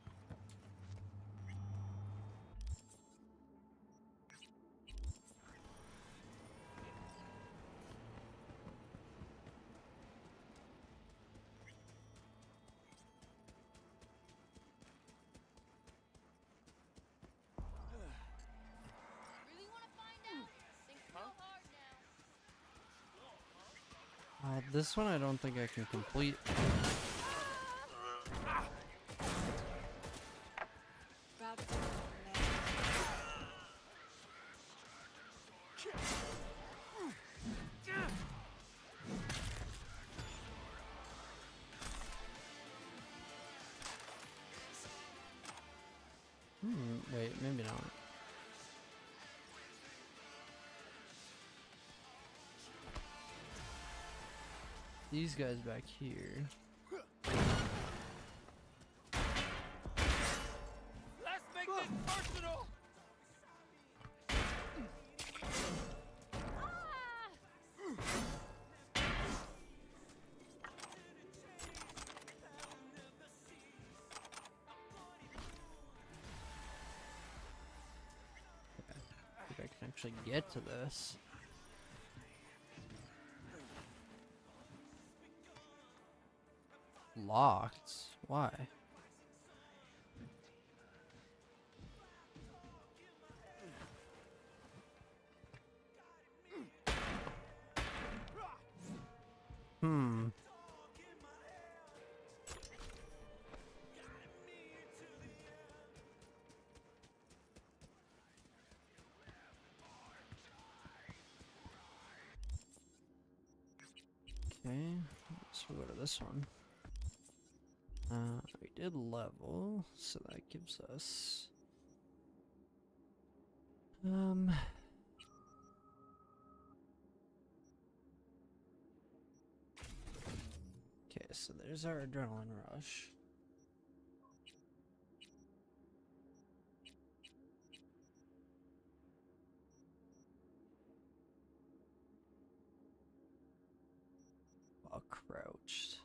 This one I don't think I can complete. Wait, maybe not. These guys back here. Let's make this personal! If I can actually get to this. Locked? Why? Okay, so we'll go to this one. We did level, so that gives us okay, so there's our adrenaline rush. While crouched.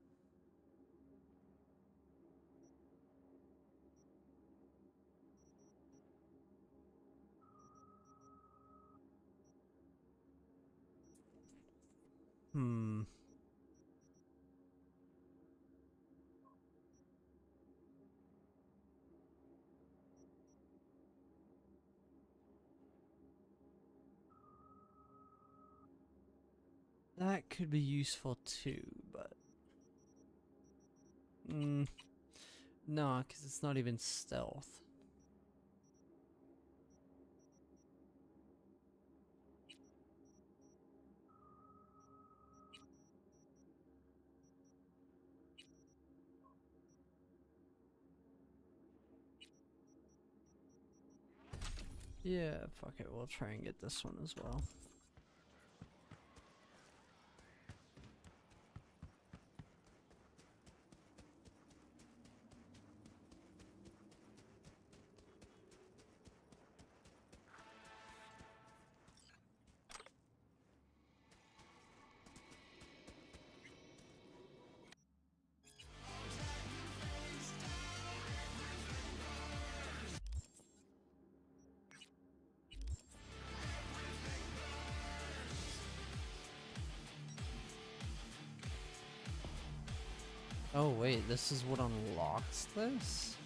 That could be useful too, but no, because it's not even stealth. Yeah, fuck it, we'll try and get this one as well. Oh wait, this is what unlocks this?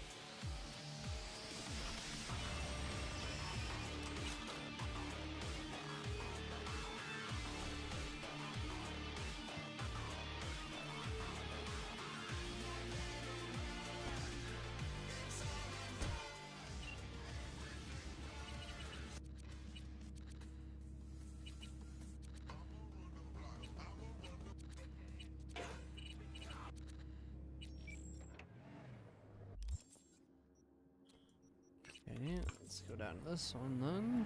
Okay, let's go down to this one then.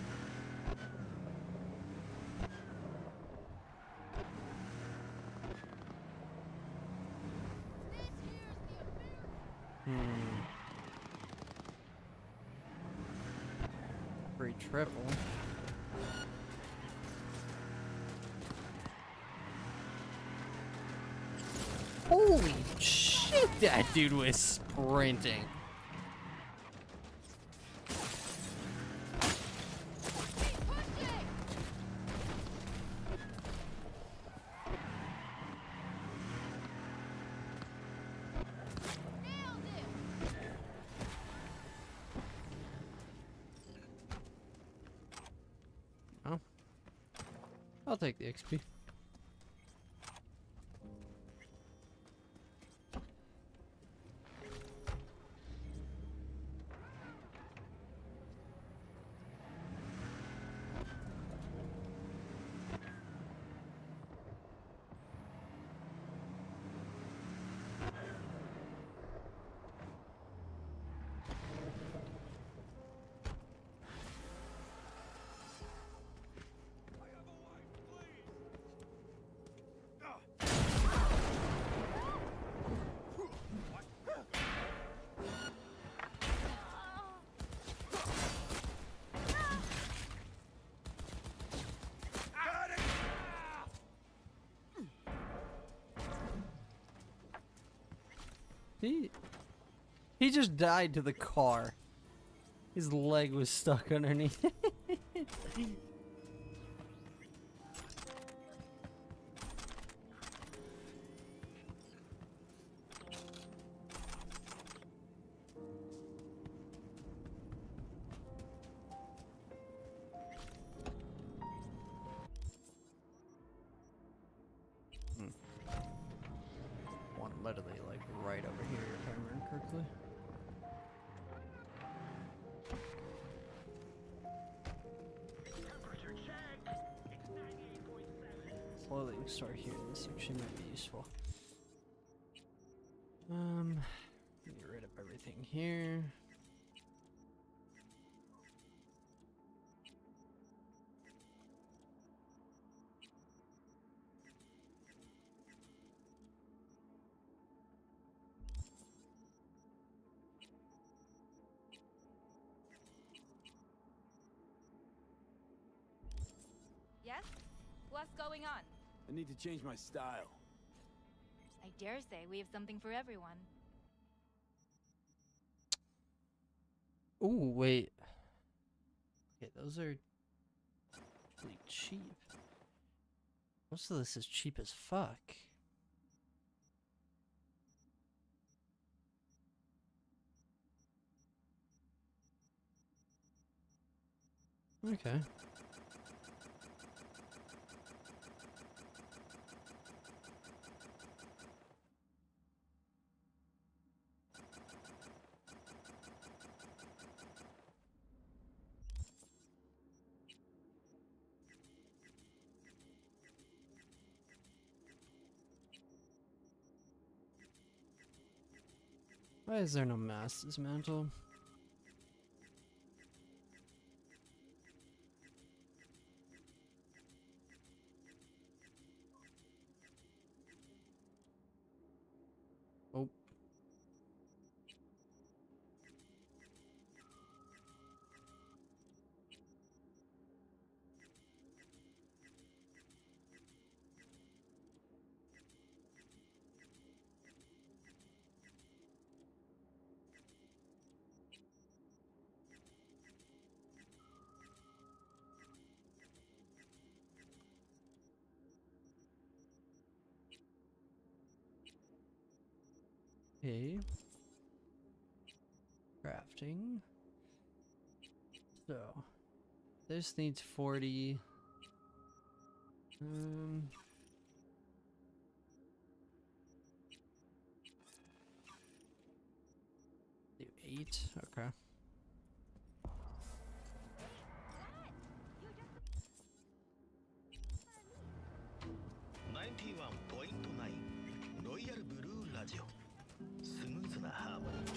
Free triple. Holy shit, that dude was sprinting. Oh. I'll take the XP. He just died to the car. His leg was stuck underneath. One literally like right over here if I remember correctly. Clothing store here in this section might be useful. Get rid of everything here. Yes? What's going on? I need to change my style. I dare say we have something for everyone. Ooh, wait. Okay, those are really cheap. Most of this is cheap as fuck. Okay. Why is there no mass dismantle? Oh. Okay. Crafting. So, this needs 40. Do 8. Okay. Royal Blue Radio. スムーズなハーモニー。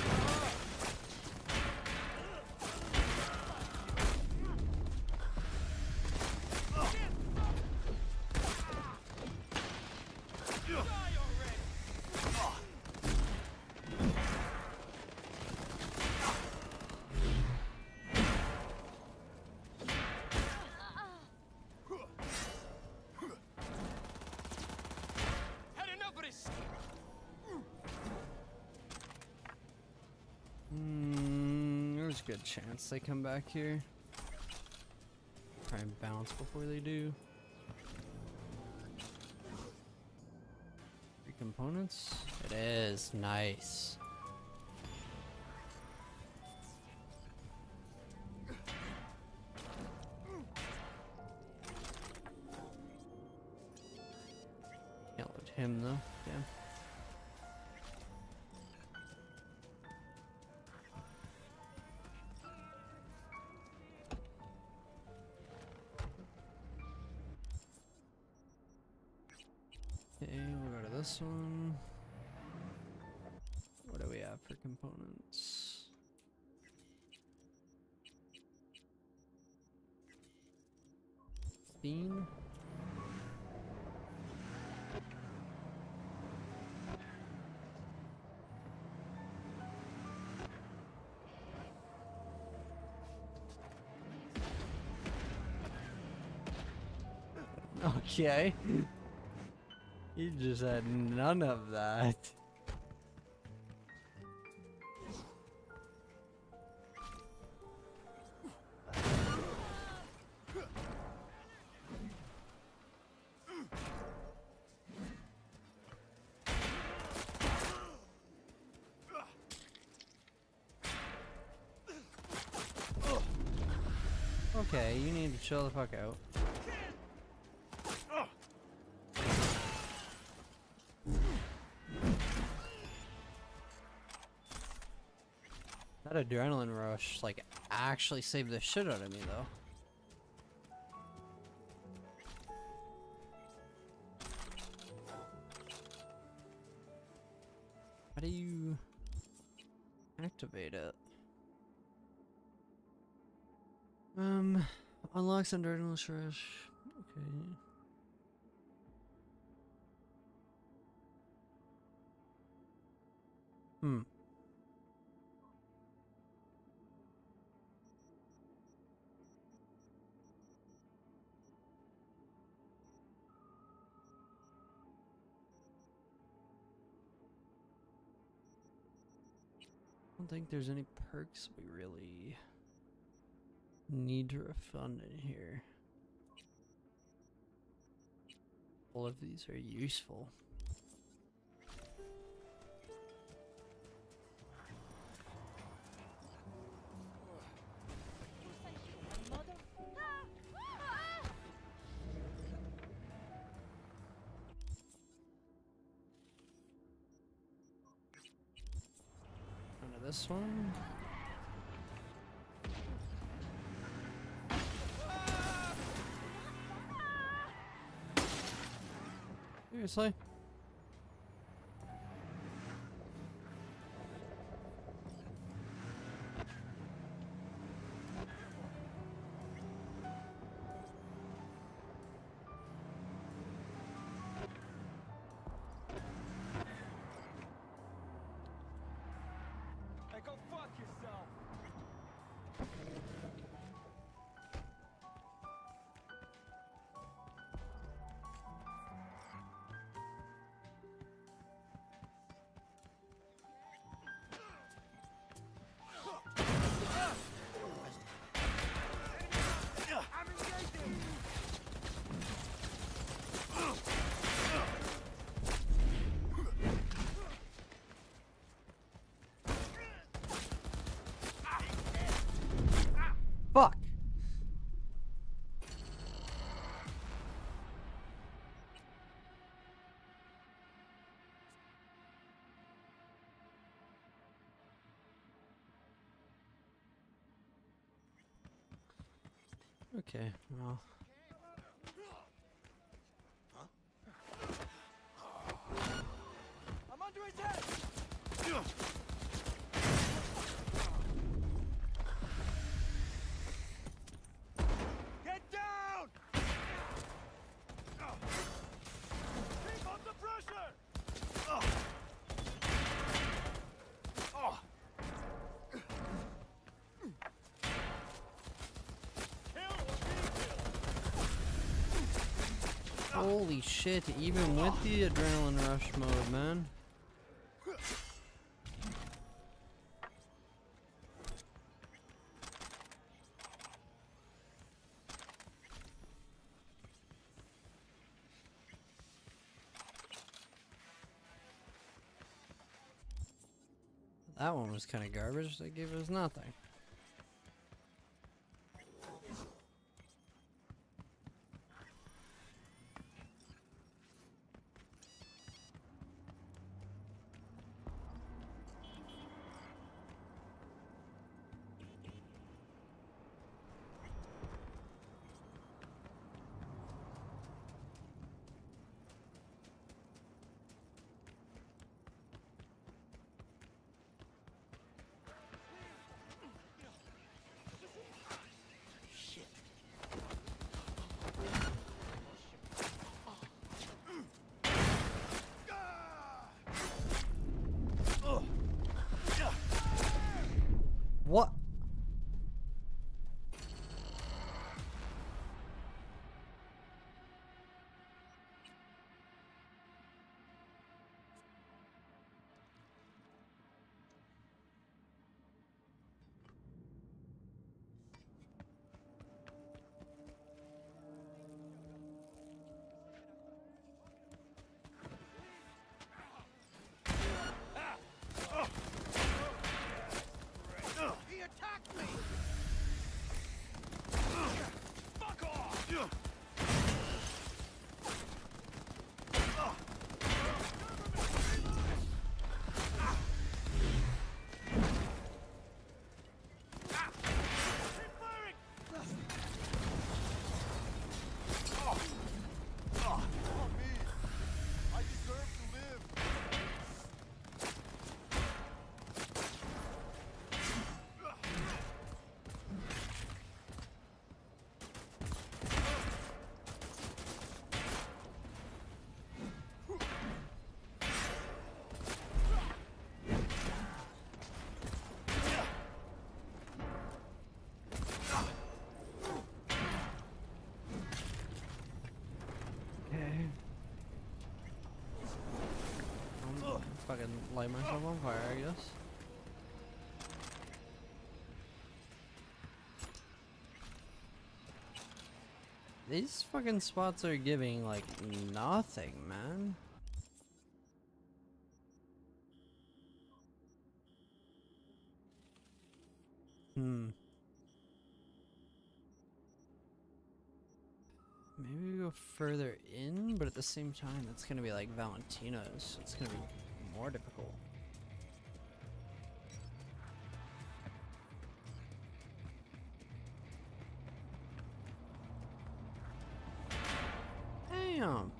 There's a good chance they come back here. Try and bounce before they do. 3 components? It is. Nice. Can't load him though. Damn. Okay, we'll go to this one. What do we have for components? Bean. Okay. You just had none of that. Okay, you need to chill the fuck out. That adrenaline rush, like, actually saved the shit out of me, though. How do you activate it? Unlocks adrenaline rush. Okay. I don't think there's any perks we really need to refund in here. All of these are useful. Onto this one. Seriously? Hey, go fuck yourself. Okay, well. I'm under attack! Get down! Keep up the pressure! Holy shit, even with the adrenaline rush mode, man. That one was kind of garbage. They gave us nothing. What? He attacked me! Fuck off! Fucking light myself on fire, I guess. These fucking spots are giving like nothing, man. Maybe we go further in, but at the same time, it's gonna be like Valentino's. It's gonna be more difficult. Damn.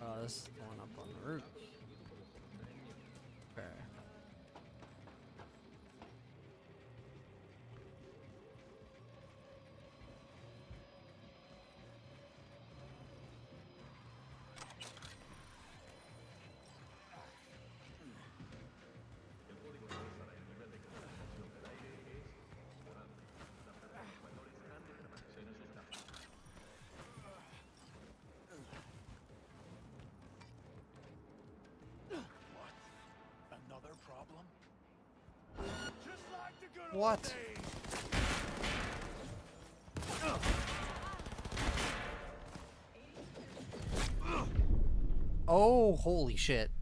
this is the one up on the roof. Okay. Another problem? Just like the good old What? days. Oh, holy shit.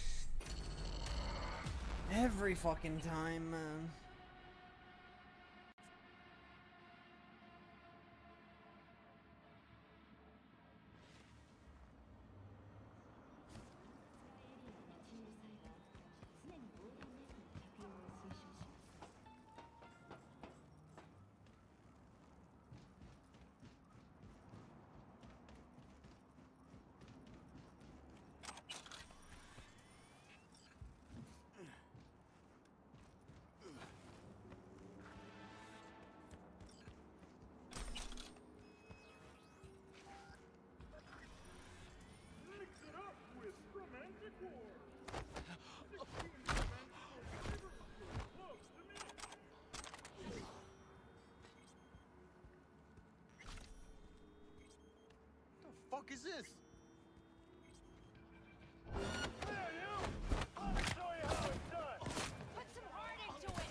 Every fucking time, man. Mix it up with romantic war. The fuck is this? There, you! I'll show you how it's done. Put some heart into it!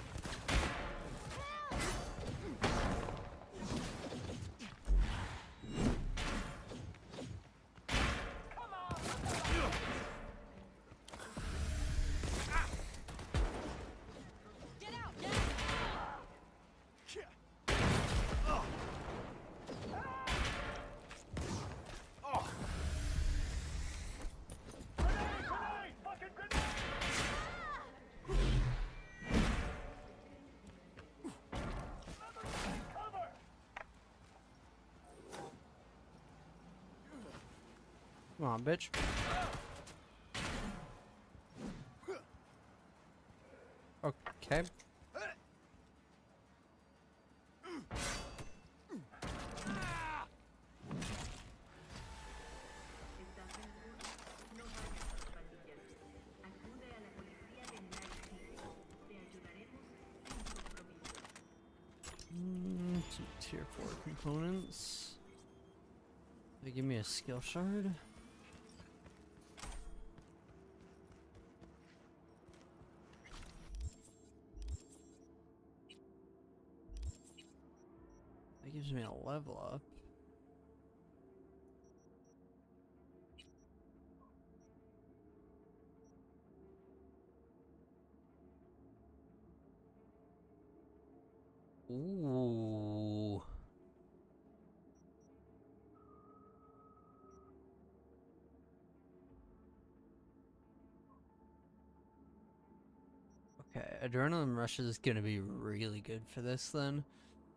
Get out now! Grenade! Fucking grenade! Cover! Come on, bitch. Okay. Some tier 4 components. They give me a skill shard. That gives me a level up. Ooh. Okay, Adrenaline Rush is gonna be really good for this then.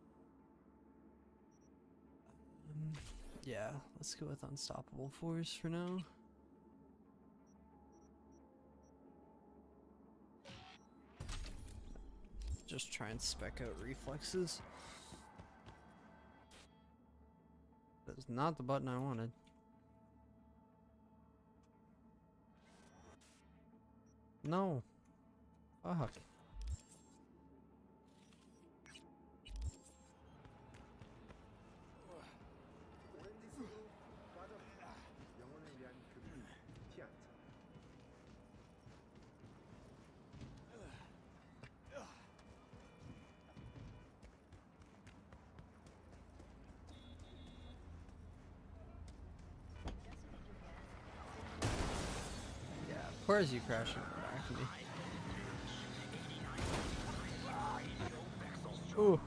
Yeah, let's go with Unstoppable Force for now. Just try and spec out reflexes. That's not the button I wanted. No. Fuck. Yeah, of course you crashed into the back of me. Ooh.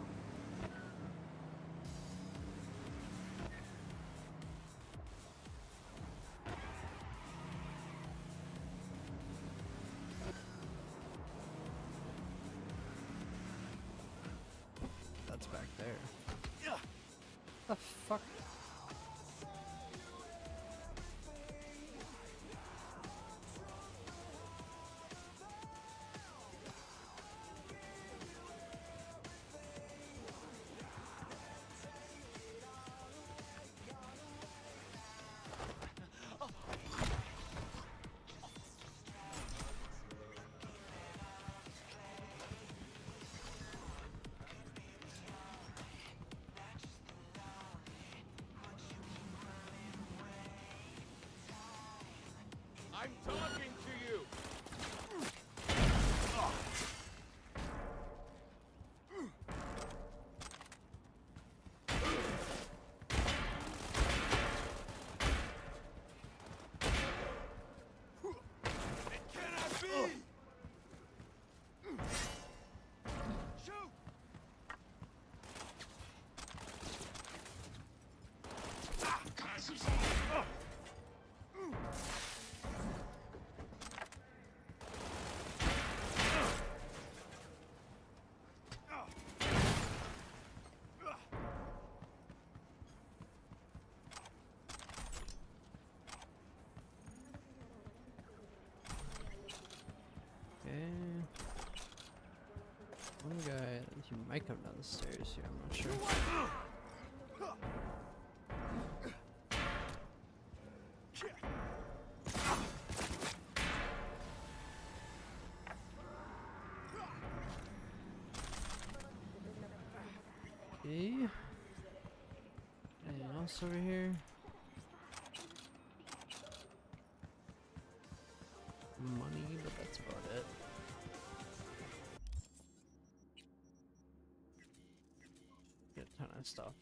That's back there. The fuck? I'm talking to you. It cannot be! Shoot! Okay. One guy, he might come down the stairs here, I'm not sure. Okay. Anything else over here? Money, but that's about it. Get a ton of stuff.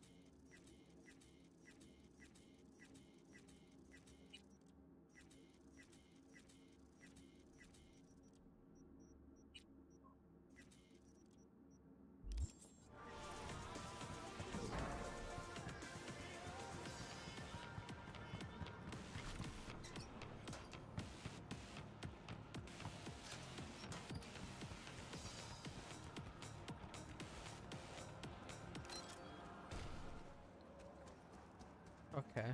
Okay.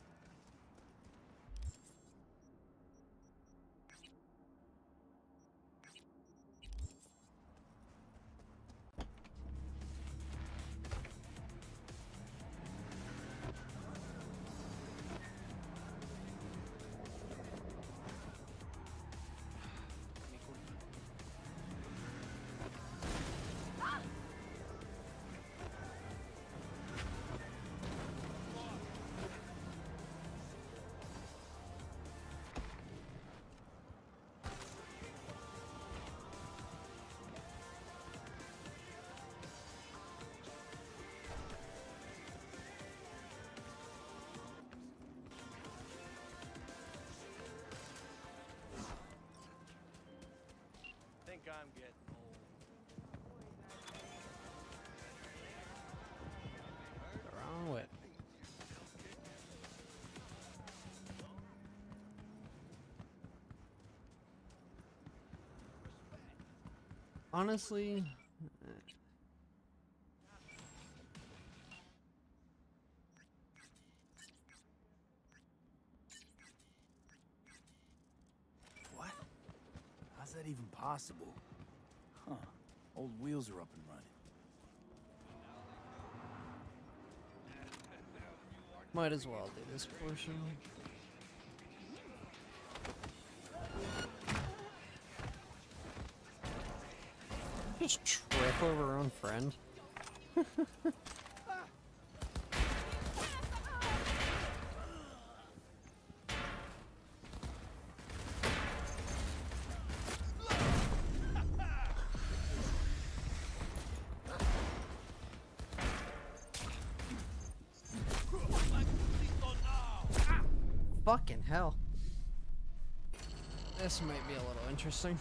I think I'm getting old. The wrong way. Honestly, What? How's that even possible? Huh. Old wheels are up and running. might as well do this portion. Just trip over her own friend. Fucking hell. This might be a little interesting.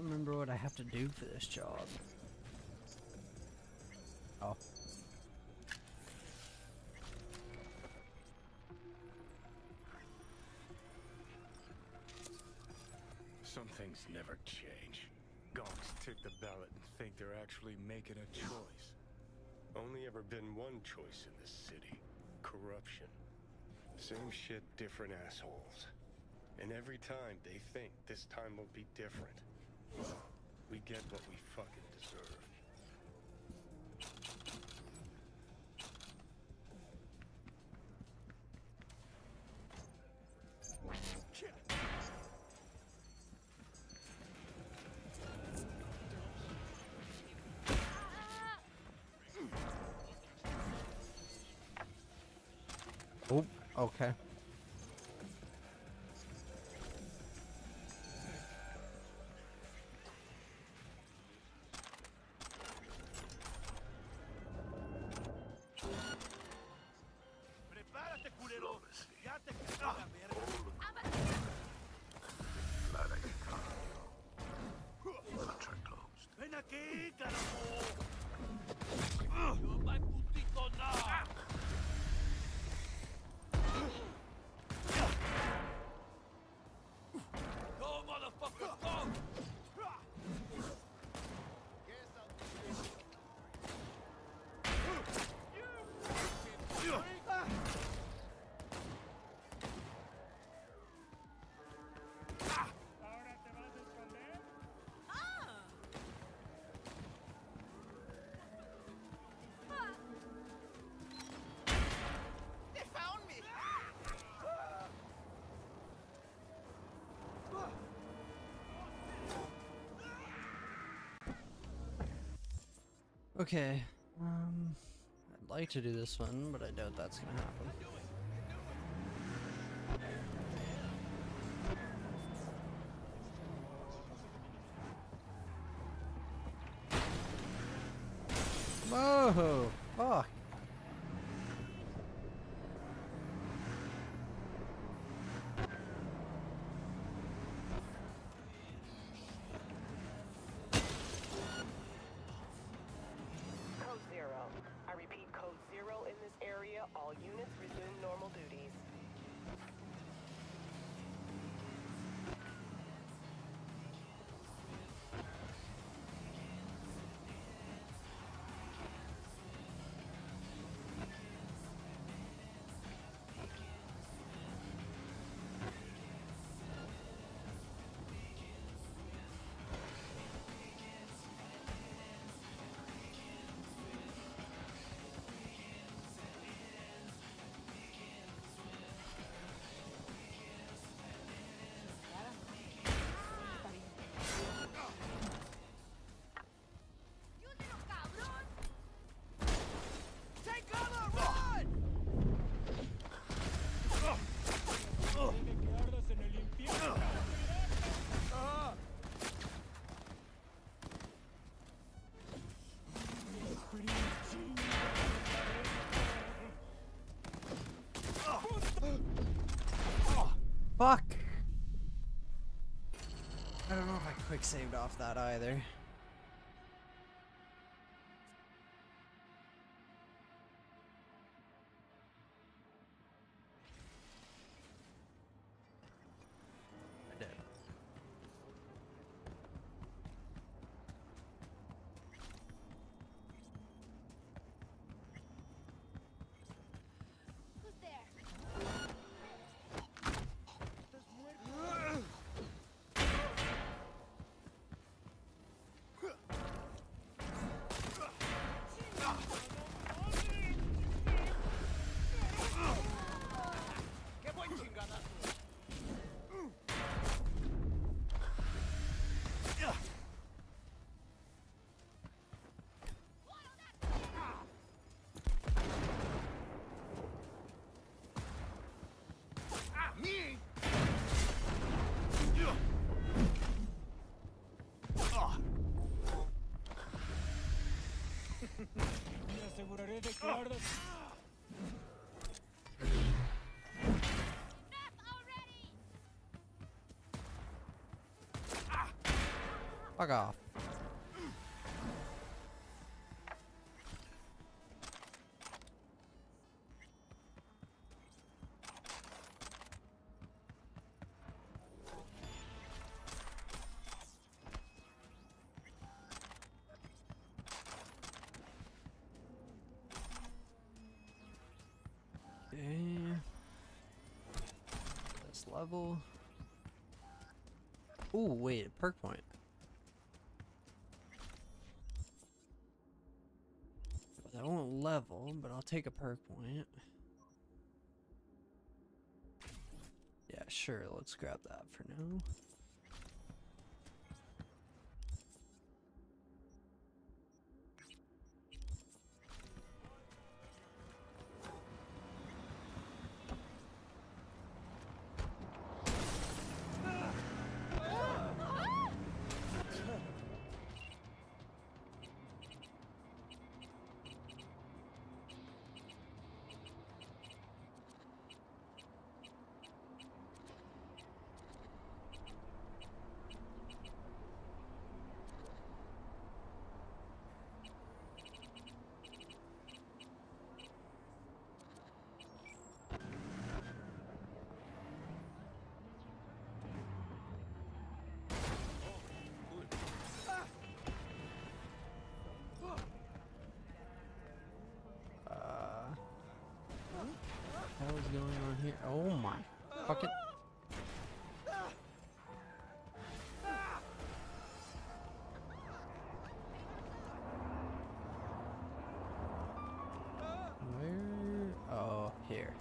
remember what I have to do for this job. Oh. Some things never change. Gonks tick the ballot and think they're actually making a choice. Only ever been one choice in this city. Corruption. Same shit, different assholes. And every time they think this time will be different. We get what we fucking deserve. Oh, okay. Prepárate, culero. Ya te quedó la verga. Ven aquí, carajo. No hay putito nada. Go, motherfucker, go! They found me! Okay. I'd like to do this one, but I doubt that's gonna happen. Whoa! Fuck! Code 0. I repeat, Code 0 in this area. All units resume normal duties. Take cover, run! Fuck! I don't know if I quick saved off that either. I did. Who's there? ¡Qué buen chingadazo! Me? Me aseguraré de que ardas. Fuck off. This level. Ooh, wait, a perk point. That won't level, but I'll take a perk point. Yeah, sure, let's grab that for now. What is going on here? Oh my fucking. Where? Oh, here.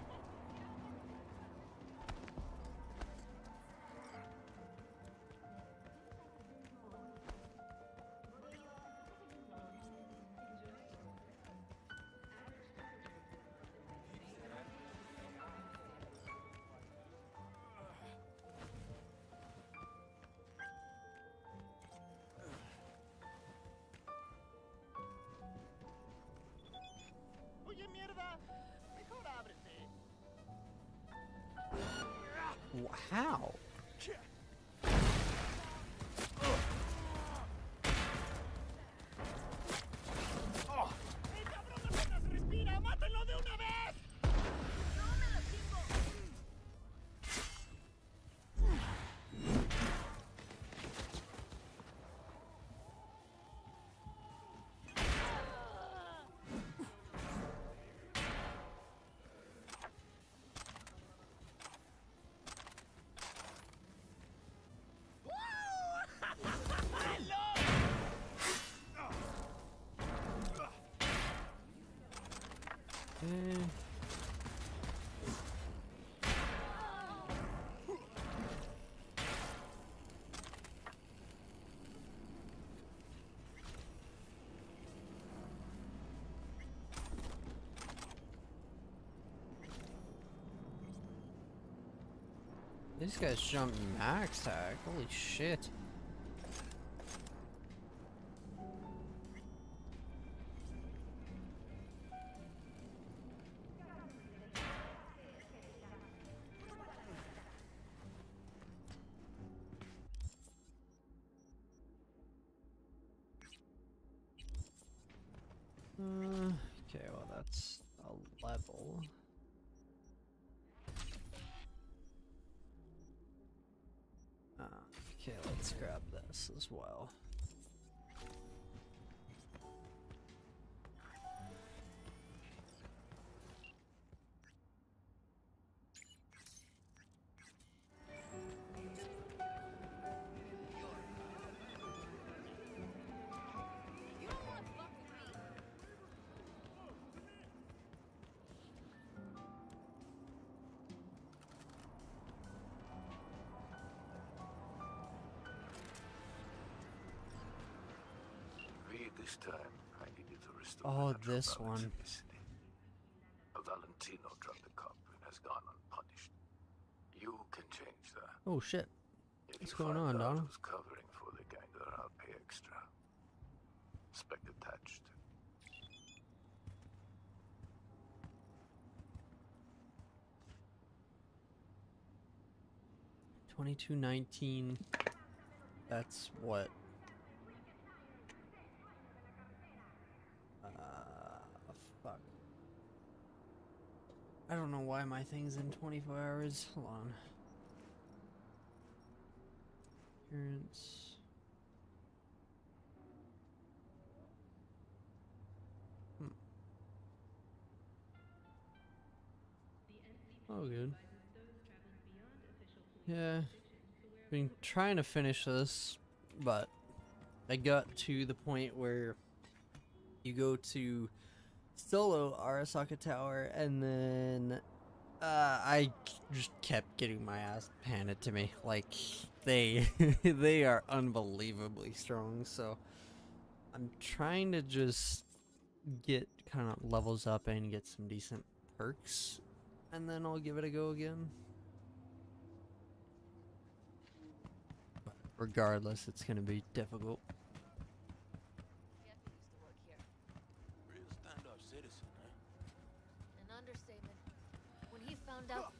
How? These guys jump max tag. Holy shit. Okay, well that's a level. Okay, let's grab this as well. This time, I needed to restore Oh, natural this balance one. in the city. A Valentino dropped the cop and has gone unpunished. You can change that. Oh shit. If What's you going find on, out Donald? who's covering for the gang, then I'll pay extra. Spec attached. $22.19. That's what? I don't know why my thing's in 24 hours. Hold on. Appearance. Oh, good. Yeah. Been trying to finish this, but I got to the point where you go to solo Arasaka Tower, and then I just kept getting my ass handed to me. Like, they they are unbelievably strong, so I'm trying to just get kind of levels up and get some decent perks, and then I'll give it a go again. But regardless, it's gonna be difficult. Real stand-up citizen, eh? An understatement. When he found out.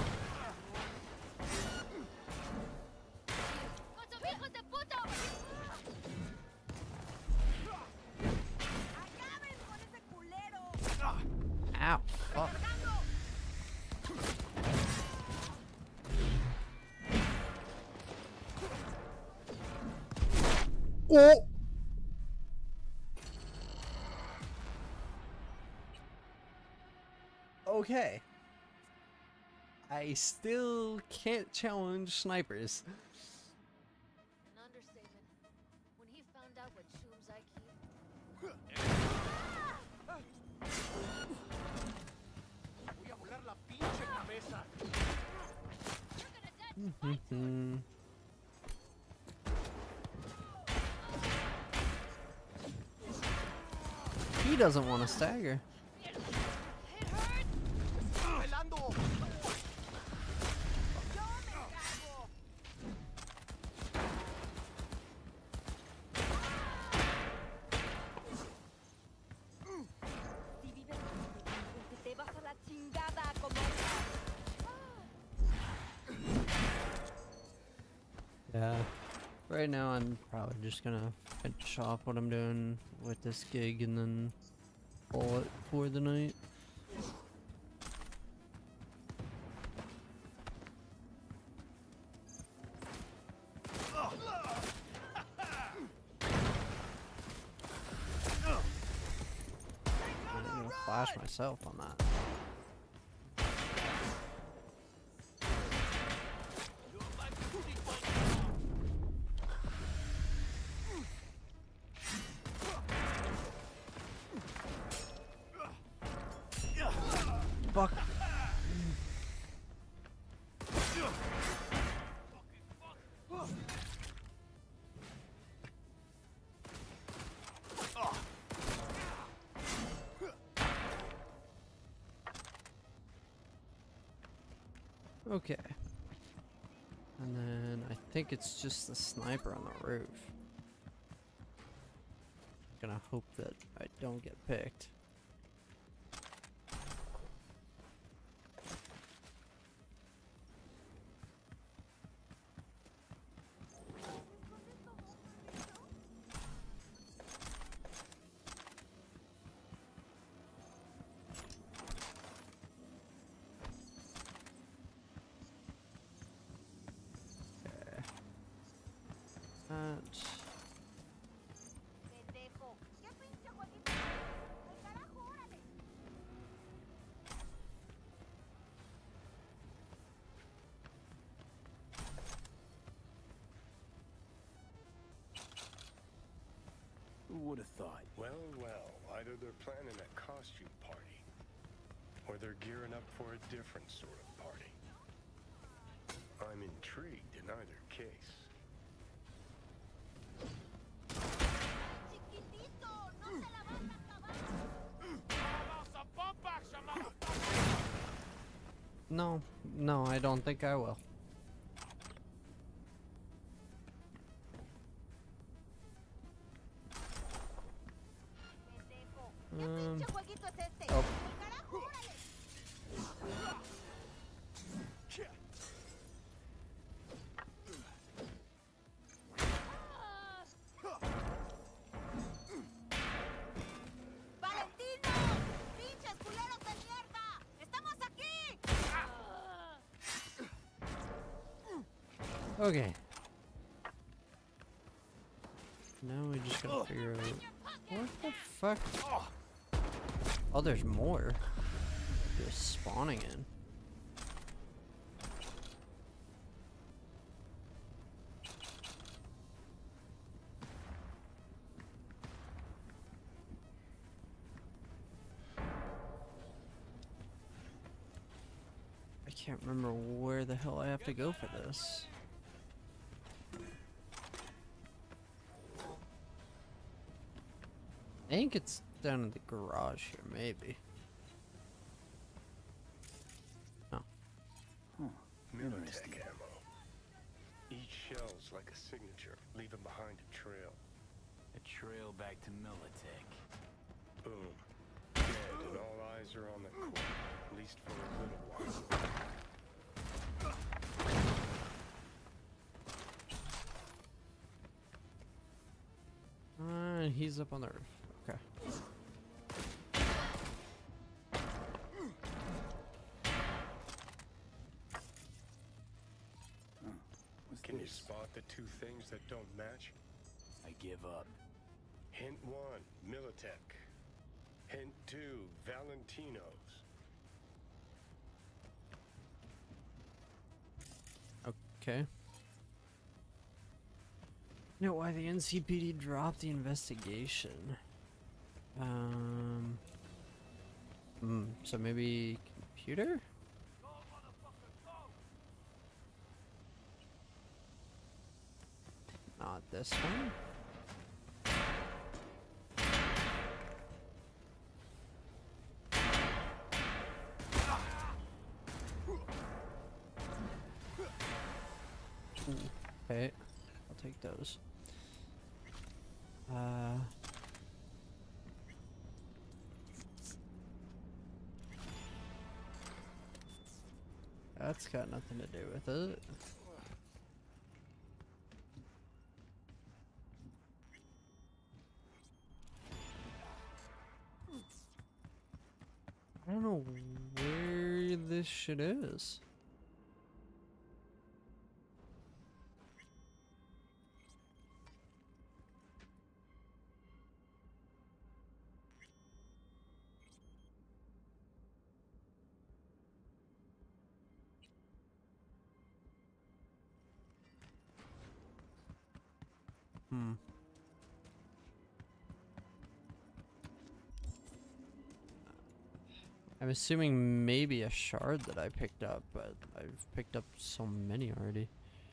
Ow. Fuck. Oh. Okay. I still can't challenge snipers. An understatement. When he found out what shrooms I keep. Voy a volar la pinche cabeza. He doesn't want to stagger. Yeah, right now I'm probably just gonna finish off what I'm doing with this gig and then call it for the night. I'm gonna flash myself on that. Fuck. Okay. And then I think it's just the sniper on the roof. Gonna hope that I don't get picked. Who would have thought? Well, well, either they're planning a costume party, or they're gearing up for a different sort of party. I'm intrigued in either case. No, no, I don't think I will. Oh. ¡Valentino! ¡Pinches culeros de mierda! ¡Estamos aquí! Okay. Now we just gotta figure out what the fuck. Oh, there's more. Just spawning in. I can't remember where the hell I have to go for this. I think it's down in the garage here, maybe. Oh. Militech ammo. Each shell's like a signature, leaving behind a trail. A trail back to Militech. Boom. Dead, and all eyes are on the court, at least for a little while. He's up on the roof. Okay. Can you spot the two things that don't match? I give up. Hint 1, Militech. Hint 2, Valentino's. Okay. You know why the NCPD dropped the investigation? So maybe computer? Not this one. Ooh, okay, I'll take those. That's got nothing to do with it. I don't know where this shit is. I'm assuming maybe a shard that I picked up, but I've picked up so many already.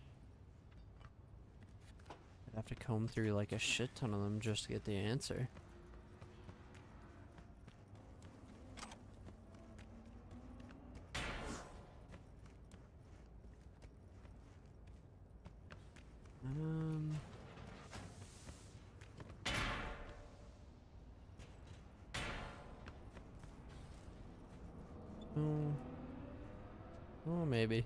I'd have to comb through like a shit ton of them just to get the answer. Oh, maybe.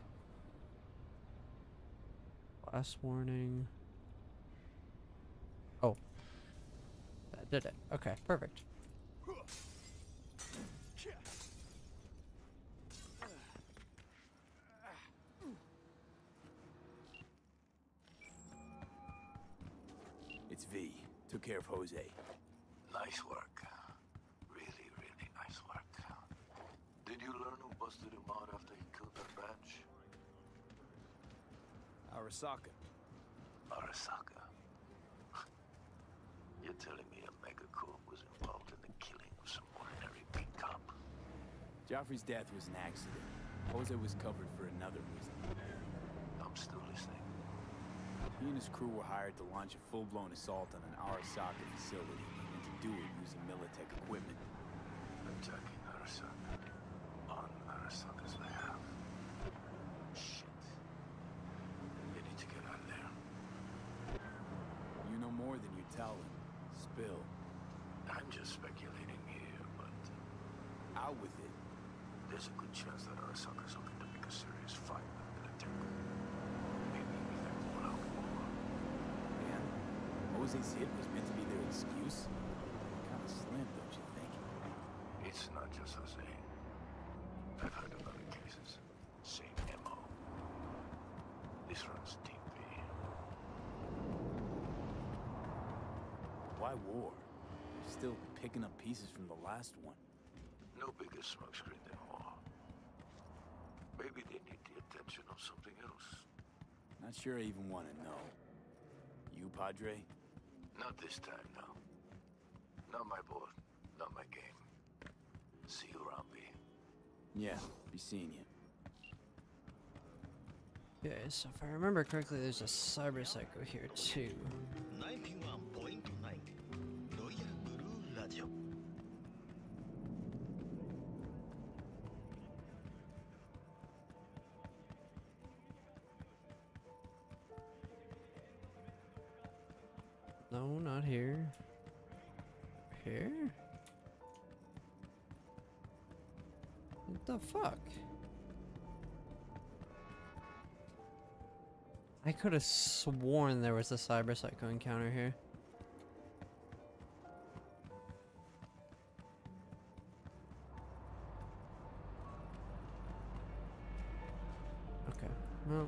Last warning. Oh. That did it. Okay, perfect. It's V. Took care of Jose. Nice work. Really, really nice work. Did you learn who busted him out after he killed that batch? Arasaka. Arasaka. You're telling me a megacorp was involved in the killing of some ordinary beat cop? Joffrey's death was an accident. Jose was covered for another reason. I'm still listening. He and his crew were hired to launch a full-blown assault on an Arasaka facility, and to do it using Militech equipment. Attacking Arasaka. On Arasaka's behalf. Shit. They need to get out of there. You know more than you tell him. Spill. I'm just speculating here, but... Out with it. There's a good chance that Arasaka's looking to make a serious fight with Militech. Maybe we can pull out more. Man, Jose's hit was meant to be their excuse? Kinda slim, don't you think? It's not just Jose. I've heard of other cases. Same MO. This runs deep Why war? You're still picking up pieces from the last one. No bigger smokescreen than war. Maybe they need the attention of something else. Not sure I even want to know. You, Padre? Not this time, no. Not my board, not my game. See you around, B. Yeah, be seeing you. Okay, so if I remember correctly, there's a Cyber Psycho here too. 91.9 Royal Blue Radio. No, not here. Here? What the fuck? I could have sworn there was a Cyber Psycho encounter here. Okay, well.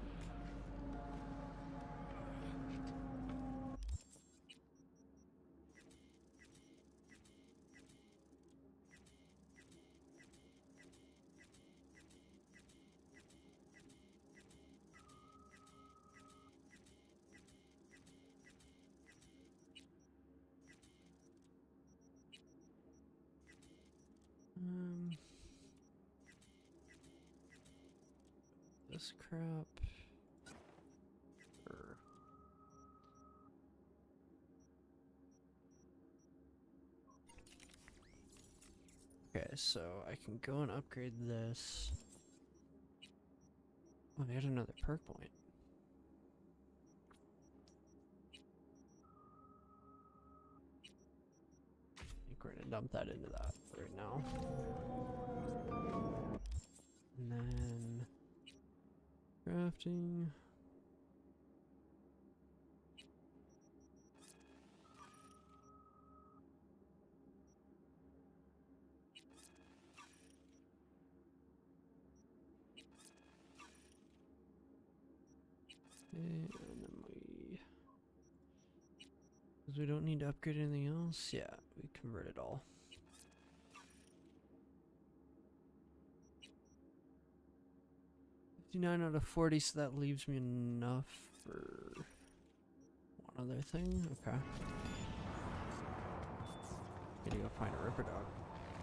This crap. Okay, so I can go and upgrade this. Oh, I got another perk point. I think we're gonna dump that into that right now. And then crafting. And then because we don't need to upgrade anything else, yeah, we convert it all. $59 out of 40, so that leaves me enough for one other thing. Okay. Gotta go find a Ripper Dog.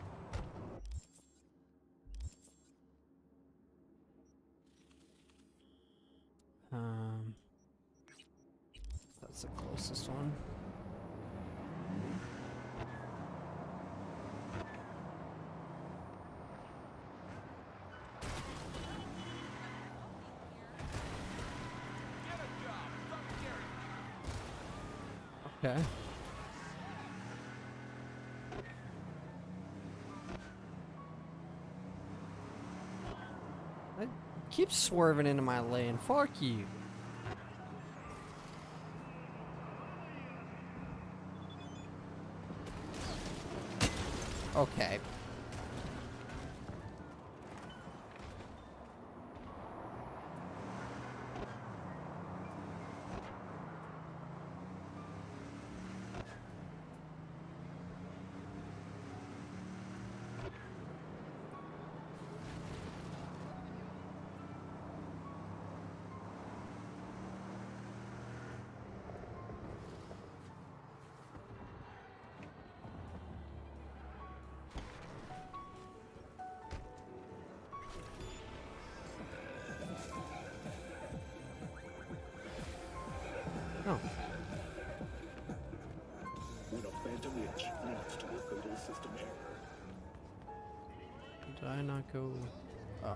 That's the closest one. Okay. I keep swerving into my lane. Fuck you. Okay. Oh. When a phantom witch leads to a fatal system error. Did I not go? Oh.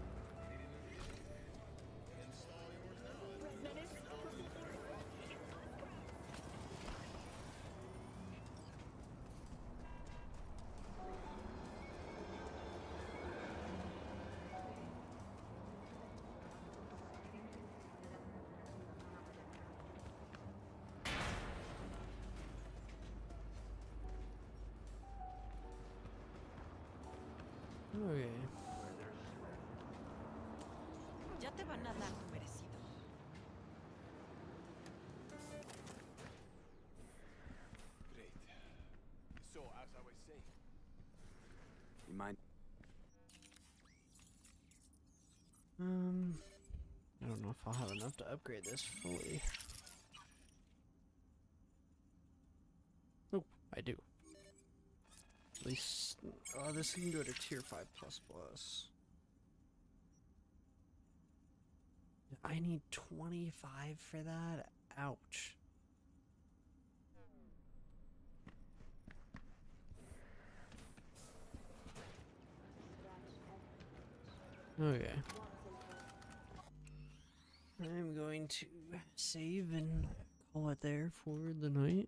Okay. Ya te van a dar tu merecido. Great. As I was saying. You mind? I don't know if I'll have enough to upgrade this fully. Oh, I do. At least, oh, this can go to tier 5++. I need 25 for that? Ouch. Okay. I'm going to save and call it there for the night.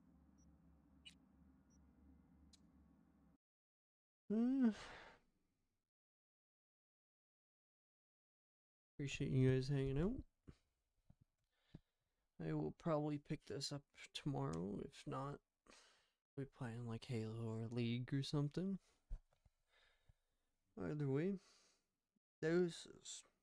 Appreciate you guys hanging out. I will probably pick this up tomorrow. If not, we playing like Halo or League or something. Either way, doses.